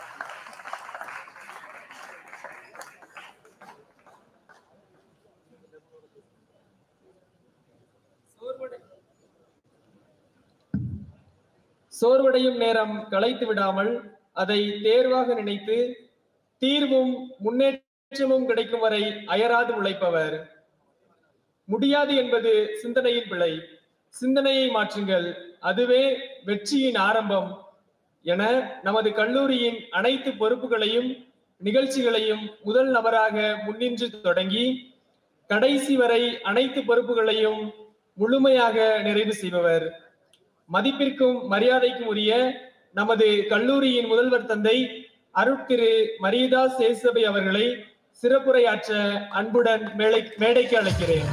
சோர்வடையும் நேரம் களைத்து விடாமல் அதை தேர்வாக நினைத்து தீர்வும் முன்னேற்றமும் கிடைக்கும் வரை அயராது உழைப்பவர். முடியாது என்பது சிந்தனையின் பிழை, சிந்தனையை மாற்றுங்கள், அதுவே வெற்றியின் ஆரம்பம் என நமது கல்லூரியின் அனைத்து பொறுப்புகளையும் நிகழ்ச்சிகளையும் முதல் நபராக முன்னின்று தொடங்கி கடைசி வரை அனைத்து பொறுப்புகளையும் முழுமையாக நிறைவு செய்பவர். மதிப்பிற்கும் மரியாதைக்கும் உரிய நமது கல்லூரியின் முதல்வர் தந்தை அருட்திரு மரியதாஸ் சேசபை அவர்களை சிறப்புரையாற்ற அன்புடன் மேடை மேடைக்கு அழைக்கிறேன்.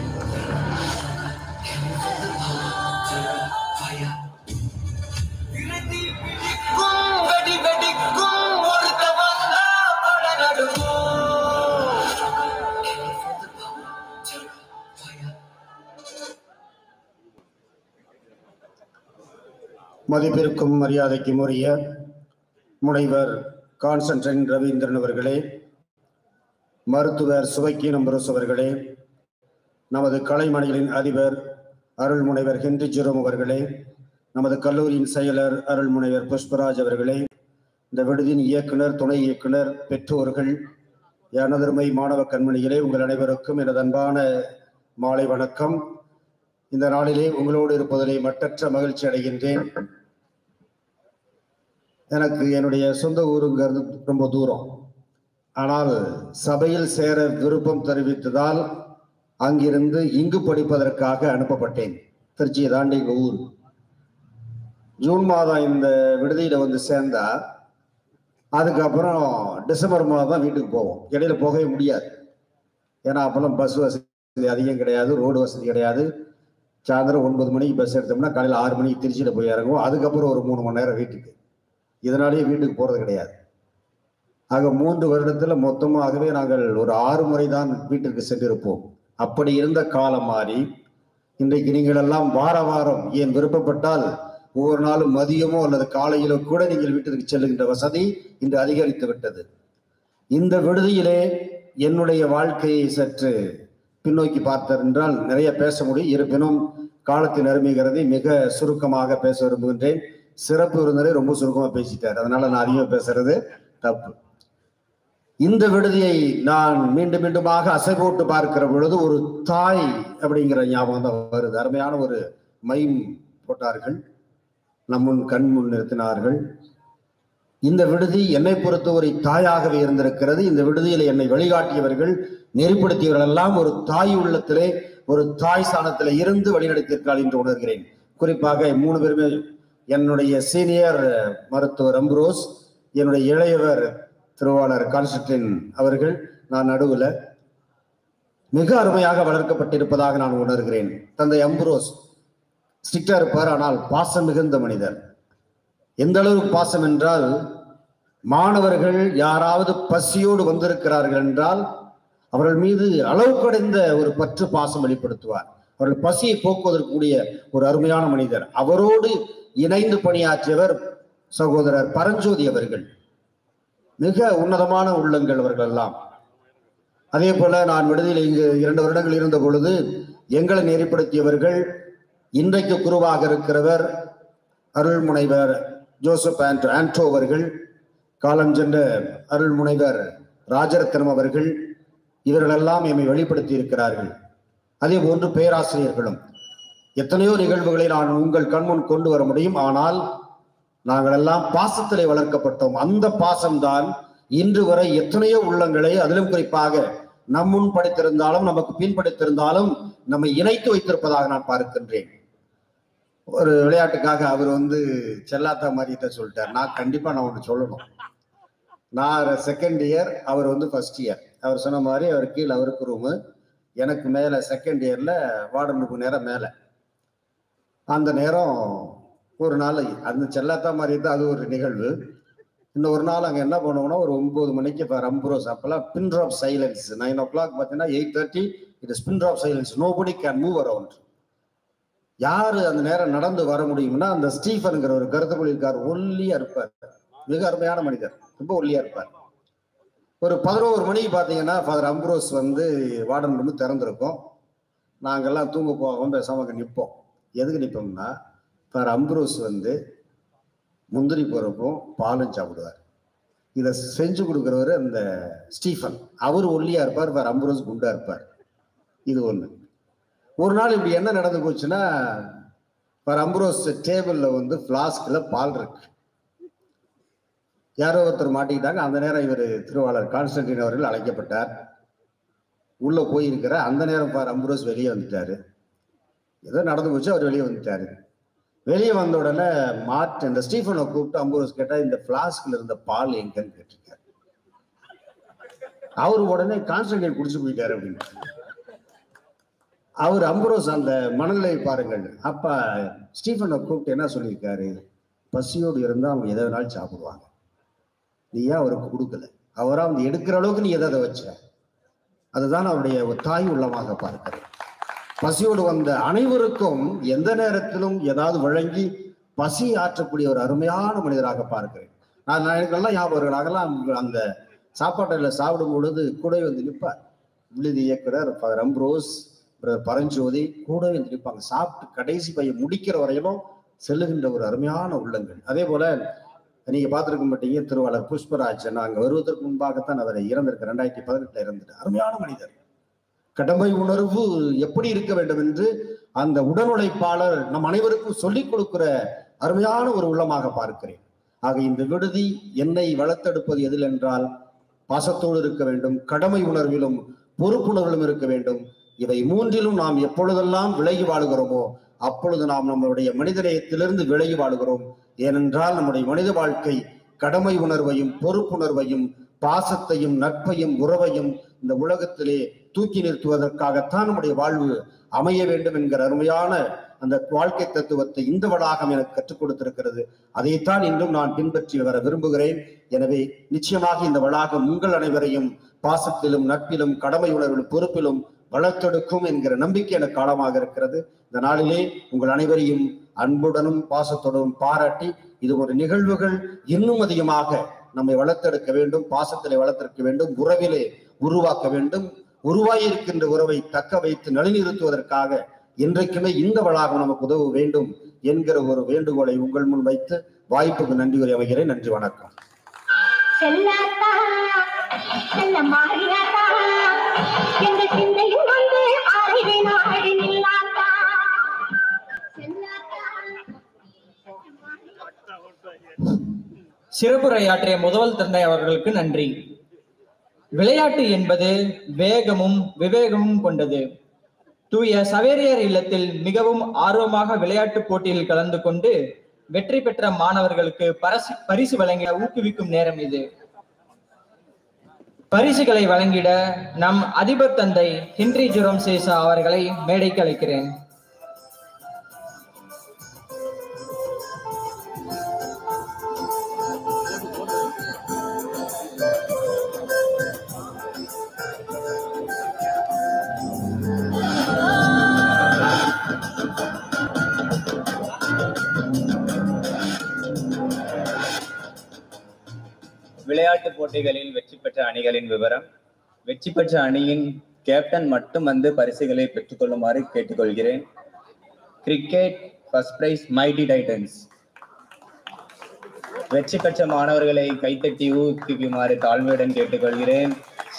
மதிப்பிற்கும் மரியாதைக்கும் உரிய முனைவர் கான்ஸ்டன்டைன் ரவீந்திரன் அவர்களே, மருத்துவர் சுவைக்கி நம்பரோஸ் அவர்களே, நமது கலைமணிகளின் அதிபர் அருள் முனைவர் ஹென்றி ஜெரோம் அவர்களே, நமது கல்லூரியின் செயலர் அருள் முனைவர் புஷ்பராஜ் அவர்களே, இந்த விடுதியின் இயக்குனர், துணை இயக்குனர், பெற்றோர்கள், எனதருமை மாணவ கண்மணிகளே, உங்கள் அனைவருக்கும் எனது அன்பான மாலை வணக்கம். இந்த நாளிலே உங்களோடு இருப்பதிலே மட்டற்ற மகிழ்ச்சி அடைகின்றேன். எனக்கு என்னுடைய சொந்த ஊருங்கிறது ரொம்ப தூரம், ஆனால் சபையில் சேர விருப்பம் தெரிவித்ததால் அங்கிருந்து இங்கு படிப்பதற்காக அனுப்பப்பட்டேன். திருச்சியை தாண்டி எங்கள் ஊர். ஜூன் மாதம் இந்த விடுதியில வந்து சேர்ந்தா அதுக்கப்புறம் டிசம்பர் மாதம் தான் வீட்டுக்கு போவோம். இடையில போகவே முடியாது, ஏன்னா அப்பெல்லாம் பஸ் வசதி அதிகம் கிடையாது, ரோடு வசதி கிடையாது. சாயந்தரம் ஒன்பது மணிக்கு பஸ் எடுத்தோம்னா காலையில் ஆறு மணிக்கு திருச்சியில் போய் இறங்குவோம். அதுக்கப்புறம் ஒரு மூணு மணி நேரம் வீட்டுக்கு, இதனாலேயே வீட்டுக்கு போகிறது கிடையாது. ஆக மூன்று வருடத்தில் மொத்தமாகவே நாங்கள் ஒரு ஆறு முறை தான் வீட்டிற்கு சென்றிருப்போம். அப்படி இருந்த காலம் மாறி இன்றைக்கு நீங்கள் எல்லாம் வார வாரம் ஏன் விருப்பப்பட்டால் ஒவ்வொரு நாளும் மதியமோ அல்லது காலையிலோ கூட நீங்கள் வீட்டிற்கு செல்லுகின்ற வசதி இன்று அதிகரித்து விட்டது. இந்த விடுதியிலே என்னுடைய வாழ்க்கையை சற்று பின்னோக்கி பார்த்தர் என்றால் நிறைய பேச முடியும். இருப்பினும் காலத்தின் அருமைகிறது, மிக சுருக்கமாக பேச விரும்புகின்றேன். சிறப்பு விருந்தினரை ரொம்ப சுருக்கமாக பேசிட்டார், அதனால நான் அதிகமாக பேசுறது தப்பு. இந்த விடுதியை நான் மீண்டும் மீண்டுமாக அசை போட்டு பார்க்கிற பொழுது ஒரு தாய் அப்படிங்கிற ஞாபகம் தான் வருது. அருமையான ஒரு மைம் போட்டார்கள், நம்முன் கண் முன் நிறுத்தினார்கள். இந்த விடுதி என்னை பொறுத்த ஒரு தாயாகவே இருந்திருக்கிறது. இந்த விடுதியில் என்னை வழிகாட்டியவர்கள், நெறிப்படுத்தியவர்கள் எல்லாம் ஒரு தாய் உள்ளத்திலே, ஒரு தாய் ஸ்தானத்திலே இருந்து வழிநடத்தியிருக்கிறாள் என்று உணர்கிறேன். குறிப்பாக மூணு பேருமே, என்னுடைய சீனியர் மருத்துவர் அம்ப்ரோஸ், என்னுடைய இளையவர் திருவாளர் கான்ஸ்டன்டைன் அவர்கள், நான் நடுவில், மிக அருமையாக வளர்க்கப்பட்டிருப்பதாக நான் உணர்கிறேன். தந்தை அம்ப்ரோஸ் ஸ்ட்ரிக்டா இருப்பார், ஆனால் பாசம் மிகுந்த மனிதர். எந்த அளவுக்கு பாசம் என்றால், மாணவர்கள் யாராவது பசியோடு வந்திருக்கிறார்கள் என்றால் அவர்கள் மீது அளவு கடந்த ஒரு பற்று பாசம் வெளிப்படுத்துவார். அவர்கள் பசியை போக்குவதற்குரிய ஒரு அருமையான மனிதர். அவரோடு இணைந்து பணியாற்றியவர் சகோதரர் பரஞ்சோதி அவர்கள். மிக உன்னதமான உள்ளங்கள் அவர்கள் எல்லாம். அதே போல நான் விடுதியில் இங்கு இரண்டு வருடங்கள் இருந்த பொழுது எங்களை நெறிப்படுத்தியவர்கள், இன்றைக்கு குருவாக இருக்கிறவர் அருள் முனைவர் ஜோசப் ஆண்டோ ஆண்டோ அவர்கள், காலம் சென்ற அருள் முனைவர் ராஜரத்னம் அவர்கள், இவர்களெல்லாம் எம்மை வெளிப்படுத்தி இருக்கிறார்கள். அதே போன்று பேராசிரியர்களும். எத்தனையோ நிகழ்வுகளை நான் உங்கள் கண்முன் கொண்டு வர முடியும், ஆனால் நாங்கள் எல்லாம் பாசத்திலே வளர்க்கப்பட்டோம். அந்த பாசம்தான் இன்று வரை எத்தனையோ உள்ளங்களை, அதிலும் குறிப்பாக நம் முன் படித்திருந்தாலும் நமக்கு பின் படித்திருந்தாலும் நம்மை இணைத்து வைத்திருப்பதாக நான் பார்க்கின்றேன். ஒரு விளையாட்டுக்காக அவர் வந்து செல்லாத்தா மாதிரிட்ட சொல்லிட்டார். நான் கண்டிப்பா நான் ஒன்று சொல்லணும். நான் செகண்ட் இயர், அவர் வந்து ஃபர்ஸ்ட் இயர். அவர் சொன்ன மாதிரி அவர் கீழே அவருக்கு ரூமு, எனக்கு மேலே செகண்ட் இயர்ல வார்டனுக்கு நேரம் மேலே. அந்த நேரம் ஒரு நாள் அந்த செல்லாத்தா மாதிரி தான் அது ஒரு நிகழ்வு. இன்னும் ஒரு நாள் அங்கே என்ன பண்ணுவோம்னா ஒரு ஒன்பது மணிக்கு இப்போ ரம்புரோஸ் அப்பெல்லாம் pin drop silence. Nine o'clock பார்த்தீங்கன்னா eight thirty it is pin drop silence. Nobody can move around. யாரு அந்த நேரம் நடந்து வர முடியும்னா அந்த ஸ்டீஃபனுங்கிற ஒரு கருத்துக்குள் இருக்கார். ஒல்லியா இருப்பார், மிக அருமையான மனிதர், ரொம்ப ஒல்லியா இருப்பார். ஒரு பதினோரு மணிக்கு பார்த்தீங்கன்னா ஃபாதர் அம்ப்ரோஸ் வந்து வார்டன் ரூம் திறந்திருக்கும். நாங்கள்லாம் தூங்க போகாமல் பேசாம அங்கே நிற்போம். எதுக்கு நிற்போம்னா ஃபாதர் அம்ப்ரோஸ் வந்து முந்திரி போகிறப்போ பாலும் சாப்பிடுவார். இதை செஞ்சு கொடுக்குறவர் அந்த ஸ்டீஃபன். அவர் ஒல்லியா இருப்பார், ஃபாதர் அம்ப்ரோஸ் குண்டா இருப்பார். இது ஒன்று. ஒரு நாள் இப்படி என்ன நடந்து போச்சுன்னா ஃபாதர் அம்ப்ரோஸ் டேபிளில் வந்து ஃப்ளாஸ்கில் பால் இருக்கு. யாரோ ஒருத்தர் மாட்டிக்கிட்டாங்க. அந்த நேரம் இவர் திருவாளர் கான்ஸ்டன்டின் அவர்கள் அழைக்கப்பட்டார். உள்ள போயிருக்கிற அந்த நேரம் ஃபாதர் அம்ப்ரோஸ் வெளியே வந்துட்டாரு. ஏதோ நடந்து போச்சு, அவர் வெளியே வந்துட்டாரு. வெளியே வந்த உடனே மார்ட் இந்த ஸ்டீஃபனை கூப்பிட்டு அம்ப்ரோஸ் கேட்டா இந்த ஃப்ளாஸ்கில் இருந்த பால் எங்கன்னு கேட்டிருக்காரு. அவரு உடனே கான்ஸ்டன்டின் குடிச்சு போயிட்டாரு அப்படின்னு. அவர் அம்ப்ரோஸ் அந்த மனநிலை பாருங்கள். அப்ப ஸ்டீஃபனை கூப்பிட்டு என்ன சொல்லியிருக்காரு, பசியோடு இருந்தால் அவங்க எதை வேணாலும் சாப்பிடுவாங்க, நீ ஏன் அவருக்கு கொடுக்கல, அவரா அவங்க எடுக்கிற அளவுக்கு நீ எதை வச்ச. அதுதான் அவருடைய ஒரு தாய் உள்ளமாக பார்க்கிறேன். பசியோடு வந்த அனைவருக்கும் எந்த நேரத்திலும் ஏதாவது வழங்கி பசி ஆற்றக்கூடிய ஒரு அருமையான மனிதராக பார்க்கிறேன். நான் எனக்கெல்லாம் ஞாபகம் நாங்கெல்லாம் அந்த சாப்பாட்டில் சாப்பிடும் பொழுது கூட வந்து நிற்பார். விழுதி இயக்குனர் ஃபாதர் அம்ப்ரோஸ், பரஞ்சோதி கூட வந்து நிற்பாங்க. சாப்பிட்டு கடைசி பையன் முடிக்கிற வரையிலும் செல்லுகின்ற ஒரு அருமையான உள்ளங்கள். அதே போல நீங்க பார்த்துருக்க மாட்டீங்க, திருவாளர் புஷ்பராஜ் நாங்க வருவதற்கு முன்பாகத்தான் அவரை இறந்திருக்க ரெண்டாயிரத்தி பதினெட்டுல இறந்துட்டு. அருமையான மனிதர். கடமை உணர்வு எப்படி இருக்க வேண்டும் என்று அந்த உடல் உழைப்பாளர் நம் அனைவருக்கும் சொல்லிக் கொடுக்கிற அருமையான ஒரு உள்ளமாக பார்க்கிறேன். ஆக இந்த விடுதி என்னை வளர்த்தெடுப்பது எதில் என்றால் பாசத்தோடு இருக்க வேண்டும், கடமை உணர்விலும் பொறுப்புணர்விலும் இருக்க வேண்டும். இவை மூன்றிலும் நாம் எப்பொழுதெல்லாம் விலகி வாழுகிறோமோ அப்பொழுது நாம் நம்மளுடைய மனிதநேயத்திலிருந்து விலகி வாழுகிறோம். ஏனென்றால் நம்முடைய மனித வாழ்க்கை கடமை உணர்வையும் பொறுப்புணர்வையும் பாசத்தையும் நட்பையும் உறவையும் இந்த உலகத்திலே தூக்கி நிறுத்துவதற்காகத்தான் நம்முடைய வாழ்வு அமைய வேண்டும் என்கிற அருமையான அந்த வாழ்க்கை தத்துவத்தை இந்த வளாகம் எனக்கு கற்றுக் கொடுத்திருக்கிறது. அதைத்தான் இன்றும் நான் பின்பற்றி வர விரும்புகிறேன். எனவே நிச்சயமாக இந்த வளாகம் உங்கள் அனைவரையும் பாசத்திலும் நட்பிலும் கடமை உணர்விலும் பொறுப்பிலும் வளர்த்தெடுக்கும் என்கிற நம்பிக்கை எனக்கு காலமாக இருக்கிறது. இந்த நாளிலே உங்கள் அனைவரையும் அன்புடனும் பாசத்துடனும் பாராட்டி இது ஒரு நிகழ்வுகள் இன்னும் அதிகமாக நம்மை வளர்த்தெடுக்க வேண்டும், பாசத்திலே வளர்த்தெடுக்க வேண்டும், உறவிலே உருவாக்க வேண்டும். உருவாயிருக்கின்ற உறவை தக்க வைத்து நிலைநிறுத்துவதற்காக இன்றைக்குமே இந்த வளாகம் நமக்கு உதவ வேண்டும் என்கிற ஒரு வேண்டுகோளை உங்கள் முன் வைத்து வாய்ப்புக்கு நன்றி கூறி அமைகிறேன். நன்றி, வணக்கம். சிறப்புரையாற்றிய முதல்வர் தந்தை அவர்களுக்கு நன்றி. விளையாட்டு என்பது வேகமும் விவேகமும் கொண்டது. தூய சவேரியார் இல்லத்தில் மிகவும் ஆர்வமாக விளையாட்டு போட்டியில் கலந்து கொண்டு வெற்றி பெற்ற மாணவர்களுக்கு பரிசு பரிசு வழங்கிட ஊக்குவிக்கும் நேரம் இது. பரிசுகளை வழங்கிட நம் அதிபர் தந்தை ஹென்றி ஜெரோம் சேசா அவர்களை மேடைக்கு அழைக்கிறேன். விளையாட்டு போட்டிகளில் வெற்றி பெற்ற அணிகளின் விவரம். வெற்றி பெற்ற அணியின் கேப்டன் மட்டும் வந்து பரிசுகளை பெற்றுக் கொள்ளுமாறு கேட்டுக்கொள்கிறேன். Cricket first prize Mighty Titans. வெற்றி பெற்ற மாணவர்களை கைத்தட்டி ஊக்குவிக்குமாறு தாழ்மையுடன் கேட்டுக்கொள்கிறேன்.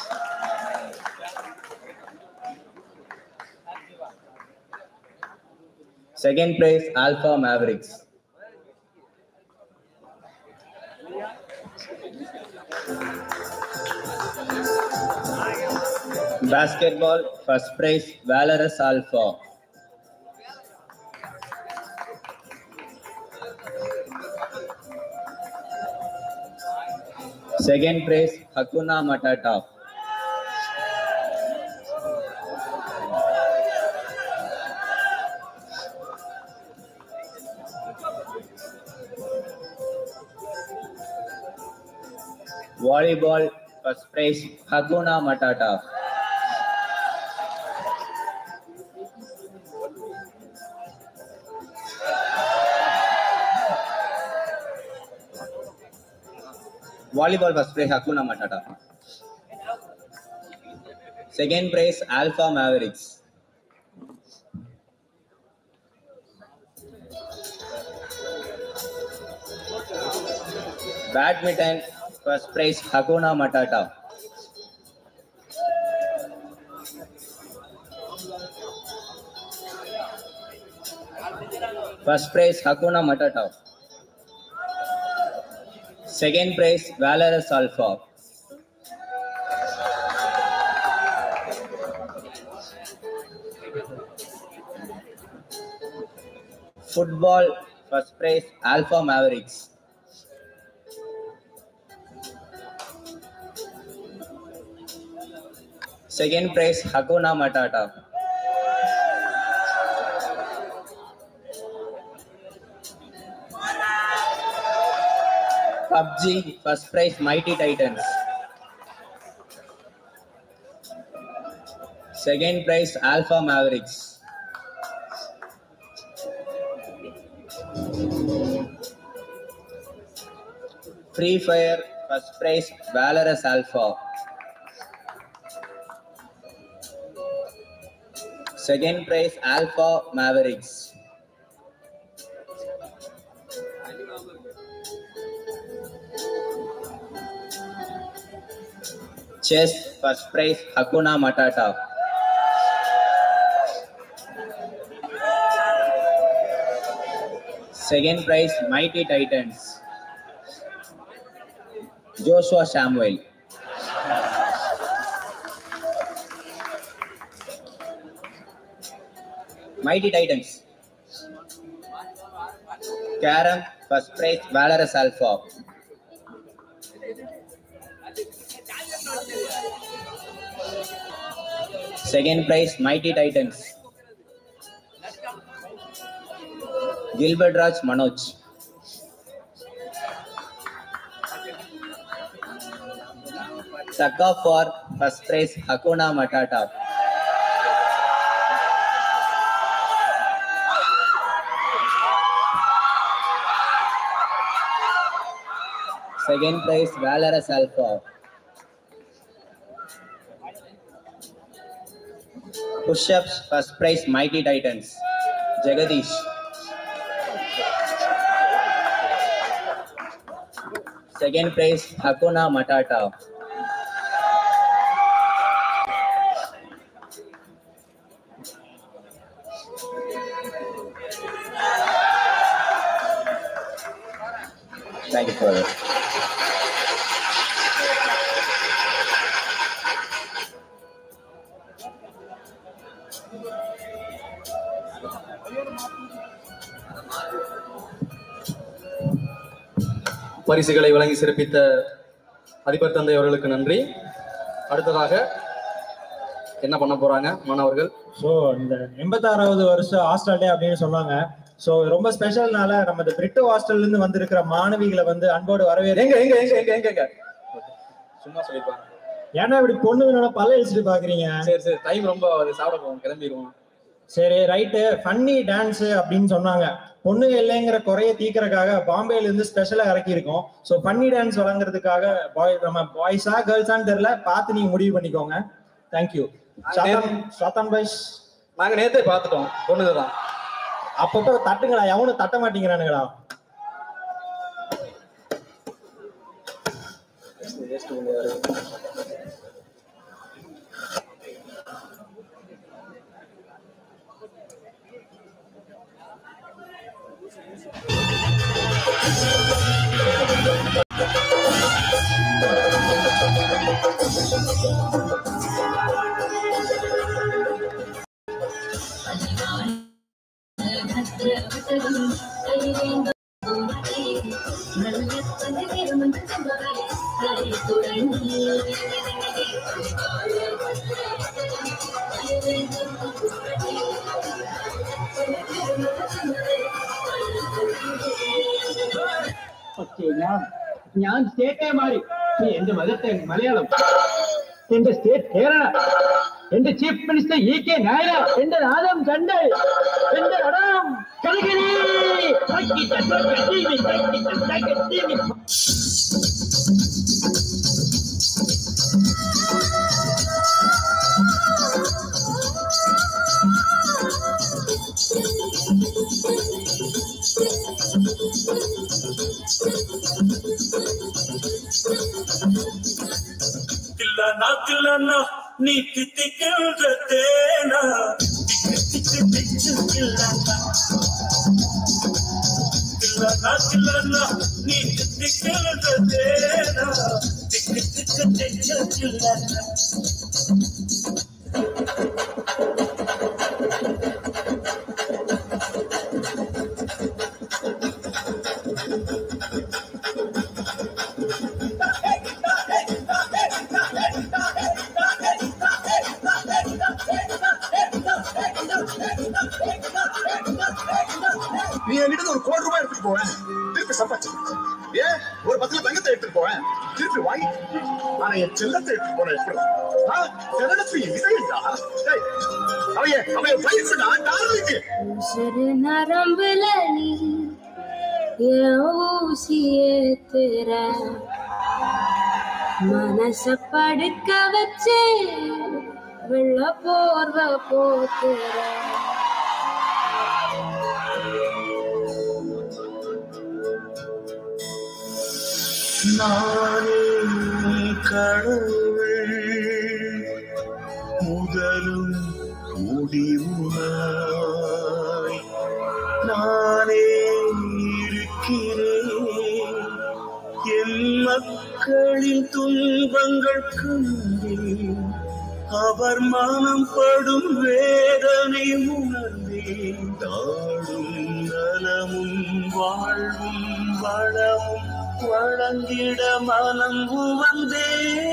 Second prize Alpha Mavericks. Basketball first prize Valorous Alpha. Second prize, Hakuna Matata. Volleyball, first prize, Hakuna Matata. Volleyball first prize, Hakuna Matata. Second prize, Alpha Mavericks. Badminton, first prize, Hakuna Matata. First prize, Hakuna Matata. Second prize, Valorous Alpha. Football, first prize, Alpha Mavericks. Second prize, Hakuna Matata. P U B G, first prize, Mighty Titans. Second prize, Alpha Mavericks. Free Fire, first prize, Valorous Alpha. Second prize, Alpha Mavericks. Chess, first prize, Hakuna Matata. Second prize, Mighty Titans. Joshua Samuel. Mighty Titans. Carom, first prize, Valorous Alpha. Second prize, Mighty Titans. Gilbert Raj Manoj. Taka for first prize, Hakuna Matata. Second prize, Valorous Alpha. Push-ups, first prize, Mighty Titans. Jagadish. Second prize, Hakuna Matata. Thank you for it. பரிசுகளை வழங்கி சிறப்பித்த அதிபர் தந்தை அவர்களுக்கு நன்றி. அடுத்ததாக என்ன பண்ண போறாங்க மாணவர்கள்? ஸோ இந்த எண்பத்தாறாவது வருஷம் ஹாஸ்டல் டே அப்படின்னு சொன்னாங்க. ஸோ ரொம்ப ஸ்பெஷல்னால நம்ம இந்த பிரிட்டோ ஹாஸ்டல்ல இருந்து வந்திருக்கிற மாணவிகளை வந்து அன்போடு வரவேற்க. எங்க எங்க எங்க எங்க எங்க சும்மா சொல்லிப்பாங்க. ஏன்னா இப்படி பொண்ணுங்கனால பல்ல அழிச்சிட்டு பாக்குறீங்க. சரி சரி, டைம் ரொம்ப சாப்பிட போவோம், கிளம்பிடுவோம். சரி ரைட்டு. ஃபன்னி டான்ஸ் அப்படின்னு சொன்னாங்க. பொண்ணுங்க இல்லைங்கிற குறைய தீக்கிறதுக்காக பாம்பேல இருந்து ஸ்பெஷலா இறக்கி இருக்கோம். ஸோ ஃபன்னி டான்ஸ் வழங்குறதுக்காக பாய் நம்ம பாய்ஸா கேர்ள்ஸான்னு தெரியல, பார்த்து நீங்க முடிவு பண்ணிக்கோங்க. தேங்க்யூ. சாத்தான் பாய்ஸ் நாங்க நேத்தே பார்த்துட்டோம், பொண்ணுங்க தான். அப்பப்போ தட்டுங்களா, எவனும் தட்ட மாட்டேங்கிறானுங்களா? நல்ல പക്ഷേ ഞാൻ ഞാൻ സ്റ്റേറ്റേ മാറി. എന്റെ മതത്തെ മലയാളം, എന്റെ സ്റ്റേറ്റ് കേരള, എന്റെ chief minister E K Nair, എന്റെ നാദം ചണ്ടൽ, എന്റെ അടാം കളികളി. தில்லானா தில்லானா நீ தித்திக்கின்ற தேனா திக்கு திக்கு தில்லானா தில்லானா தில்லானா நீ தித்திக்கின்ற தேனா திக்கு திக்கு திக்கு தில்லானா நீ என்கிட்ட ஒரு கோடி ரூபாய் எடுத்துட்டு போவேன், திருப்பி சம்பாதிச்சு ஏன் ஒரு பத்துல தங்கத்தை எடுத்துட்டு போவேன், திருப்பி வாங்கி. ஆனா என் செல்லத்தை எடுத்துட்டு போன எப்படி செல்லத்து இதையா அவைய அவைய வயசுடா டார்லிக்கு உசுறு நரம்புல நீ என் ஊசியே திற மனச படுக்க வச்சு வெள்ள போர்வ போத்துற நானே கடவுள் முதலும் முடிவுனாய் நானே இருக்கிறேன் என் மக்களின் துன்பங்கள் கண்டேன் அவர் மனம் படும் வேதனை உணர்ந்தேன் தாழும் நலமும் வாழ்வும் வளமும் வழங்கிட மனம் உவந்தே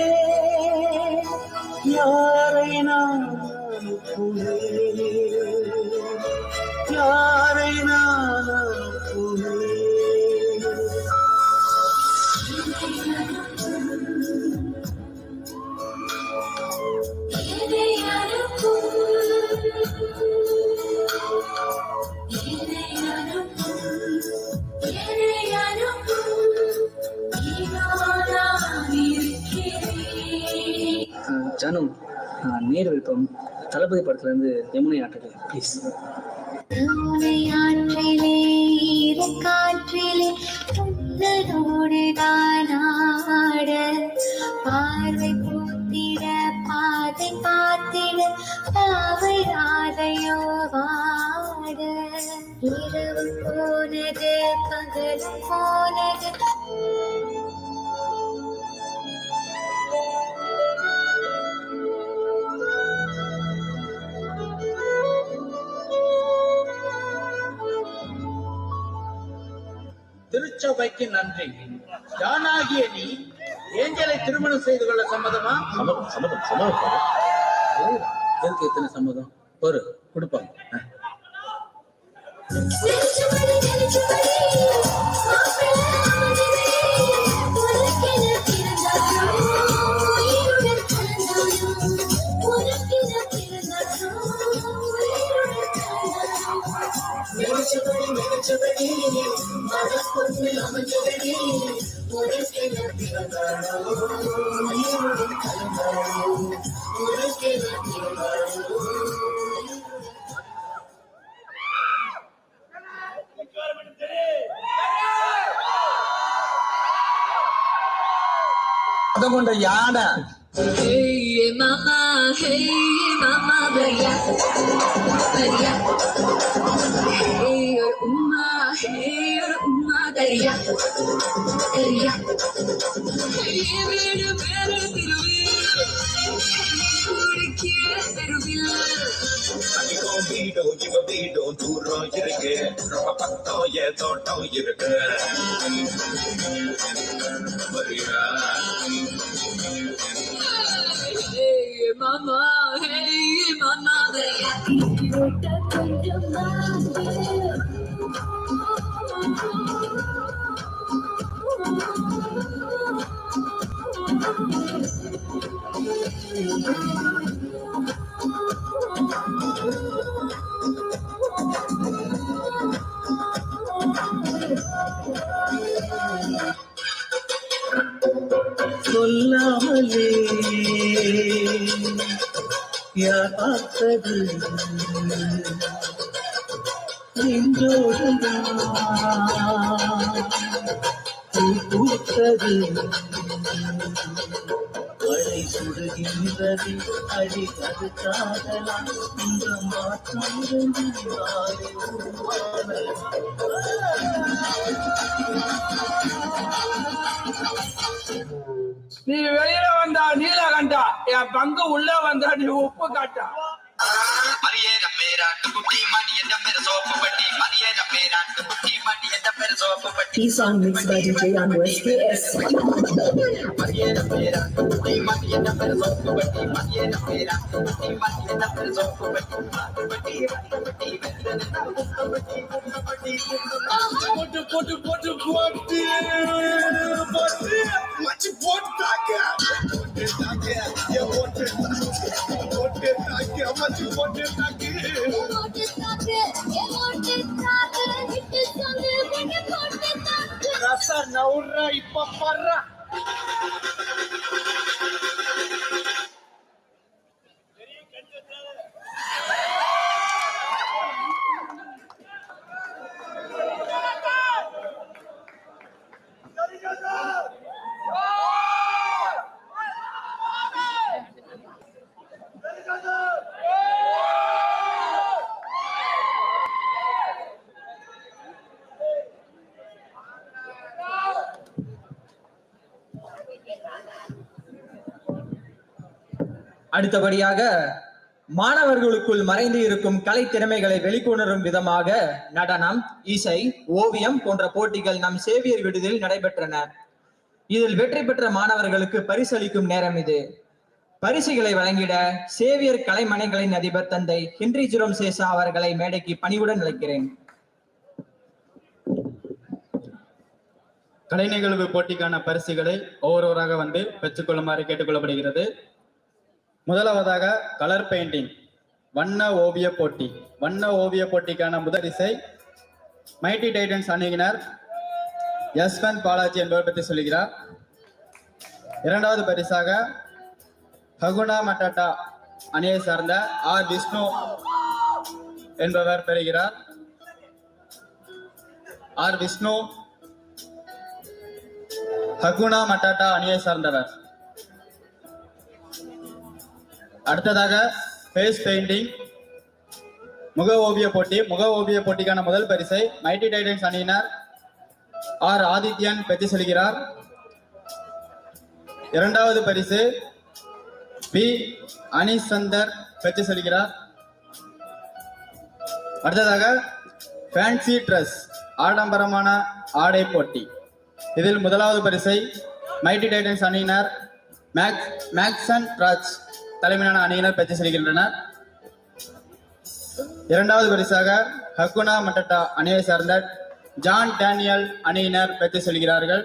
யாரை நான் அனுப்புவேன் யாரை நான் அனுப்புவேன் ஜானு, நேர் விருப்பம் தளபதி படத்துல இருந்து யமுனை ஆட்டது ப்ளீஸ். ஆற்றிலே இரு காற்றிலே உன்னோடு தானாட பார்வை பூத்திட பாதை காத்திட பாவை ராதையோ வாட இரவு போனது பகல் போனது திருச்சபைக்கு நன்றி. ஜானாகிய நீ ஏஞ்சலை திருமணம் செய்து கொள்ள சம்மதமா? சம்மதம் சம்மதம் சம்மதம். எதுக்கு எத்தனை சம்மதம்? ஒரு கொடுப்பாங்க. അതുകൊണ്ട് യാന Hey mama, hey mama, bariya, bariya. Hey or umma, hey or umma, dariya, dariya. Hey vedu vedu tiruvil, urikkiya tiruvil. அடிக்கோ வீடோ இவ வீடோ தூரம் இருக்கு ரொம்ப பக்கம் ஏ தோட்டம் இருக்கு வரியா. Hey mama, hey mama, சொல்லாமலே யார் பார்த்தது நெஞ்சோடுதான் பூ பூத்தது மழை சுடுகின்றது அடி அது காதலாம் இந்த மாற்றம் நீ வெளியில வந்தா நீலகண்டா, என் பங்கு உள்ள வந்தா நீ உப்பு காட்டா. This song mixed by D J on S P S. Potu potu potu potu potu macam potaga potaga ya potaga potaga macam potaga rasa naura ipa parra அடுத்தபடியாக மாணவர்களுக்குள் மறைந்து இருக்கும் கலை திறமைகளை வெளிக்கொணரும் விதமாக நடனம், இசை, ஓவியம் போன்ற போட்டிகள் நம் சேவியர் விடுதியில் நடைபெற்றன. இதில் வெற்றி பெற்ற மாணவர்களுக்கு பரிசளிக்கும் நேரம் இது. பரிசுகளை வழங்கிட சேவியர் கலைமனைகளின் அதிபர் தந்தை ஹென்றி ஜெரோம் சேசா அவர்களை மேடைக்கு பணிவுடன் அழைக்கிறேன். கலை நிகழ்வு போட்டிக்கான பரிசுகளை ஒவ்வொருவராக வந்து பெற்றுக்கொள்ளுமாறு கேட்டுக்கொள்ளப்படுகிறது. முதலாவதாக கலர் பெயிண்டிங் வண்ண ஓவிய போட்டி. வண்ண ஓவிய போட்டிக்கான முதலிசை மைட்டி டைட்டன்ஸ் அணியினர் யஸ்வந்த் பாலாஜி என்பவர் பற்றி சொல்கிறார். இரண்டாவது பரிசாக ஹகுனா மட்டாட்டா அணியை சார்ந்த ஆர் விஷ்ணு என்பவர் பெறுகிறார். ஆர் விஷ்ணு ஹகுனா மட்டாட்டா அணியை சார்ந்தவர். அடுத்ததாக ஃபேஸ் பெயிண்டிங் முக ஓவிய போட்டி. முக ஓவிய போட்டிக்கான முதல் பரிசை மைட்டி டைட்டன்ஸ் அணியினர் ஆர் ஆதித்யன் பெற்று செல்கிறார். இரண்டாவது பரிசு பி அனிசந்தர் பெற்று செல்கிறார். அடுத்ததாக ஃபேன்சி ட்ரெஸ் ஆடம்பரமான ஆடை போட்டி. இதில் முதலாவது பரிசை மைட்டி டைட்டன்ஸ் அணியினர் மேக்ஸ் மேக்சன் ராஜ் தலைமையிலான அணியினர் பெற்று செல்கின்றனர். இரண்டாவது பரிசாக ஹகுனா மட்டட்டா அணியை சார்ந்த ஜான் டேனியல் அணியினர் பெற்று செல்கிறார்கள்.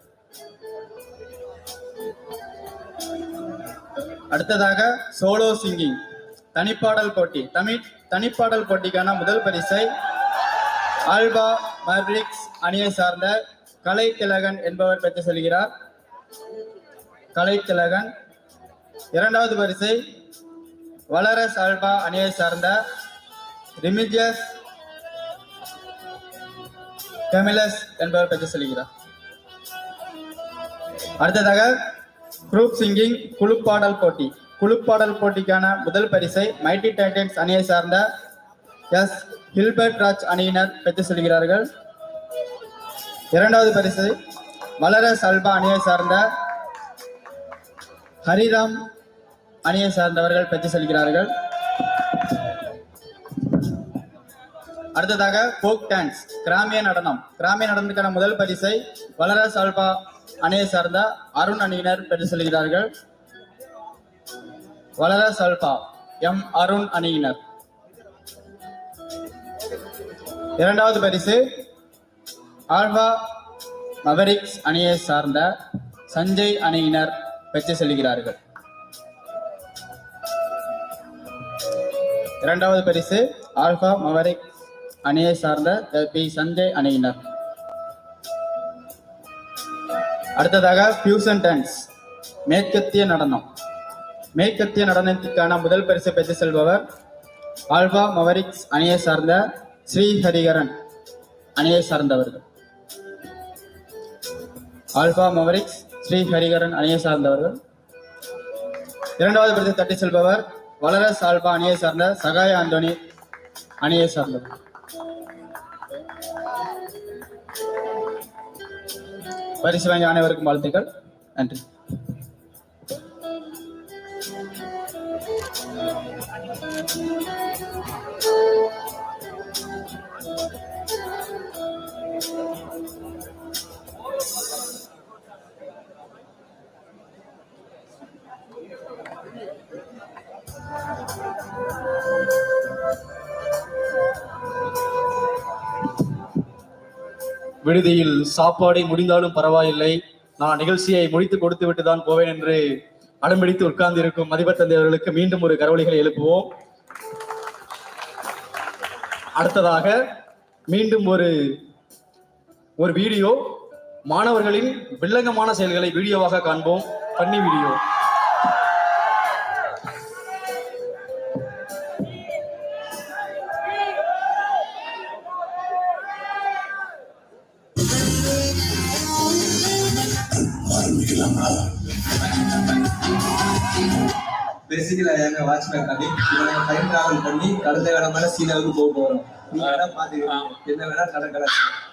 அடுத்ததாக சோலோ சிங்கிங் தனிப்பாடல் போட்டி. தமிழ் தனிப்பாடல் போட்டிக்கான முதல் பரிசை ஆல்பா மர்ரிக்ஸ் அணியை சார்ந்த கலை திலகன் என்பவர் பெற்று செல்கிறார். கலை திலகன். இரண்டாவது பரிசை வலரஸ் ஆல்பா அணியை சார்ந்த ரிமிஜியஸ் கெமிலஸ் என்பவர் பெற்று செல்கிறார். அடுத்ததாக குரூப் சிங்கிங் குழுப்பாடல் போட்டி. குழுப்பாடல் போட்டிக்கான முதல் பரிசை மைட்டி டைட்டன்ஸ் அணியை சார்ந்த எஸ் ஹில்பர்ட் ராஜ் அணியினர் பெற்று செல்கிறார்கள். இரண்டாவது பரிசு வலரஸ் ஆல்பா அணியை சார்ந்த ஹரிராம் அணியை சார்ந்தவர்கள் பெற்று செல்கிறார்கள். அடுத்ததாக போக் டான்ஸ் கிராமிய நடனம். கிராமிய நடனத்துக்கான முதல் பரிசை வலரஸ் ஆல்பா அணியை சார்ந்த அருண் அணியினர் பெற்று செல்கிறார்கள். வளர சல்பா எம் அருண் அணியினர். இரண்டாவது பரிசு ஆல்பா மவரிக்ஸ் அணியை சார்ந்த சஞ்சய் அணியினர் பெற்று செல்கிறார்கள். இரண்டாவது பரிசு ஆல்பா மவரிக்ஸ் அணியை சார்ந்த பி சஞ்சய் அணியினர். அடுத்ததாக ஃபியூசன் டான்ஸ் மேற்கத்திய நடனம். மேற்கத்திய நடனத்திற்கான முதல் பரிசு பெற்று செல்பவர் ஆல்பா மவரிக்ஸ் அணியை சார்ந்த ஸ்ரீஹரிகரன் அணியை சார்ந்தவர்கள். ஆல்பா மவரிக்ஸ் ஸ்ரீஹரிகரன் அணியை சார்ந்தவர்கள். இரண்டாவது பரிசு தட்டி செல்பவர் வளரஸ் ஆல்பா அணியை சார்ந்த சகாய ஆண்டோனி அணியை சார்ந்தவர். பரிசு வாங்கிய அனைவருக்கும் வாழ்த்துக்கள். நன்றி. விடுதியில் சாப்பாடை முடிந்தாலும் பரவாயில்லை, நான் நிகழ்ச்சியை முடித்து கொடுத்து விட்டு தான் போவேன் என்று அடம்பிடித்து உட்கார்ந்து இருக்கும் மதிப்பர் தந்தையவர்களுக்கு மீண்டும் ஒரு கரவொலிகளை எழுப்புவோம். அடுத்ததாக மீண்டும் ஒரு ஒரு வீடியோ, மாணவர்களின் வில்லங்கமான செயல்களை வீடியோவாக காண்போம். பண்ணி வீடியோ. பேசிக்கலா எங்க வாட்ச்மேன் கதை இவங்க டைம் டிராவல் பண்ணி கடந்த இடமான சீனாவுக்கு போக போறோம். நீங்க வேணா பாத்துக்கலாம், என்ன வேணா கடை கடை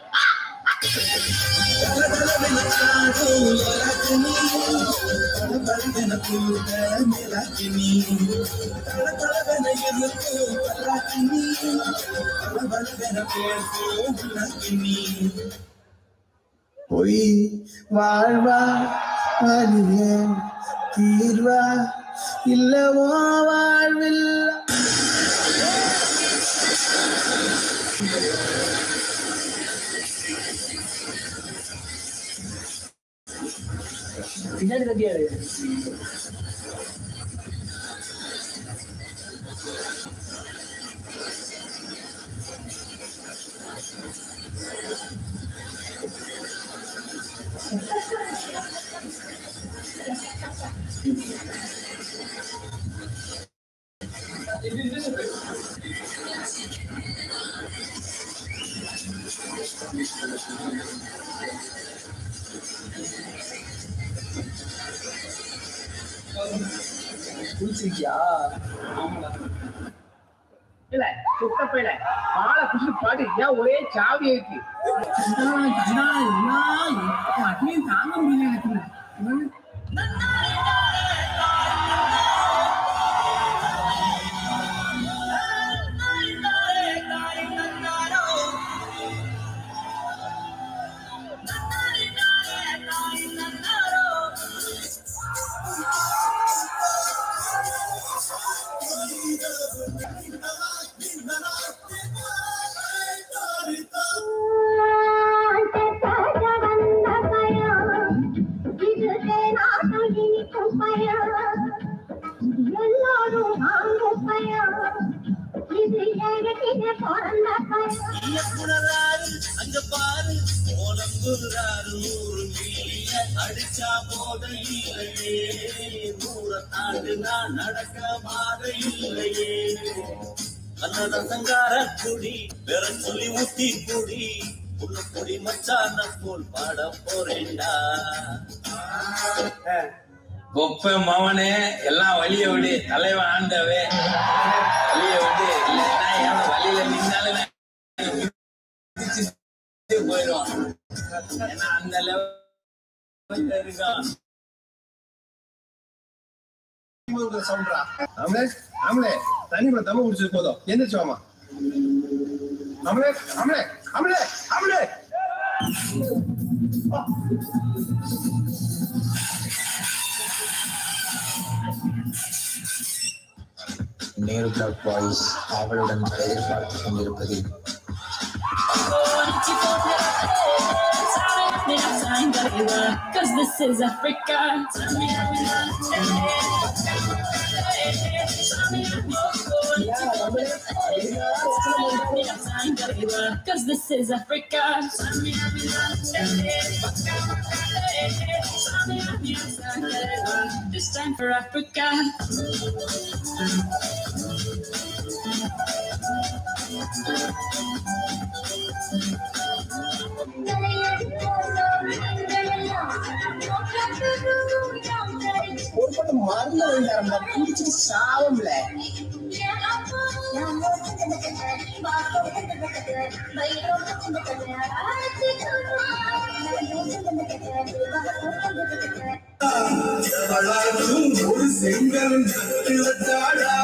பொய் வாழ்வா அழியேன் தீர்வா இல்லவோ வாழ்வில் பின்னாடி தட்டியாரு குளிச்சிருக்கியா? இல்ல சுத்தப்பையில பாலை குடிச்சு பாட்டு ஏன் ஒரே சாவி இருக்கு. அட்லீஸ்ட் தாங்க முடியல எனக்கு. அங்க பாரு அடிச்சா போத இல்லையே, நூற தாண்டு நான் நடக்க மாத இல்லையே, கன்னட சங்கார குடி பெற சொல்லி ஊத்தி குடி உள்ள குடி மச்சான போல் பாட போறேன்டா. கொப்ப மவனே எல்லாம் வழிய விடு, தலைவன் ஆண்டவே வழிய விடு, இல்லைன்னா எவன் வழியில நின்னாலும் போயிடும். ஏன்னா அந்த லெவல் இருக்கான். ஆமலே ஆமலே தண்ணி கூட தம்ம குடிச்சது போதும், எந்திரிச்சு வாமா. ஆமலே ஆமலே ஆமலே ஆமலே நேரு கிளப் பாய்ஸ் அவளுடன் எதிர்பார்த்துக் கொண்டிருப்பது Cause this is Africa. Cause this is Africa. This time for Africa. ஒரு பட்டம் மருந்து வேண்டாம் குடிச்சிட்டு சாவம்ல ஒரு செங்கல் நம்பிவிடாதே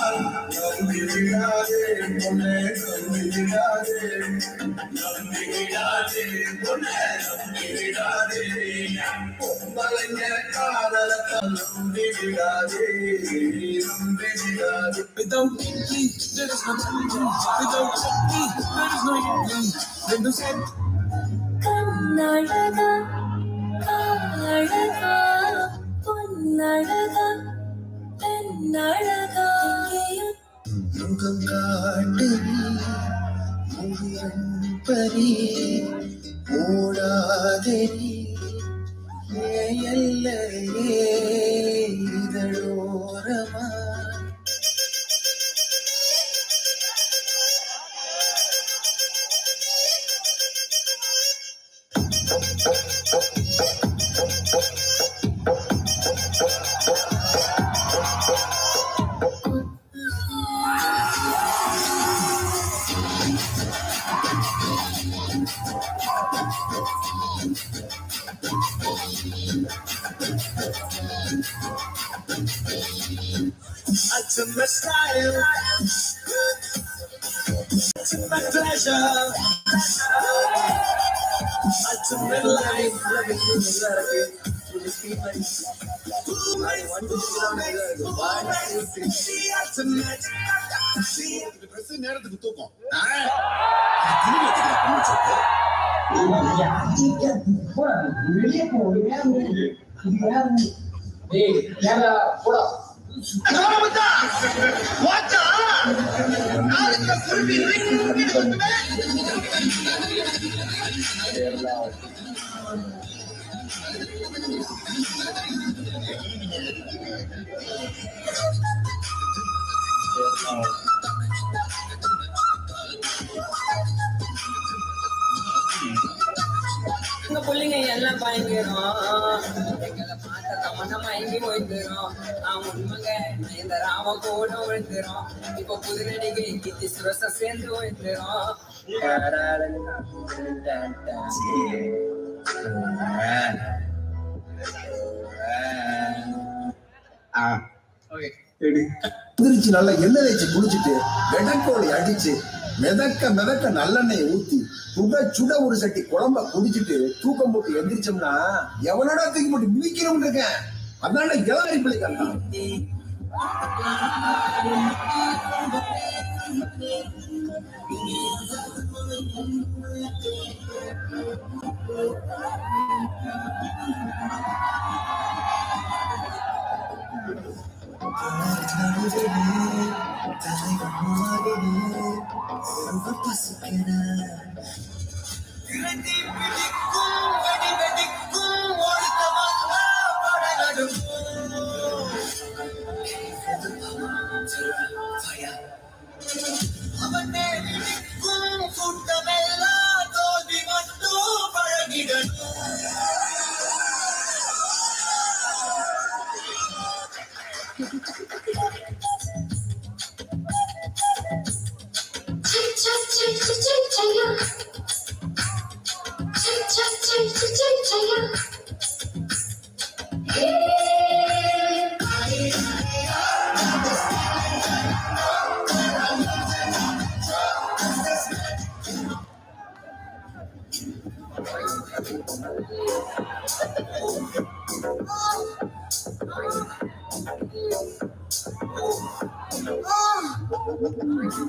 பொண்ணே நம்பிவிடாதே நம்பிவிடாதே பொண்ணே நம்பிவிடாதே பொம்பளைங்க காதலத்தை நம்பிவிடாதே நம்பிவிடாதே. Without me, there is no religion. Without me, there is no union. When you said Kannalaga, Kannalaga, Ponnalaga, Pennalaga. முகம் காட்டு முகிலன் பரி ஓடாதே எல்லையே இதழோரமா to my style, to my pleasure, to my life. நேரத்துக்கு தூக்கம் வெளியே போட இந்த பிள்ளைங்க எல்லாம் பயங்கரம் எங்களை பார்த்த தமன மயங்கி போய்க்கிறோம் அவன் உண்மைங்க இந்த ராம கூட விழுந்துரும் இப்ப புதுநடிகை கீர்த்தி சுரச சேர்ந்து விழுந்துரும் குதிரிச்சு நல்லா எண்ணெய் தேய்ச்சி குளிச்சுட்டு வெடக்கோழி அடிச்சு மிதக்க மிதக்க நல்லெண்ணெயை ஊத்தி சுட சுட ஒரு சட்டி குழம்ப குடிச்சிட்டு தூக்கம் போட்டு எந்திரிச்சோம்னா எவனோட தூக்கி போட்டு மிதிக்கணும்னு இருக்கேன். அதான இளநரி பிள்ளைகள்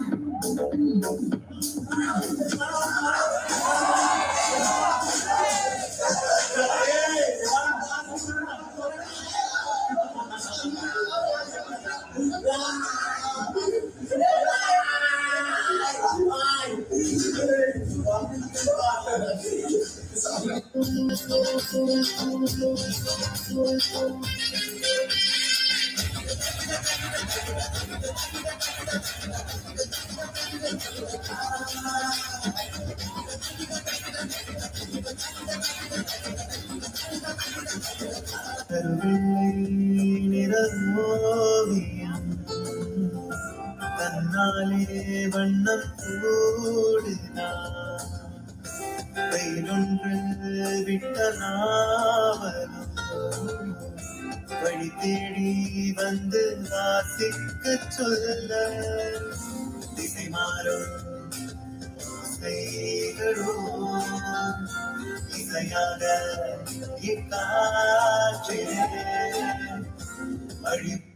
தன்னாலே வண்ணம் கூடினான் வெயிலொன்று விட்ட நாவலும் வழி தேடி வந்து வாசிக்க சொல்ல திசை மாறும் செய்களோ இசையாக இக்காற்றிலே வழி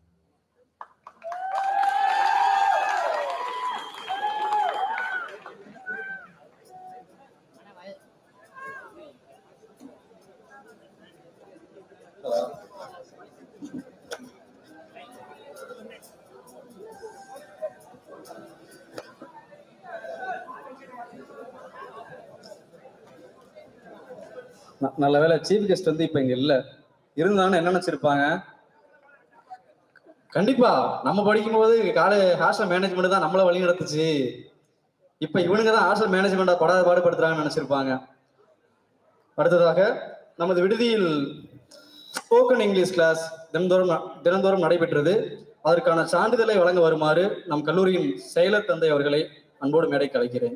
நல்ல வேலை சீஃப் கெஸ்ட் வந்து இப்ப இங்க இல்ல, இருந்தாலும் என்ன நினைச்சிருப்பாங்க? கண்டிப்பா நம்ம படிக்கும் போது காலேஜ் ஹாஸ்டல் மேனேஜ்மெண்ட் தான் நம்மள வழி நடத்துச்சு, இப்ப இவனுங்க தான் ஹாஸ்டல் மேனேஜ்மெண்டா படாத பாடுபடுத்துறாங்கன்னு நினைச்சிருப்பாங்க. அடுத்ததாக நமது விடுதியில் ஸ்போக்கன் இங்கிலீஷ் கிளாஸ் தினந்தோறும் தினந்தோறும் நடைபெற்றது. அதற்கான சான்றிதழை வழங்க வருமாறு நம் கல்லூரியின் செயலர் தந்தை அவர்களை அன்போடு மேடைக்கு அழைக்கிறேன்.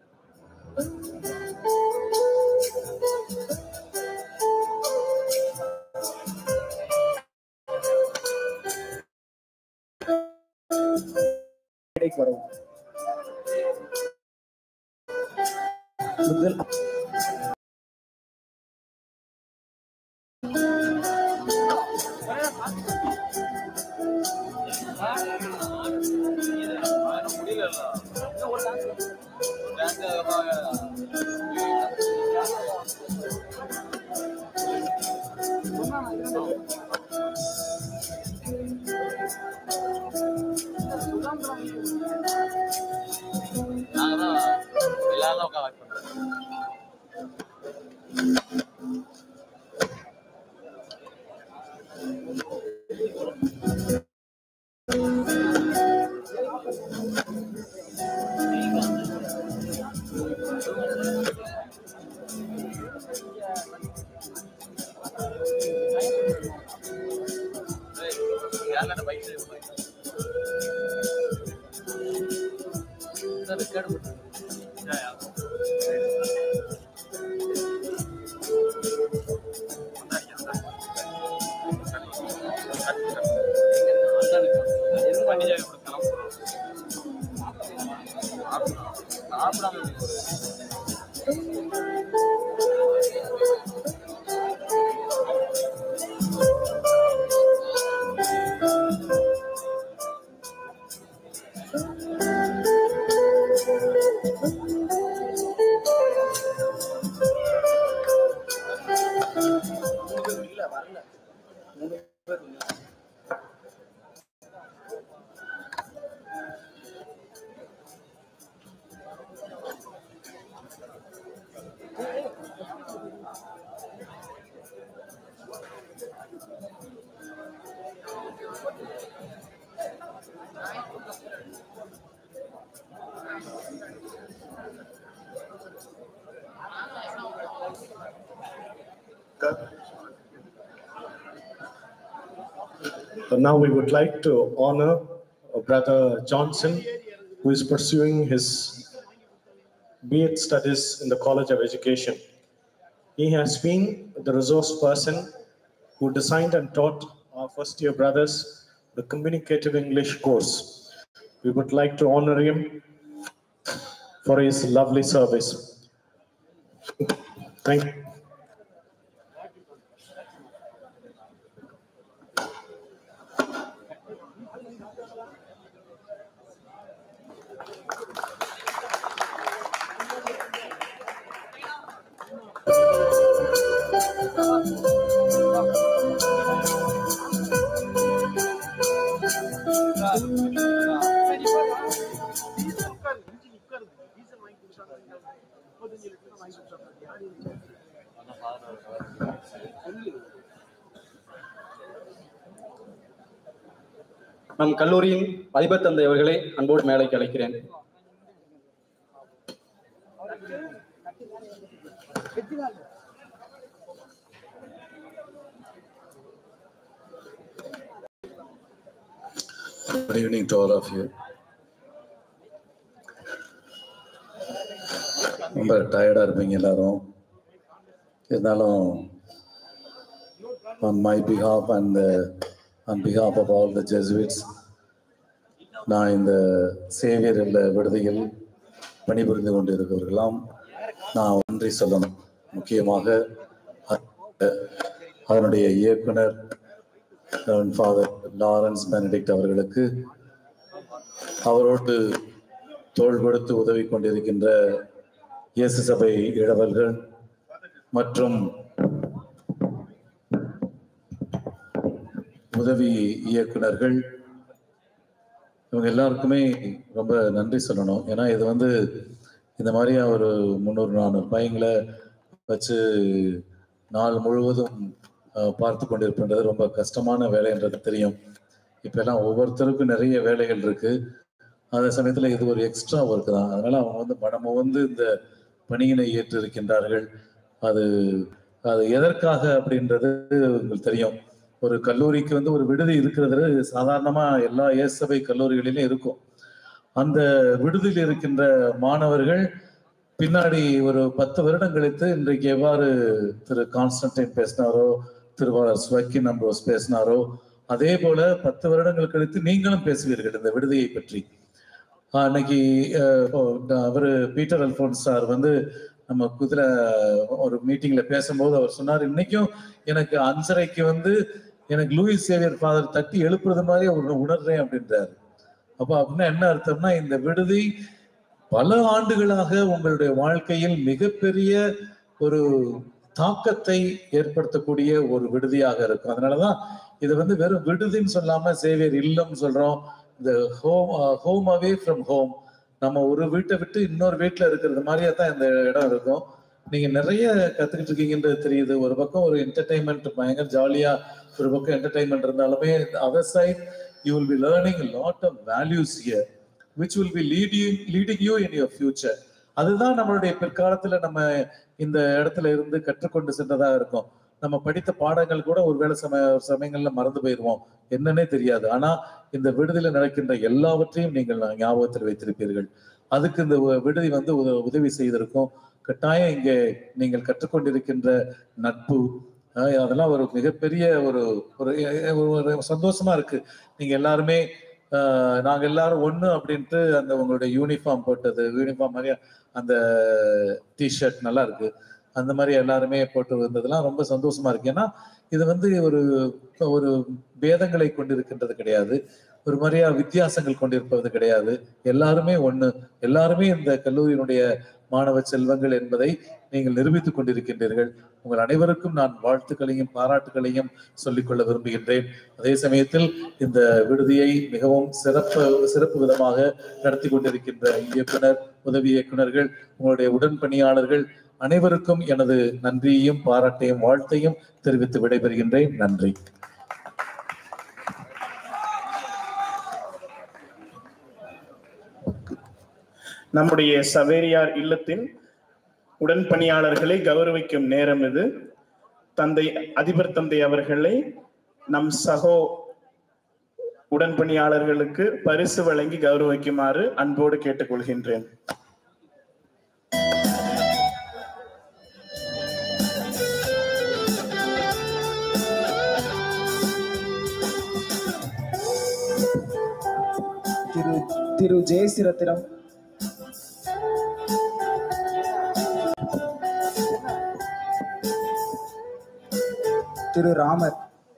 வரவும் So now we would like to honor Brother Johnson, who is pursuing his B Ed studies in the College of Education. He has been the resource person who designed and taught our first year brothers the Communicative English course. We would like to honor him for his lovely service. Thank you. நம் கல்லூரியின் அதிபர் தந்தை அவர்களை அன்போடு மேடைக்கு அழைக்கிறேன். Good evening to all of you. ரொம்ப டயர்டாக இருப்பீங்க எல்லாரும். இருந்தாலும் on my behalf and uh, on behalf of all the Jesuits, நான் இந்த சேவியர் இல்ல விடுதியில் பணிபுரிந்து கொண்டிருக்கிறவர்களாம் நான் நன்றி சொல்லணும். முக்கியமாக அதனுடைய இயக்குனர் ஃபாதர் லாரன்ஸ் பெனடிக்ட் அவர்களுக்கு, அவரோடு தோள் கொடுத்து உதவி கொண்டிருக்கின்ற இயேசு சபை இளவல்கள் மற்றும் உதவி இயக்குனர்கள், இவங்க எல்லாருக்குமே ரொம்ப நன்றி சொல்லணும். ஏன்னா இது வந்து இந்த மாதிரியா ஒரு முந்நூறு நானூறு பையங்களை வச்சு நாள் முழுவதும் பார்த்து கொண்டிருப்பது ரொம்ப கஷ்டமான வேலைன்றது தெரியும். இப்போ எல்லாம் ஒவ்வொருத்தருக்கும் நிறைய வேலைகள் இருக்கு. அதே சமயத்தில் இது ஒரு எக்ஸ்ட்ரா ஒர்க் தான். அதனால அவங்க வந்து மனம வந்து இந்த பணியினை ஏற்று இருக்கின்றார்கள். அது அது எதற்காக அப்படின்றது உங்களுக்கு தெரியும். ஒரு கல்லூரிக்கு வந்து ஒரு விடுதி இருக்கிறது சாதாரணமா எல்லா இயேசபை கல்லூரிகளிலும் இருக்கும். அந்த விடுதியில் இருக்கின்ற மாணவர்கள் பின்னாடி ஒரு பத்து வருடம் கழித்து இன்றைக்கு எவ்வாறு திரு கான்ஸ்டன்டைன் பேசினாரோ, திருவாளர் ஸ்வக்கின் அம்ப்ரோஸ் பேசினாரோ, அதே போல பத்து வருடங்கள் கழித்து நீங்களும் பேசுவீர்கள் இந்த விடுதியை பற்றி. அன்னைக்கு அவரு பீட்டர் அல்போன்ஸ் சார் வந்து நம்ம குதிரை ஒரு மீட்டிங்ல பேசும்போது அவர் சொன்னார், இன்னைக்கும் எனக்கு அஞ்சரைக்கு வந்து எனக்கு லூயிஸ் சேவியர் ஃபாதர் தட்டி எழுப்புறது மாதிரி ஒரு உணர்றேன் அப்படின்றாரு. அப்போ அப்படின்னா என்ன அர்த்தம்னா, இந்த விடுதி பல ஆண்டுகளாக உங்களுடைய வாழ்க்கையில் மிகப்பெரிய ஒரு தாக்கத்தை ஏற்படுத்தக்கூடிய ஒரு விடுதியாக இருக்கும். அதனாலதான் இது வந்து வெறும் விடுதின்னு சொல்லாம சேவியர் இல்லம் சொல்றோம். இந்த home home away from home, நம்ம ஒரு வீட்டை விட்டு இன்னொரு வீட்டுல இருக்கிறது மாதிரியே தான் இந்த இடம் இருக்கும். நீங்க நிறைய கத்துக்கிட்டு இருக்கீங்கன்றது தெரியுது. ஒரு பக்கம் ஒரு என்டர்டைன்மெண்ட் பயங்கர ஜாலியா, ஒரு பக்கம் என்டர்டைன்மெண்ட் இருந்தாலுமே other side you will be learning a lot of values here which will be leading leading you in your future. அதுதான் நம்மளுடைய பிற்காலத்துல நம்ம இந்த இடத்துல இருந்து கற்றுக்கொண்டு சென்றதா இருக்கும். நம்ம படித்த பாடங்கள் கூட ஒருவேளை சமய சமயங்கள்ல மறந்து போயிடுவோம், என்னன்னே தெரியாது. ஆனா இந்த விடுதியில நடக்கின்ற எல்லாவற்றையும் நீங்கள் ஞாபகத்தில் வைத்திருப்பீர்கள். அதுக்கு இந்த விடுதி வந்து உதவி செய்திருக்கும். கட்டாயம் இங்கே நீங்கள் கற்றுக்கொண்டிருக்கின்ற நட்பு, அதெல்லாம் ஒரு மிகப்பெரிய ஒரு ஒரு சந்தோஷமா இருக்கு. நீங்க எல்லாருமே ஆஹ் நாங்க எல்லாரும் ஒண்ணு அப்படின்ட்டு அந்த உங்களுடைய யூனிஃபார்ம் போட்டது, யூனிஃபார்ம் மாதிரியா அந்த டிஷர்ட் நல்லா இருக்கு, அந்த மாதிரி எல்லாருமே போட்டு வந்ததெல்லாம் ரொம்ப சந்தோஷமா இருக்கு. ஏன்னா இது வந்து ஒரு ஒரு பேதங்களை கொண்டிருக்கின்றது கிடையாது, ஒரு மாதிரியா வித்தியாசங்கள் கொண்டிருப்பது கிடையாது. எல்லாருமே ஒண்ணு, எல்லாருமே இந்த கல்லூரியினுடைய மாணவ செல்வங்கள் என்பதை நீங்கள் நிரூபித்துக் கொண்டிருக்கின்றீர்கள். உங்கள் அனைவருக்கும் நான் வாழ்த்துக்களையும் பாராட்டுகளையும் சொல்லிக்கொள்ள விரும்புகின்றேன். அதே சமயத்தில் இந்த விடுதியை மிகவும் சிறப்பு சிறப்பு விதமாக நடத்தி கொண்டிருக்கின்ற இயக்குனர், உதவி இயக்குனர்கள், உங்களுடைய உடன் பணியாளர்கள் அனைவருக்கும் எனது நன்றியையும் பாராட்டையும் வாழ்த்தையும் தெரிவித்து விடைபெறுகின்றேன். நன்றி. நம்முடைய சவேரியார் இல்லத்தின் உடன்பணியாளர்களை கௌரவிக்கும் நேரம் இது. தந்தை அதிபர் தந்தை அவர்களை நம் சகோ உடன்பணியாளர்களுக்கு பரிசு வழங்கி கௌரவிக்குமாறு அன்போடு கேட்டுக்கொள்கின்றேன். திரு திரு ஜெயசிரத்திரம், Thiru Ramar,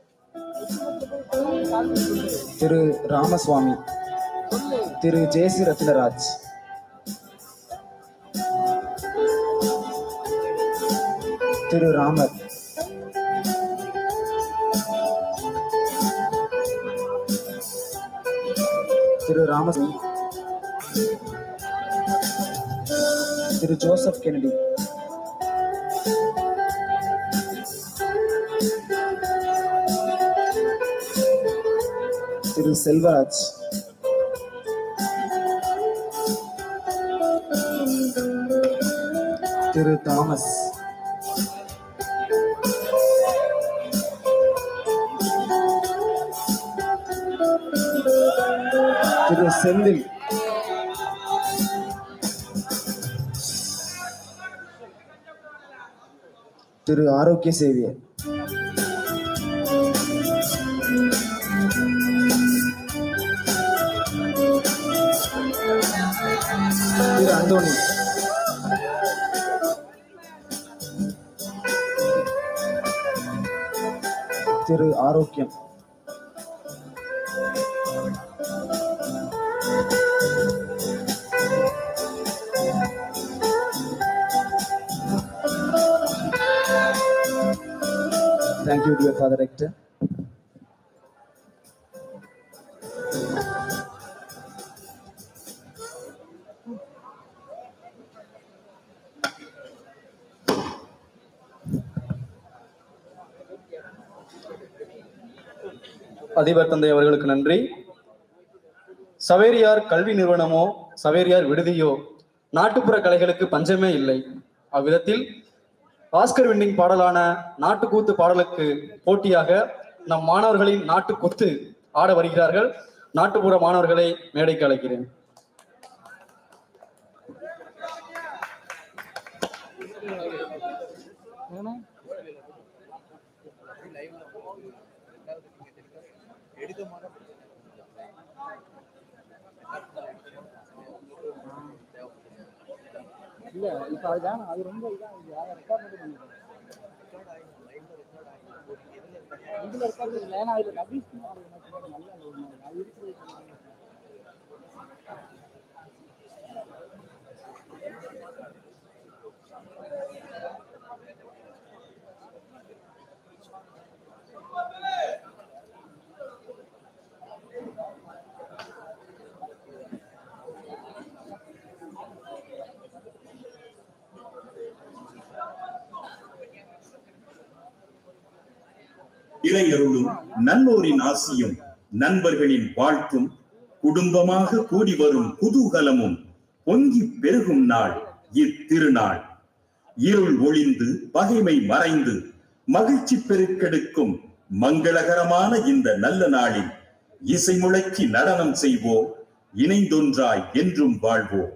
Thiru Ramaswamy, Thiru Jeyasi Rathnaraj, Thiru Ramar, Thiru Ramaswamy, Thiru Joseph Kennedy, Thiru Selvaraj, Thiru Thomas, Thiru Senthil, Thiru Arockia Xavier, திரு அந்தோணி, திரு ஆரோக்கியம், Thank you, dear Father Rector. அதிபர் தந்தை அவர்களுக்கு நன்றி. சவேரியார் கல்வி நிறுவனமோ சவேரியார் விடுதியோ நாட்டுப்புற கலைகளுக்கு பஞ்சமே இல்லை. அவ்விதத்தில் ஆஸ்கர் வின்னிங் பாடலான நாட்டுக்கூத்து பாடலுக்கு போட்டியாக நம் மாணவர்களின் நாட்டுக்கூத்து ஆட வருகிறார்கள். நாட்டுப்புற மாணவர்களை மேடைக்கு அழைக்கிறேன். இல்ல இப்ப அதுதான் அது ரொம்ப இதான் ரெக்கார்ட் பண்ணி இதுல ரெக்கார்ட் இல்லை. ஏன்னா இதுல கபீஸ் நல்ல அது இருக்குது. இறையருளும் நல்லோரின் ஆசியும் நண்பர்களின் வாழ்த்தும் குடும்பமாக கூடி வரும் குதூகலமும் பொங்கி பெருகும் நாள் இத்திருநாள். இருள் ஒளிந்து பகைமை மறைந்து மகிழ்ச்சி பெருக்கெடுக்கும் மங்களகரமான இந்த நல்ல நாளில் இசை முழக்கி நடனம் செய்வோம், இணைந்தொன்றாய் என்றும் வாழ்வோம்.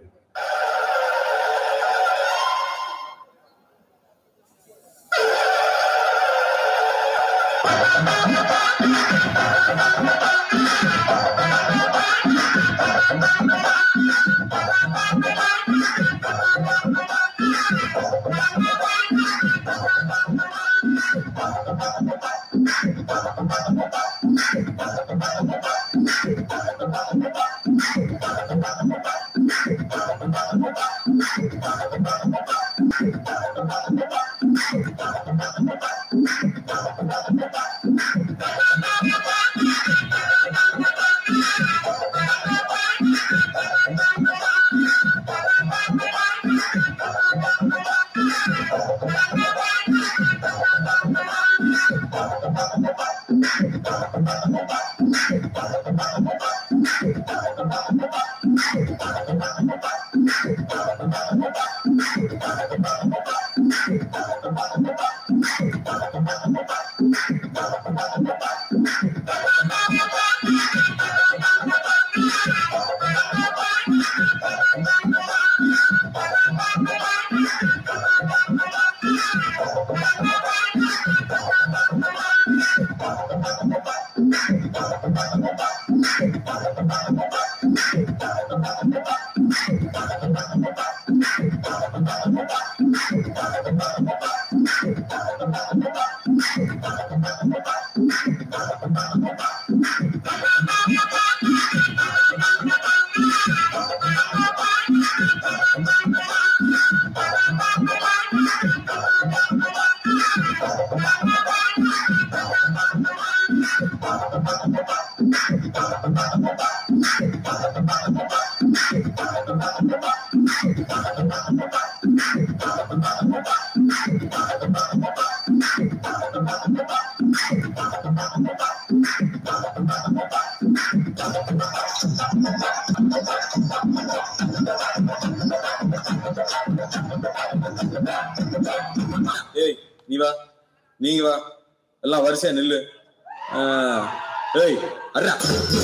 ஏய் நீ வா, நீங்க வா, எல்லாம் வரிசையா நில்லு. ஏய் அர்ரா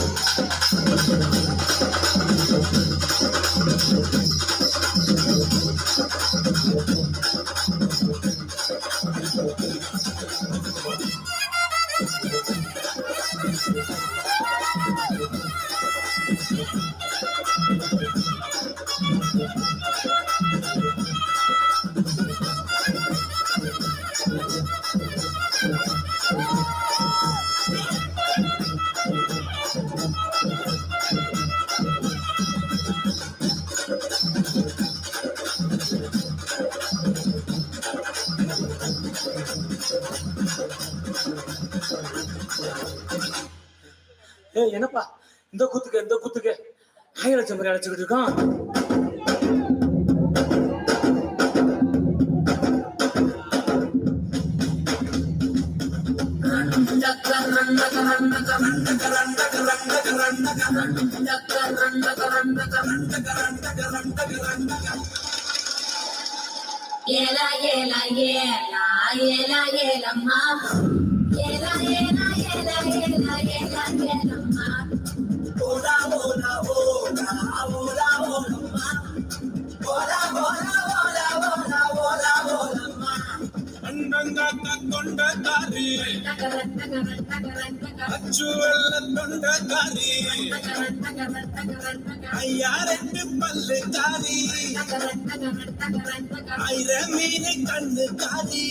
ஏய் என்னப்பா இந்த குத்துக்கு இந்த குத்துக்கு ஆயிரம் சம்பரை அழைச்சுக்கிட்டு இருக்கான். ஏலா ஏலா ஏலா ஏலா ஏலம்மா ஏலா ஏலா ஏலா ஏலா ஏலா ஏலம்மா ஓலா ஓலா ஓலா ஓலா ஓலம்மா ஓலா ஓலா ஓலா ஓலா ஓலா ஓலம்மா அண்ணங்காக்க கொண்ட காரி அச்சுவல்ல தொண்ட காரி ஐயா ரெண்டு பல்லு காரி ஐர மீனை கண்ணு காரி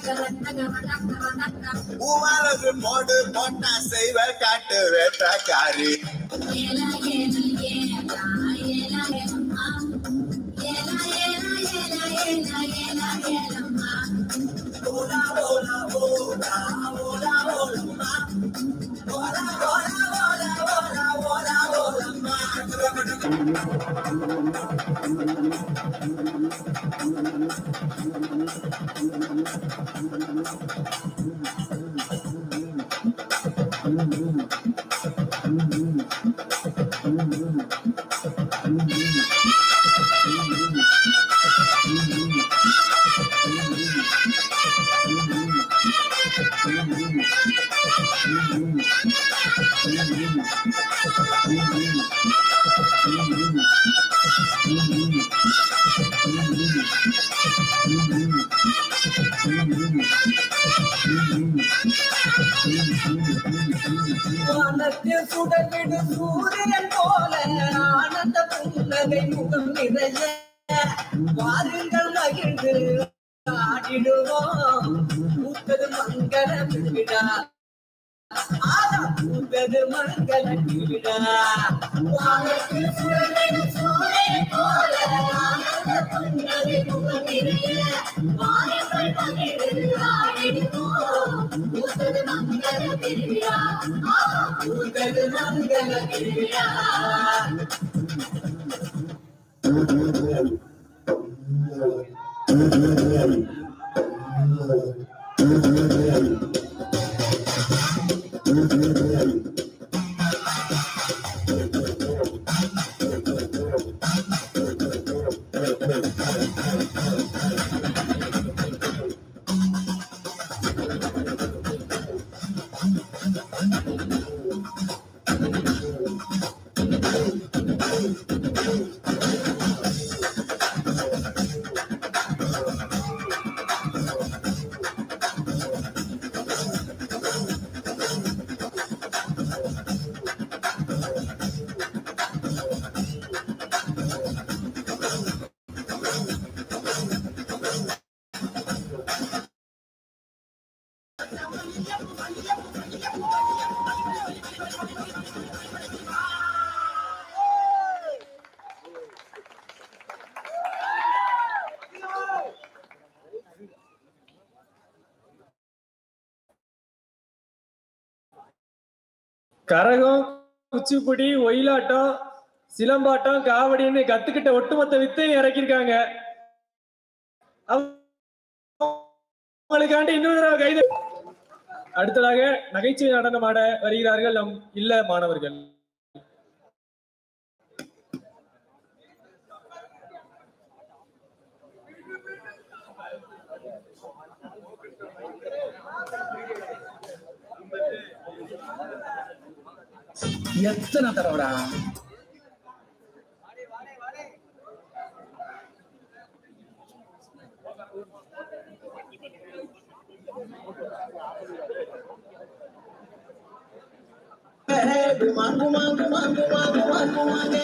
உமாலது மோடு போட்டா செய்வ காட்டு வேட்ட காரி ஏலா ஏலா ஏலா ஏலா ஏலம்மா ஏலா ஏலா ஏலா ஏலா ஏலா ஏலம்மா ஓலா ஓலா ஓலா ஓலா ஓலம்மா ஓலா ஓலா ஓலா ஓலா ஓலா ஓலம்மா வானத்தில் சுடர்விடும் சூரியன் போல ஆனந்த புன்னகை முகம் நிறைய வாருங்கள் மகிழ்ந்து ஆடிடுவோம் பூத்தது மங்கள விழா பூத்தது மங்கள விழா வானத்தில் சுடர்விடும் சூரியன் போல ஆனந்த புன்னகை முகம் நிறைய வாருங்கள் மகிழ்ந்து ஆடிடுவோம் பூத்தது மங்கள விழா பூத்தது மங்கள விழா கரகம், குச்சிப்புடி, ஒயிலாட்டம், சிலம்பாட்டம் காவடின்னு கத்துக்கிட்ட ஒட்டுமொத்த வித்தையும் இறக்கிருக்காங்க. அவங்களுக்காண்டி இன்னொரு தடவை கைது. அடுத்ததாக நகைச்சுவை நடனமாட வருகிறார்கள் நம் இல்ல மாணவர்கள். எத்தனை தடவைடா மாங்கு மாங்கு மாங்கு மாங்கு மாங்கு மாங்கே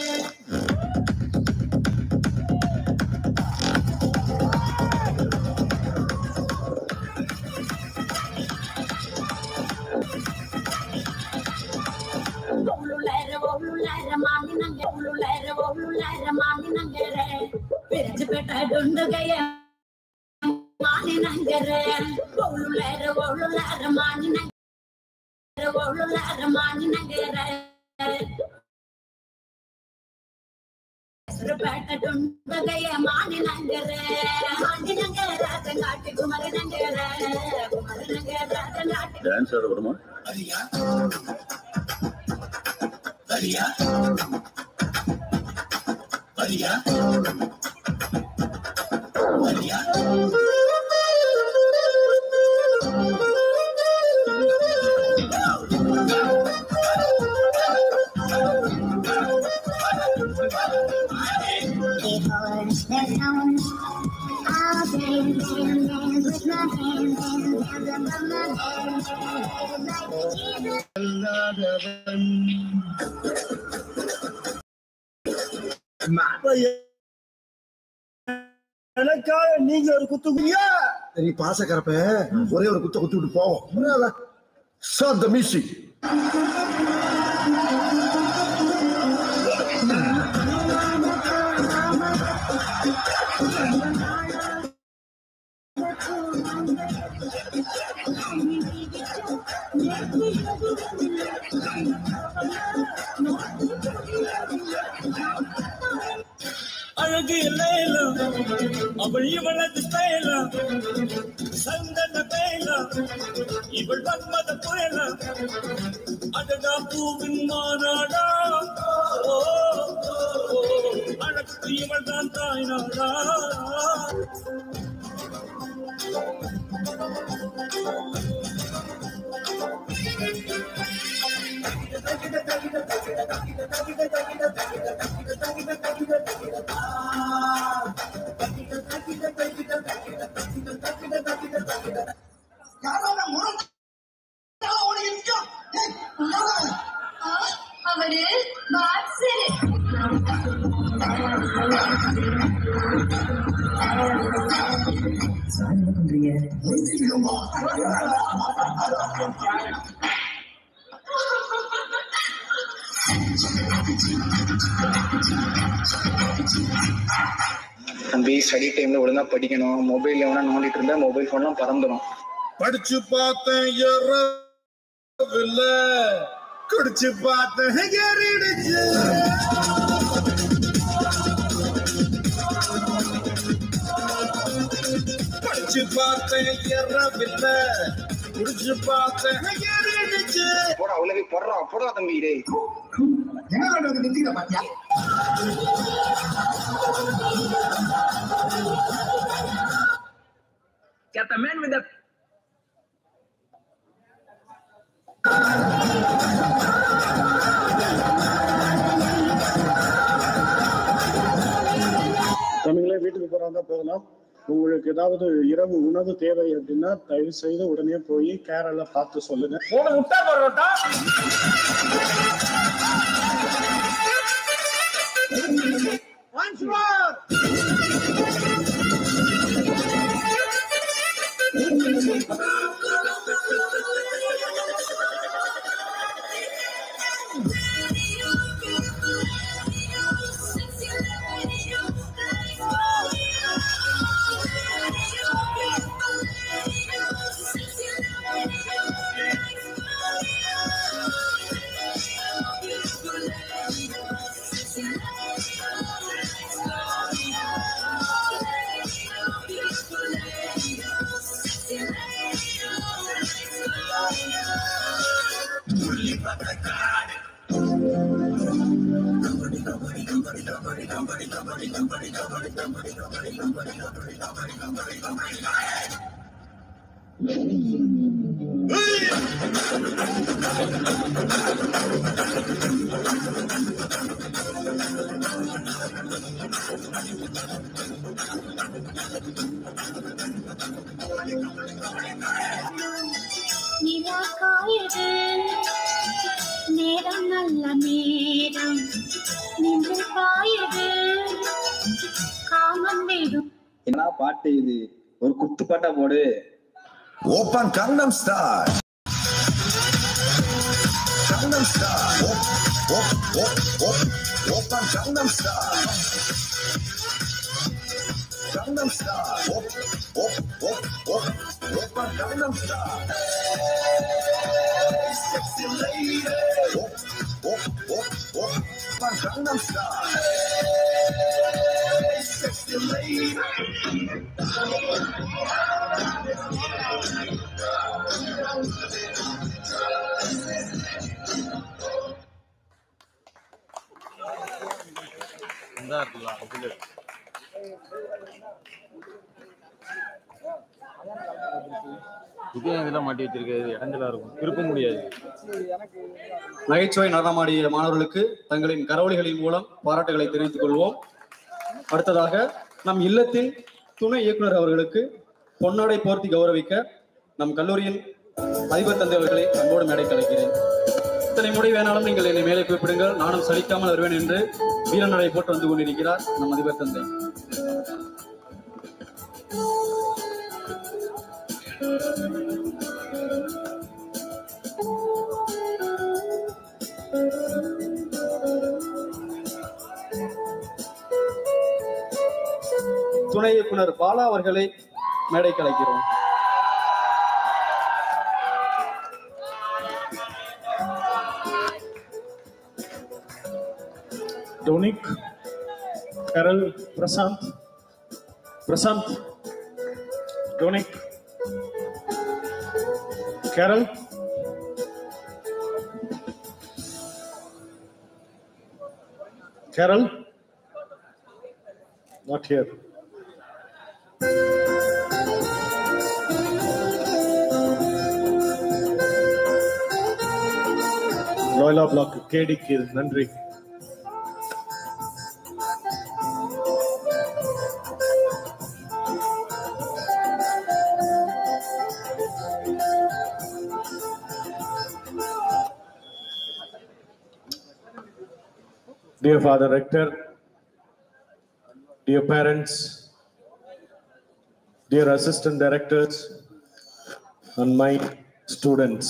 டான்ஸ் ஆட வருமா? வரியா வரியா வரியா எனக்காக நீங்க ஒரு குத்து குடியா நீ பாசக்கரப்ப ஒரே ஒரு குத்த குத்து விட்டு போவோம். Start the music. அழகு லேலம் அவள் இவளது ஸ்டைலம் சந்தன பேலம் இவள் வன்மத புயலம் அழகா பூவின் மாநாடா அழகு இவள் தான் தாய் நாடா அவரு பாக்ஸர் என்ன பண்றீங்க? தம்பி ஸ்டடி டைம்ல ஒழுங்கா படிக்கணும். மொபைல் எவனா நோண்டிட்டு இருந்தா மொபைல் போன்லாம் பறந்துடும். படிச்சு பார்த்தேன் ஏறவில்ல, குடிச்சு பார்த்தேன் ஏறிடுச்சு. படிச்சு பார்த்தேன் ஏறவில்ல, குடிச்சு பார்த்தேன் ஏறிடுச்சு. போடா அவ்வளவு போடுறா போடா தம்பி. டே என்ன பண்றது நிக்கிற பாத்தியா? Get the man with the தமிழே வீட்டுக்கு போறாங்க போகலாம். உங்களுக்கு ஏதாவது இரவு உணவு தேவை அப்படின்னா தயவு செய்து உடனே போய் கேரள பார்த்து சொல்லுங்க. முட்டை பரோட்டா Once more. Yeah. நிலா காயுது நேரம் நல்ல நேரம் நின்று காயுது காமம் வேடும். என்ன பாட்டு இது? ஒரு குத்து பாட்டா போடு. ஓப்பன் கங்னம் ஸ்டார் கங்னம் ஸ்டார் ஓப்பன் கங்னம் ஸ்டார் கங்னம் ஸ்டார் ஓப்பன் Gangnam style sexy lady open Gangnam Style sexy lady இந்த இருக்குல்ல அதுல இதே இதெல்லாம் மாட்டி வச்சிருக்கிறது இடஞ்சலா இருக்கும், திருப்ப முடியாது. நகைச்சுவை நடனமாடிய மாணவர்களுக்கு தங்களின் கரவொலிகளின் மூலம் பாராட்டுகளை தெரிவித்துக் கொள்வோம். அடுத்ததாக நம் இல்லத்தின் துணை இயக்குனர் அவர்களுக்கு பொன்னாடை போர்த்தி கௌரவிக்க நம் கல்லூரியின் அதிபர் தந்தை அவர்களை அன்போடு மேடை கலைக்கிறேன். இத்தனை முறை வேணாலும் நீங்கள் என்னை மேலே குறிப்பிடுங்கள், நானும் சலிக்காமல் வருவேன் என்று வீரநடை போட்டு வந்து கொண்டிருக்கிறார் நம் அதிபர் தந்தை. துணை இயக்குனர் பாலா அவர்களை மேடை கலைக்கிறோம். Dominic, Carol, Prashanth Prashanth Dominic, Carol, Carol, not here. Loyola Block, K D K, நன்றி. Dear Father Rector, dear parents, dear assistant directors, and my students.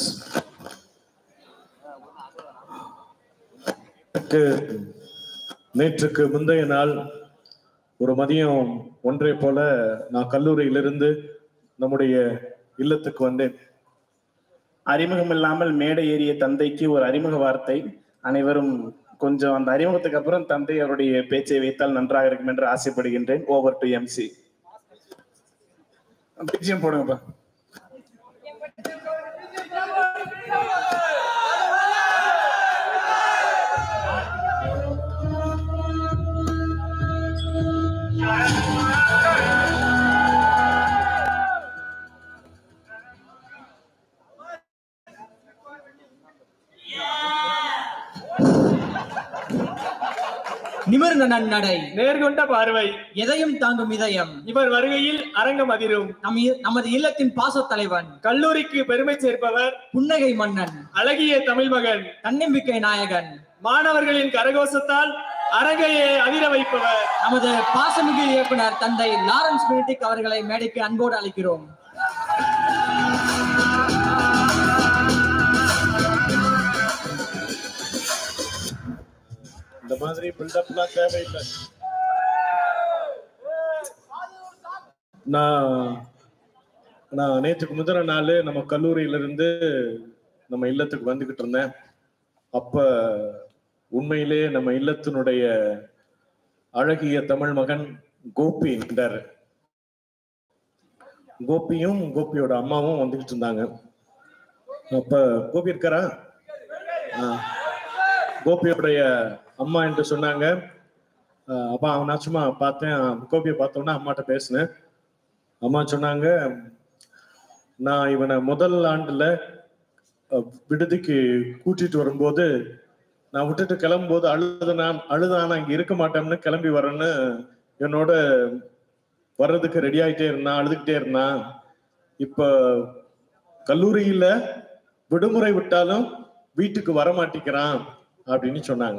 நேற்றுக்கு முந்தைய நாள் ஒரு மதியம் ஒன்றை போல நான் கல்லூரியிலிருந்து நம்முடைய இல்லத்துக்கு வந்தேன். அறிமுகம் இல்லாமல் மேடை ஏறிய தந்தைக்கு ஒரு அறிமுக வார்த்தை. அனைவரும் கொஞ்சம் அந்த அறிமுகத்துக்கு அப்புறம் தந்தை அவருடைய பேச்சை வைத்தால் நன்றாக இருக்கும் என்று ஆசைப்படுகின்றேன். Over to MC. பிஜிஎம் போடுங்கப்பா. நிமிர்ந்த நன்னடை, நேர்கொண்ட பார்வை, எதையும் தாங்கும் இதயம். இவர் வருகையில் அரங்கம் அதிரும். நம் நமது இல்லத்தின் பாச தலைவன், கல்லூரிக்கு பெருமை சேர்ப்பவர், புன்னகை மன்னன், அழகிய தமிழ் மகன், தன்னம்பிக்கை நாயகன், மாணவர்களின் கரகோஷத்தால் அரங்கையை அதிர வைப்பவர், நமது பாசமிகு இயக்குனர் தந்தை லாரன்ஸ் பெனடிக்ட் அவர்களை மேடைக்கு அன்போடு அழைக்கிறோம். இந்த மாதிரி பில்டப்லாம் தேவையில்லை. நான் நான் நேற்றுக்கு முதல் நாள் நம்ம கல்லூரியிலிருந்து நம்ம இல்லத்துக்கு வந்துகிட்டு இருந்தேன். அப்ப உண்மையிலே நம்ம இல்லத்தினுடைய அழகிய தமிழ் மகன் கோபி இருந்தார். கோபியும் கோபியோட அம்மாவும் வந்துகிட்டு இருந்தாங்க. அப்ப கோபி இருக்காரா? கோபியோடைய அம்மா என்று சொன்னாங்க, அப்போ நான் சும்மா பார்த்தேன், கோபியை பார்த்தோன்னா அம்மாட்ட பேசினேன். அம்மா சொன்னாங்க, நான் இவனை முதல் ஆண்டுல விடுதிக்கு கூட்டிட்டு வரும்போது நான் விட்டுட்டு கிளம்பும்போது அழுதுனான் அழுதானா இங்க இருக்க மாட்டேன்னு கிளம்பி வரேன்னு என்னோட வர்றதுக்கு ரெடி ஆகிட்டே இருந்தான், அழுதுகிட்டே இருந்தான். இப்ப கல்லூரியில விடுமுறை விட்டாலும் வீட்டுக்கு வர மாட்டேங்கிறான் அப்படின்னு சொன்னாங்க.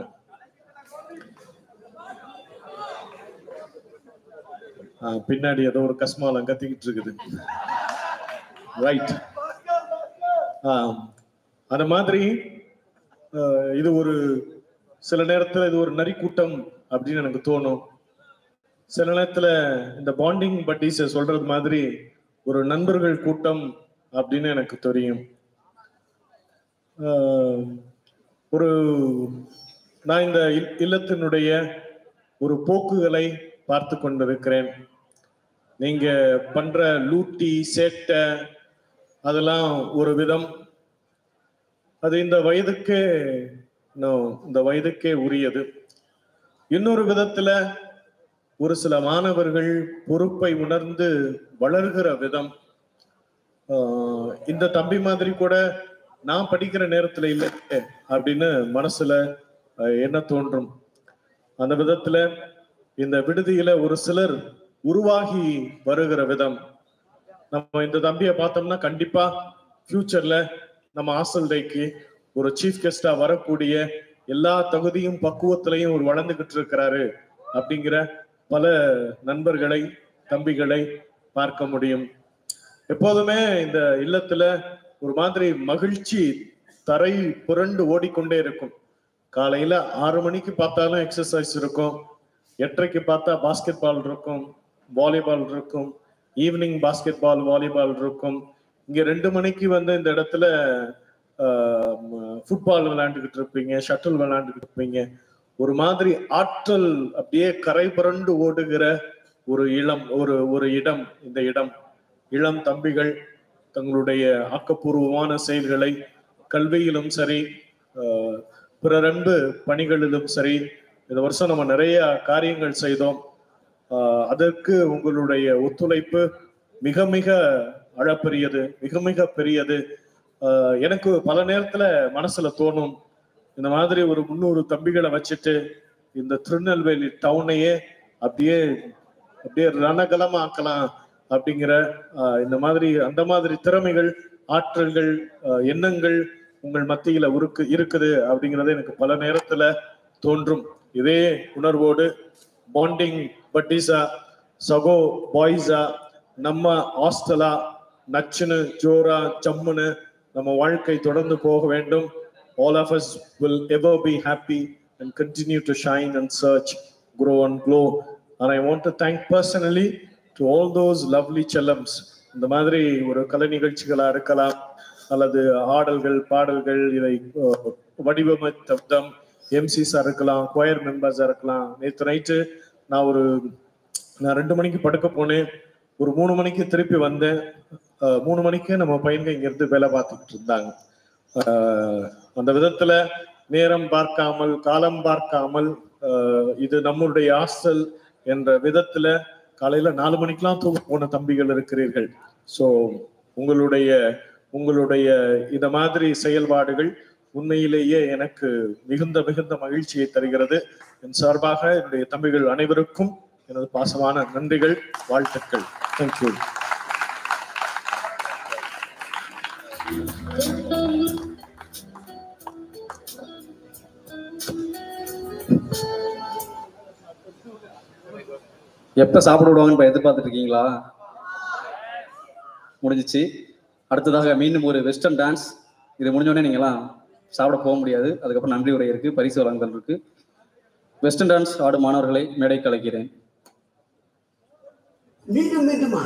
பின்னாடி ஏதோ ஒரு கஸ்மாலம் கத்திக்கிட்டு இருக்குது. ரைட். அந்த மாதிரி இது ஒரு சில நேரத்துல இது ஒரு நரி கூட்டம் அப்படின்னு எனக்கு தோணும். சில நேரத்துல இந்த பாண்டிங் பட்டிஸ் சொல்றது மாதிரி ஒரு நண்பர்கள் கூட்டம் அப்படின்னு எனக்கு தெரியும். ஒரு நான் இந்த இல்லத்தினுடைய ஒரு போக்குகளை பார்த்து கொண்டிருக்கிறேன். நீங்க பண்ற லூட்டி சேட்டை அதெல்லாம் ஒரு விதம், அது இந்த வயதுக்கே இந்த வயதுக்கே உரியது. இன்னொரு விதத்துல ஒரு சில மாணவர்கள் பொறுப்பை உணர்ந்து வளர்கிற விதம், இந்த தம்பி மாதிரி கூட நான் படிக்கிற நேரத்துல இல்லை அப்படின்னு மனசுல என்ன தோன்றும். அந்த விதத்துல இந்த விடுதியில ஒரு சிலர் உருவாகி வருகிற விதம், நம்ம இந்த தம்பியை பார்த்தோம்னா கண்டிப்பா ஃபியூச்சர்ல நம்ம ஹாஸ்டல் டேக்கு ஒரு சீஃப் கெஸ்டா வரக்கூடிய எல்லா தகுதியும் பக்குவத்திலையும் ஒரு வளர்ந்துகிட்டு இருக்கிறாரு அப்படிங்கிற பல நண்பர்களை தம்பிகளை பார்க்க முடியும். எப்போதுமே இந்த இல்லத்துல ஒரு மாதிரி மகிழ்ச்சி தரை புரண்டு ஓடிக்கொண்டே இருக்கும். காலையில ஆறு மணிக்கு பார்த்தாலும் எக்ஸசைஸ் இருக்கும், எட்டரைக்கு பார்த்தா பாஸ்கெட் பால் இருக்கும், வாலிபால் இருக்கும், ஈவினிங் பாஸ்கெட் பால் வாலிபால் இருக்கும். இங்க ரெண்டு மணிக்கு வந்து இந்த இடத்துல ஃபுட்பால் விளையாண்டுக்கிட்டு இருப்பீங்க, ஷட்டில் விளையாண்டுக்கிட்டு இருப்பீங்க. ஒரு மாதிரி ஆற்றல் அப்படியே கரை புரண்டு ஓடுகிற ஒரு இளம் ஒரு ஒரு இடம் இந்த இடம். இளம் தம்பிகள் தங்களுடைய ஆக்கப்பூர்வமான செயல்களை கல்வியிலும் சரி பிறரன்பு பணிகளிலும் சரி இந்த வருஷம் நம்ம நிறைய காரியங்கள் செய்தோம். அதற்கு உங்களுடைய ஒத்துழைப்பு மிக மிக அளப்பெரியது, மிக மிக பெரியது. எனக்கு பல நேரத்துல மனசுல தோணும், இந்த மாதிரி ஒரு முன்னூறு தம்பிகளை வச்சுட்டு இந்த திருநெல்வேலி டவுனையே அப்படியே அப்படியே ரணகலமா ஆக்கலாம் அப்படிங்கிற இந்த மாதிரி அந்த மாதிரி திறமைகள் ஆற்றல்கள் எண்ணங்கள் உங்கள் மத்தியில உருக்கு இருக்குது அப்படிங்கிறது எனக்கு பல நேரத்துல தோன்றும். இதே உணர்வோடு பாண்டிங் பட்டிஸா சகோ பாய்ஸா நம்ம ஹாஸ்டலா நச்சுன்னு ஜோரா ஜம்முன்னு நம்ம வாழ்க்கை தொடர்ந்து போக வேண்டும். All of us will ever be happy and continue to shine and search, grow and glow. And I want to thank personally to all those lovely chellams. இந்த மாதிரி ஒரு கலை நிகழ்ச்சிகளா இருக்கலாம் அல்லது ஆடல்கள் பாடல்கள் இதை வடிவமைத்தம் எம்சிஸா இருக்கலாம், கொயர் மெம்பர்ஸா இருக்கலாம். நேற்று நைட்டு நான் ஒரு நான் ரெண்டு மணிக்கு படுக்க போனேன், ஒரு மூணு மணிக்கு திருப்பி வந்தேன். மூணு மணிக்கு நம்ம பையன்கள் இங்க இருந்து வேலை பார்த்துக்கிட்டு இருந்தாங்க. அந்த விதத்துல நேரம் பார்க்காமல் காலம் பார்க்காமல் இது நம்மளுடைய ஹாஸ்டல் என்ற விதத்துல காலையில நாலு மணிக்கெல்லாம் தூங்க போன தம்பிகள் இருக்கிறீர்கள். ஸோ உங்களுடைய உங்களுடைய இந்த மாதிரி செயல்பாடுகள் உண்மையிலேயே எனக்கு மிகுந்த மிகுந்த மகிழ்ச்சியை தருகிறது. என் சார்பாக என்னுடைய தம்பிகள் அனைவருக்கும் எனது பாசமான நன்றிகள், வாழ்த்துக்கள். தேங்க்யூ. எப்ப சாப்பிட விடுவாங்கன்னு எதிர்பார்த்துட்டு இருக்கீங்களா? முடிஞ்சிச்சு. அடுத்ததாக மீண்டும் ஒரு வெஸ்டர்ன் டான்ஸ். இது முடிஞ்சோடனே நீங்களாம் சாப்பிட போக முடியாது. அதுக்கப்புறம் நன்றி உரை இருக்கு, பரிசு வழங்குதல் இருக்கு. வெஸ்டர்ன் டான்ஸ் ஆடும் மாணவர்களை மேடை கலைக்கிறேன். மீண்டும் மீண்டுமா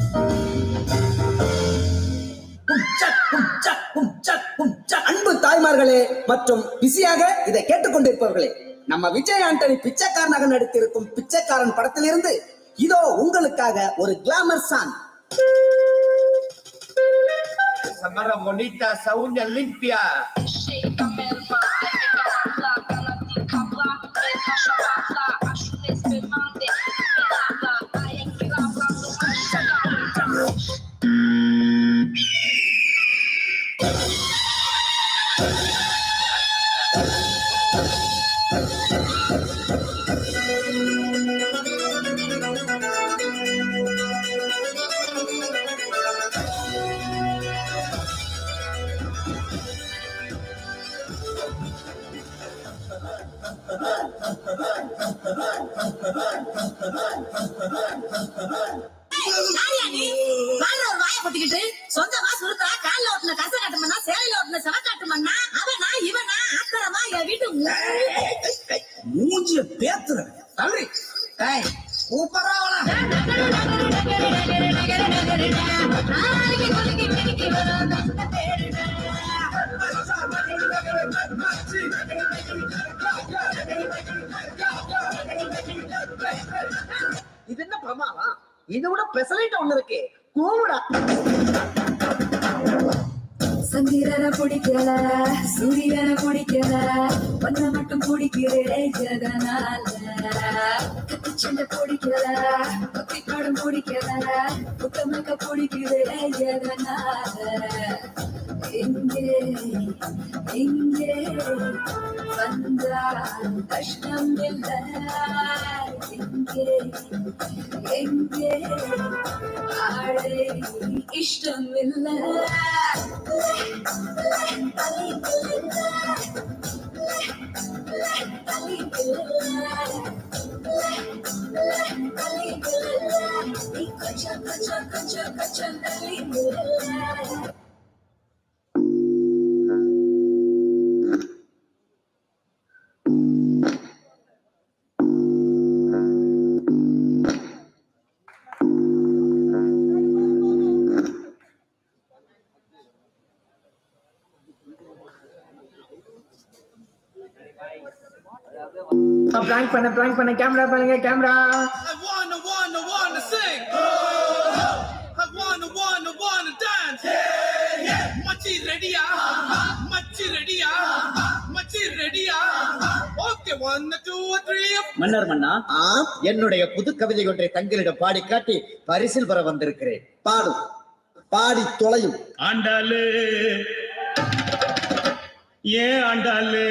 அன்பு தாய்மார்கள் பெரியவர்களே மற்றும் பிஸியாக இதை கேட்டுக்கொண்டிருப்பவர்களே, நம்ம விஜய் ஆண்டனி பிச்சைக்காரனாக நடித்திருக்கும் பிச்சைக்காரன் படத்திலிருந்து இதோ உங்களுக்காக ஒரு glamour song. Samara bonita saúde limpia. சொந்தமா சுருத்தா கால ஓட்டுன கச காட்டுமன்னா சேலையில ஓட்டுன செவ காட்டுமன்னா அவனா இவனா ஆத்திரமா என் வீட்டு மூஞ்சிய பேத்துற தள்ளி சூப்பரா இது என்ன பிரமாதம்? இதை விட பெசலைட் ஒண்ணு இருக்கு. கூடா சந்திரனை பிடிக்கல, சூரியனை பிடிக்கல, ஒன்ன மட்டும் பிடிக்கிறேன் ஜெகனால. கத்திச்சண்டை பிடிக்கல, பக்தி படம் பிடிக்கல, புத்தமக்க பிடிக்கிறேன் ஜெகனால. எங்கே எங்கே வந்தால் கஷ்டம் இல்லை, எங்கே எங்கே ஆளே இஷ்டம் இல்லை. பிராங்க் பண்ண பிராங்க் பண்ண கேமரா பண்ணுங்க camera. I wanna wanna wanna sing. I wanna wanna wanna dance. Yeah yeah. Machi ready-ya? Machi ready-ya? Machi ready-ya? Okay, one two three. மன்னர் மன்னா, என்னுடைய புது கவிதை ஒன்றை தங்களிடம் பாடி காட்டி பரிசில் பெற வந்திருக்கிறேன். பாடும் பாடி தொலையும். ஆண்டாளு ஏன் ஆண்டாளு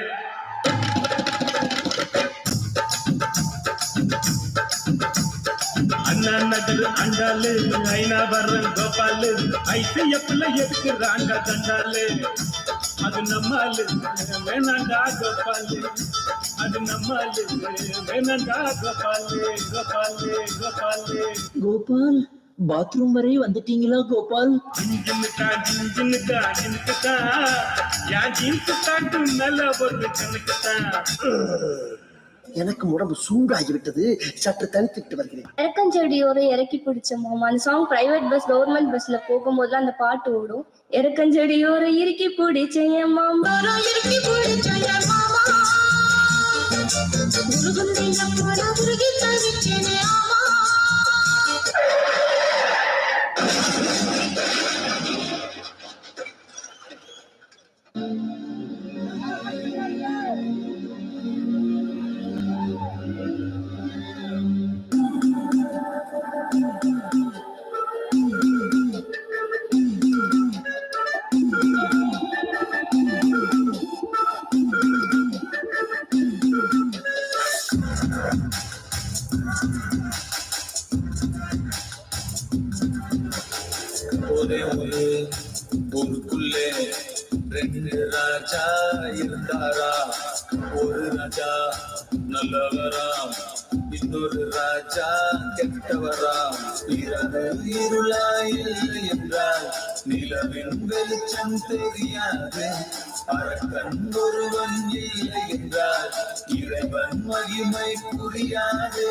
அண்ணா நகர் அண்டாலு ஐநா வர்றன் கோபாலு ஐசிஎஃப்ல எதுக்குறாங்க தண்டாலு அது நம்மாலு வேணாண்டா கோபாலு அது நம்மாலு வேணாண்டா கோபாலு கோபாலு கோபாலு. கோபால், பாத்ரூம் வரை வந்துட்டீங்களா கோபால்? ஜின்னுக்கா ஜின்னுக்கா ஜின்னுக்கா யா ஜின்னுக்கு தாட்டு நல்ல ஒரு கண்ணுக்குத்தா. எனக்கு உடம்பு சூடாகிவிட்டது, சற்று தனித்துட்டு வருகிறேன். எரக்கஞ்செடியோட இறக்கி பிடிச்ச மாமா அந்த சாங் பிரைவேட் பஸ் கவர்மெண்ட் பஸ்ல போகும்போதுலாம் அந்த பாட்டு ஓடும். எரக்கஞ்செடியோட இறுக்கி பிடிச்ச என் மாமா இறுக்கி பிடிச்ச என் மாமா உருகி தவிச்சேனே ஆமா. ஒரே ஒரு ஊருக்குள்ளே ரெண்டு ராஜா இருந்தாரா. ஒரு ராஜா நல்லவரா, இன்னொரு ராஜா கெட்டவரா. இரவு இருளாயில்லை என்றால் நிலவின் வெளிச்சம் தெரியாது. அரக்கன் ஒருவன் இல்லை என்றால் இறைவன் மகிமை புரியாது.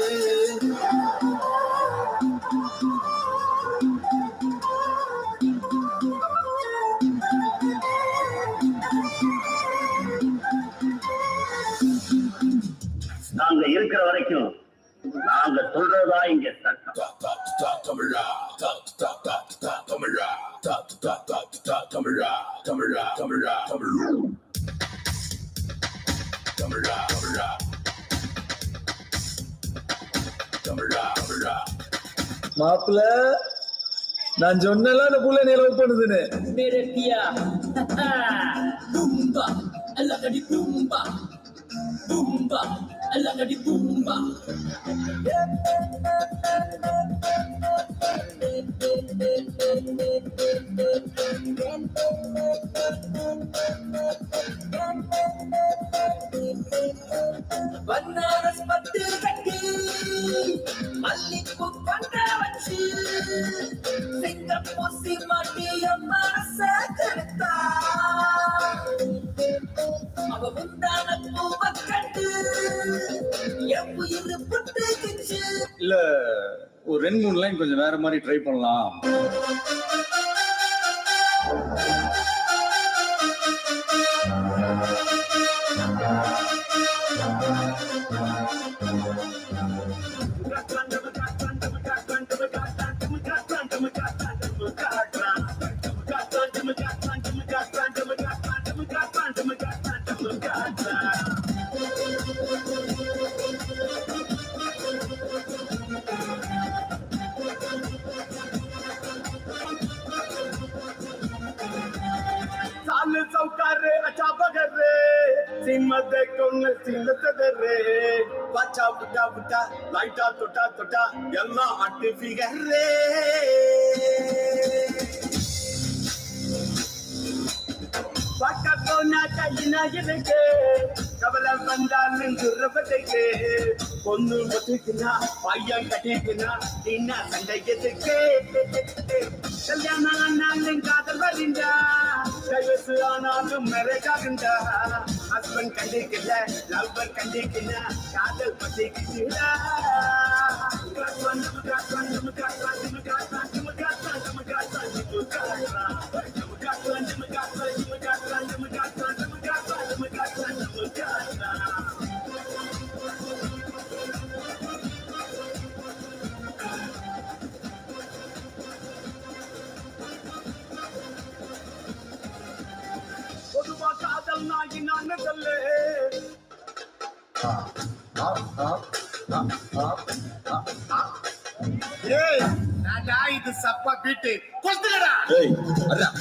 இருக்கிற வரைக்கும் நாங்க சொல்றதா இங்க சட்டம். தமிழா தமிழா தமிழா தமிழா தமிழா தமிழா தமிழா தமிழா தமிழா தமிழா மாப்பிள்ள நான் சொன்னல அந்த புள்ள நிலவு பண்ணுதுன்னு Meretia, Bumba, Alagadi Bumba, Bumba, Alagadi Bumba. Banaras patti katti, Mallipu panda vachi, Singapore si mati amasa karta. Ava undana puva kattu, yeppu iru puttu kichu. இல்ல ஒரு ரெண்டு மூணு லைன் கொஞ்சம் வேற மாதிரி ட்ரை பண்ணலாம். साल सौकारे अच्छा बगरे सिमत कोन सिलतदरे बचा बुटा बुटा लाइटा टोटा टोटा यल्ला अट्टी फिगरे बका कोना कइना यदके कबला बंदाल गुरबदके कोन्नु मतिकना पाया कटिकना दिना संडयदके कल्याण नांग कादल वरिंदा கைவசு ஆனாலும் மறைக்காகண்டா ஹஸ்பண்ட் கண்டிக்கல லவ்வர் கண்டிக்கல காதல் பத்திக்கிட்டா பொதுவா காதல் நாகி நான் சொல்லு ஏய் நாடா இது சப்பா பீட்டு கொல்லுடா ஏய் அதான்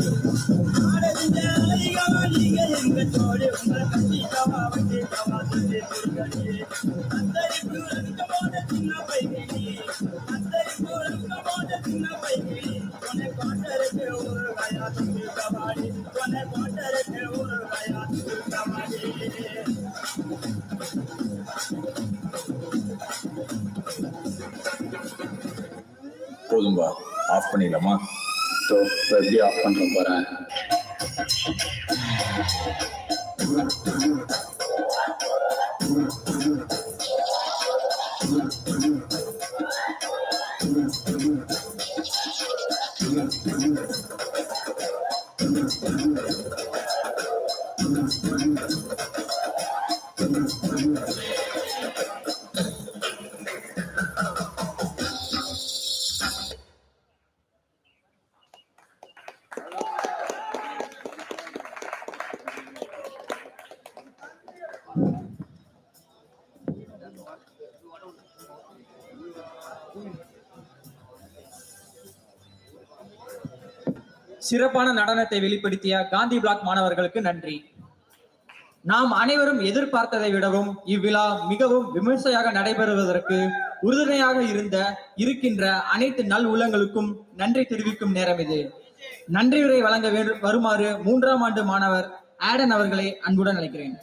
போதும்பா ஆஃப் பண்ணிடலாமா? ஸோ எப்படி ஆஃப் பண்ணுறேன் பாரு. சிறப்பான நடனத்தை வெளிப்படுத்திய காந்தி பிளாக் மாணவர்களுக்கு நன்றி. நாம் அனைவரும் எதிர்பார்த்ததை விடவும் இவ்விழா மிகவும் விமர்சையாக நடைபெறுவதற்கு உறுதுணையாக இருந்த இருக்கின்ற அனைத்து நல் உள்ளங்களுக்கும் நன்றி தெரிவிக்கும் நேரம் இது. நன்றியுரை வழங்க வேண்டும் வருமாறு மூன்றாம் ஆண்டு மாணவர் ஆடன் அவர்களை அன்புடன் அழைக்கிறேன்.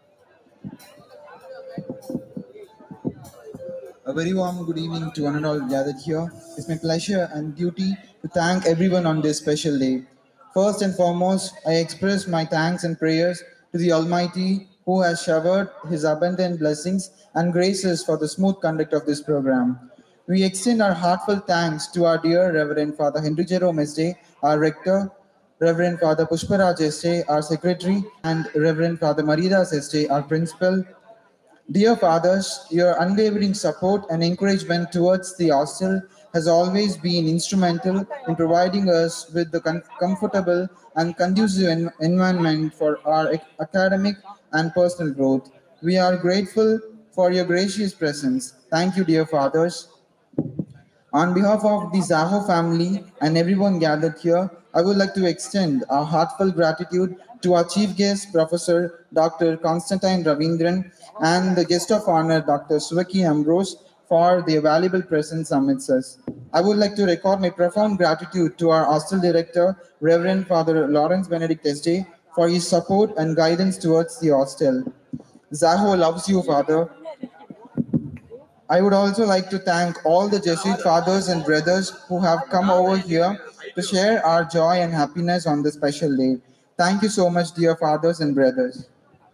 A very warm good evening to one and all gathered here. It's my pleasure and duty to thank everyone on this special day. First and foremost, I express my thanks and prayers to the Almighty who has showered His abundant blessings and graces for the smooth conduct of this program. We extend our heartfelt thanks to our dear Reverend Father Henry Jerome S J, our Rector, Reverend Father Pushparaj S J, our Secretary, and Reverend Father Maridas S J, our Principal, Dear fathers, your unwavering support and encouragement towards the hostel has always been instrumental in providing us with the com- comfortable and conducive en- environment for our ac- academic and personal growth. We are grateful for your gracious presence. Thank you, dear fathers. On behalf of the Zaho family and everyone gathered here, I would like to extend our heartfelt gratitude to our chief guest, Professor Doctor Constantine Ravindran, and the guest of honor, Doctor Suvaki Ambrose, for their valuable presence amidst us. I would like to record my profound gratitude to our hostel director, Reverend Father Lawrence Benedict S J, for his support and guidance towards the hostel. Zaho loves you, Father. I would also like to thank all the Jesuit fathers and brothers who have come over here to share our joy and happiness on this special day. Thank you so much, dear fathers and brothers.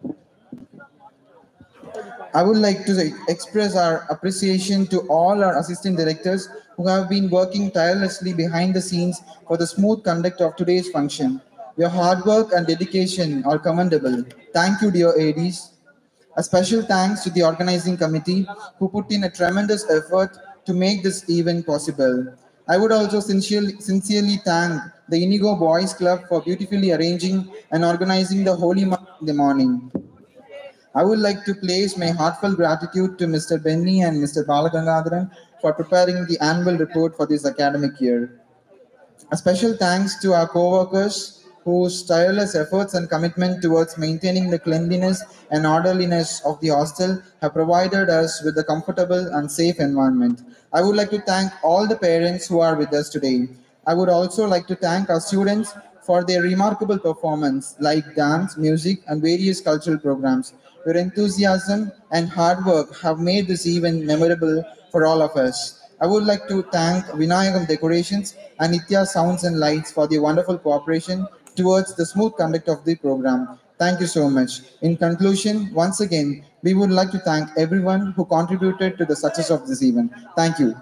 I would like to express our appreciation to all our assistant directors who have been working tirelessly behind the scenes for the smooth conduct of today's function. Your hard work and dedication are commendable. Thank you, dear A Ds. A special thanks to the organizing committee who put in a tremendous effort to make this event possible. I would also sincerely, sincerely thank the Inigo Boys Club for beautifully arranging and organizing the Holy Mass in the morning. I would like to place my heartfelt gratitude to Mister Benny and Mister Balagangadharan for preparing the annual report for this academic year. A special thanks to our co-workers whose tireless efforts and commitment towards maintaining the cleanliness and orderliness of the hostel have provided us with a comfortable and safe environment. I would like to thank all the parents who are with us today. I would also like to thank our students for their remarkable performance like dance, music, and various cultural programs. Your enthusiasm and hard work have made this event memorable for all of us. I would like to thank Vinayagam Decorations and Nitya Sounds and Lights for their wonderful cooperation towards the smooth conduct of the program. Thank you so much. In conclusion, once again, we would like to thank everyone who contributed to the success of this event. Thank you.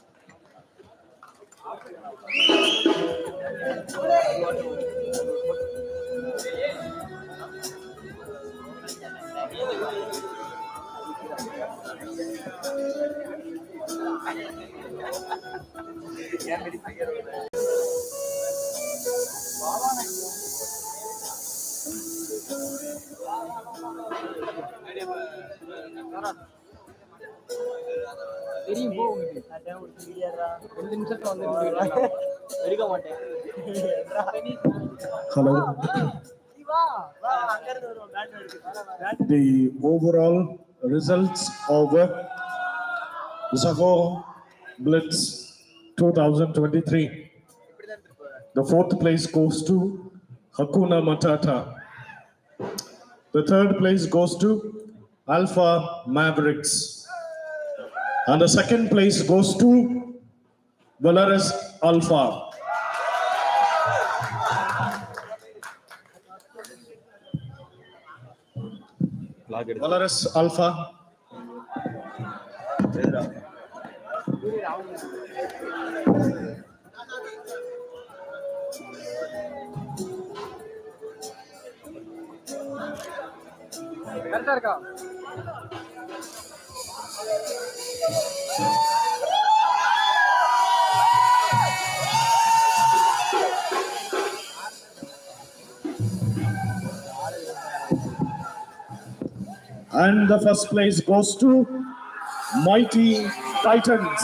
தெரியும் போ உங்களுக்கு ரெண்டு நிமிஷத்துல வந்து எடுக்க மாட்டேன். Hello. The overall results of Zaho Blitz twenty twenty-three. The fourth place goes to Hakuna Matata. The third place goes to Alpha Mavericks. And the second place goes to Valaris Alpha. Valaris Alpha. கரெக்டா இருக்கா? And the first place goes to Mighty Titans.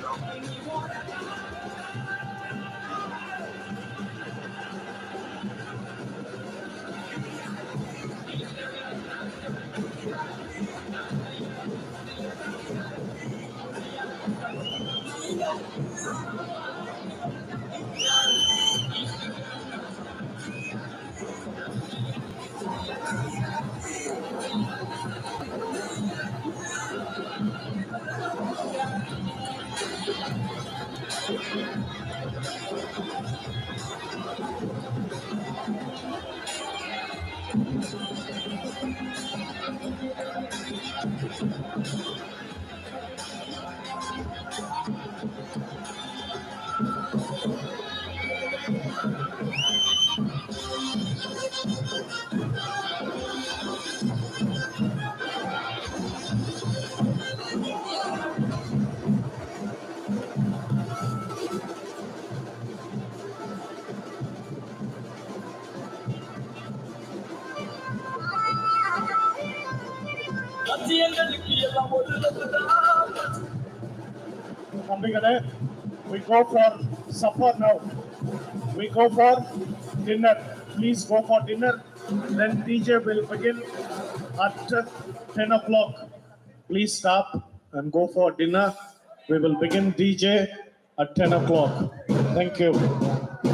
We go for supper now. We go for dinner. Please go for dinner. Then D J will begin at ten o'clock. Please stop and go for dinner. We will begin D J at ten o'clock. Thank you.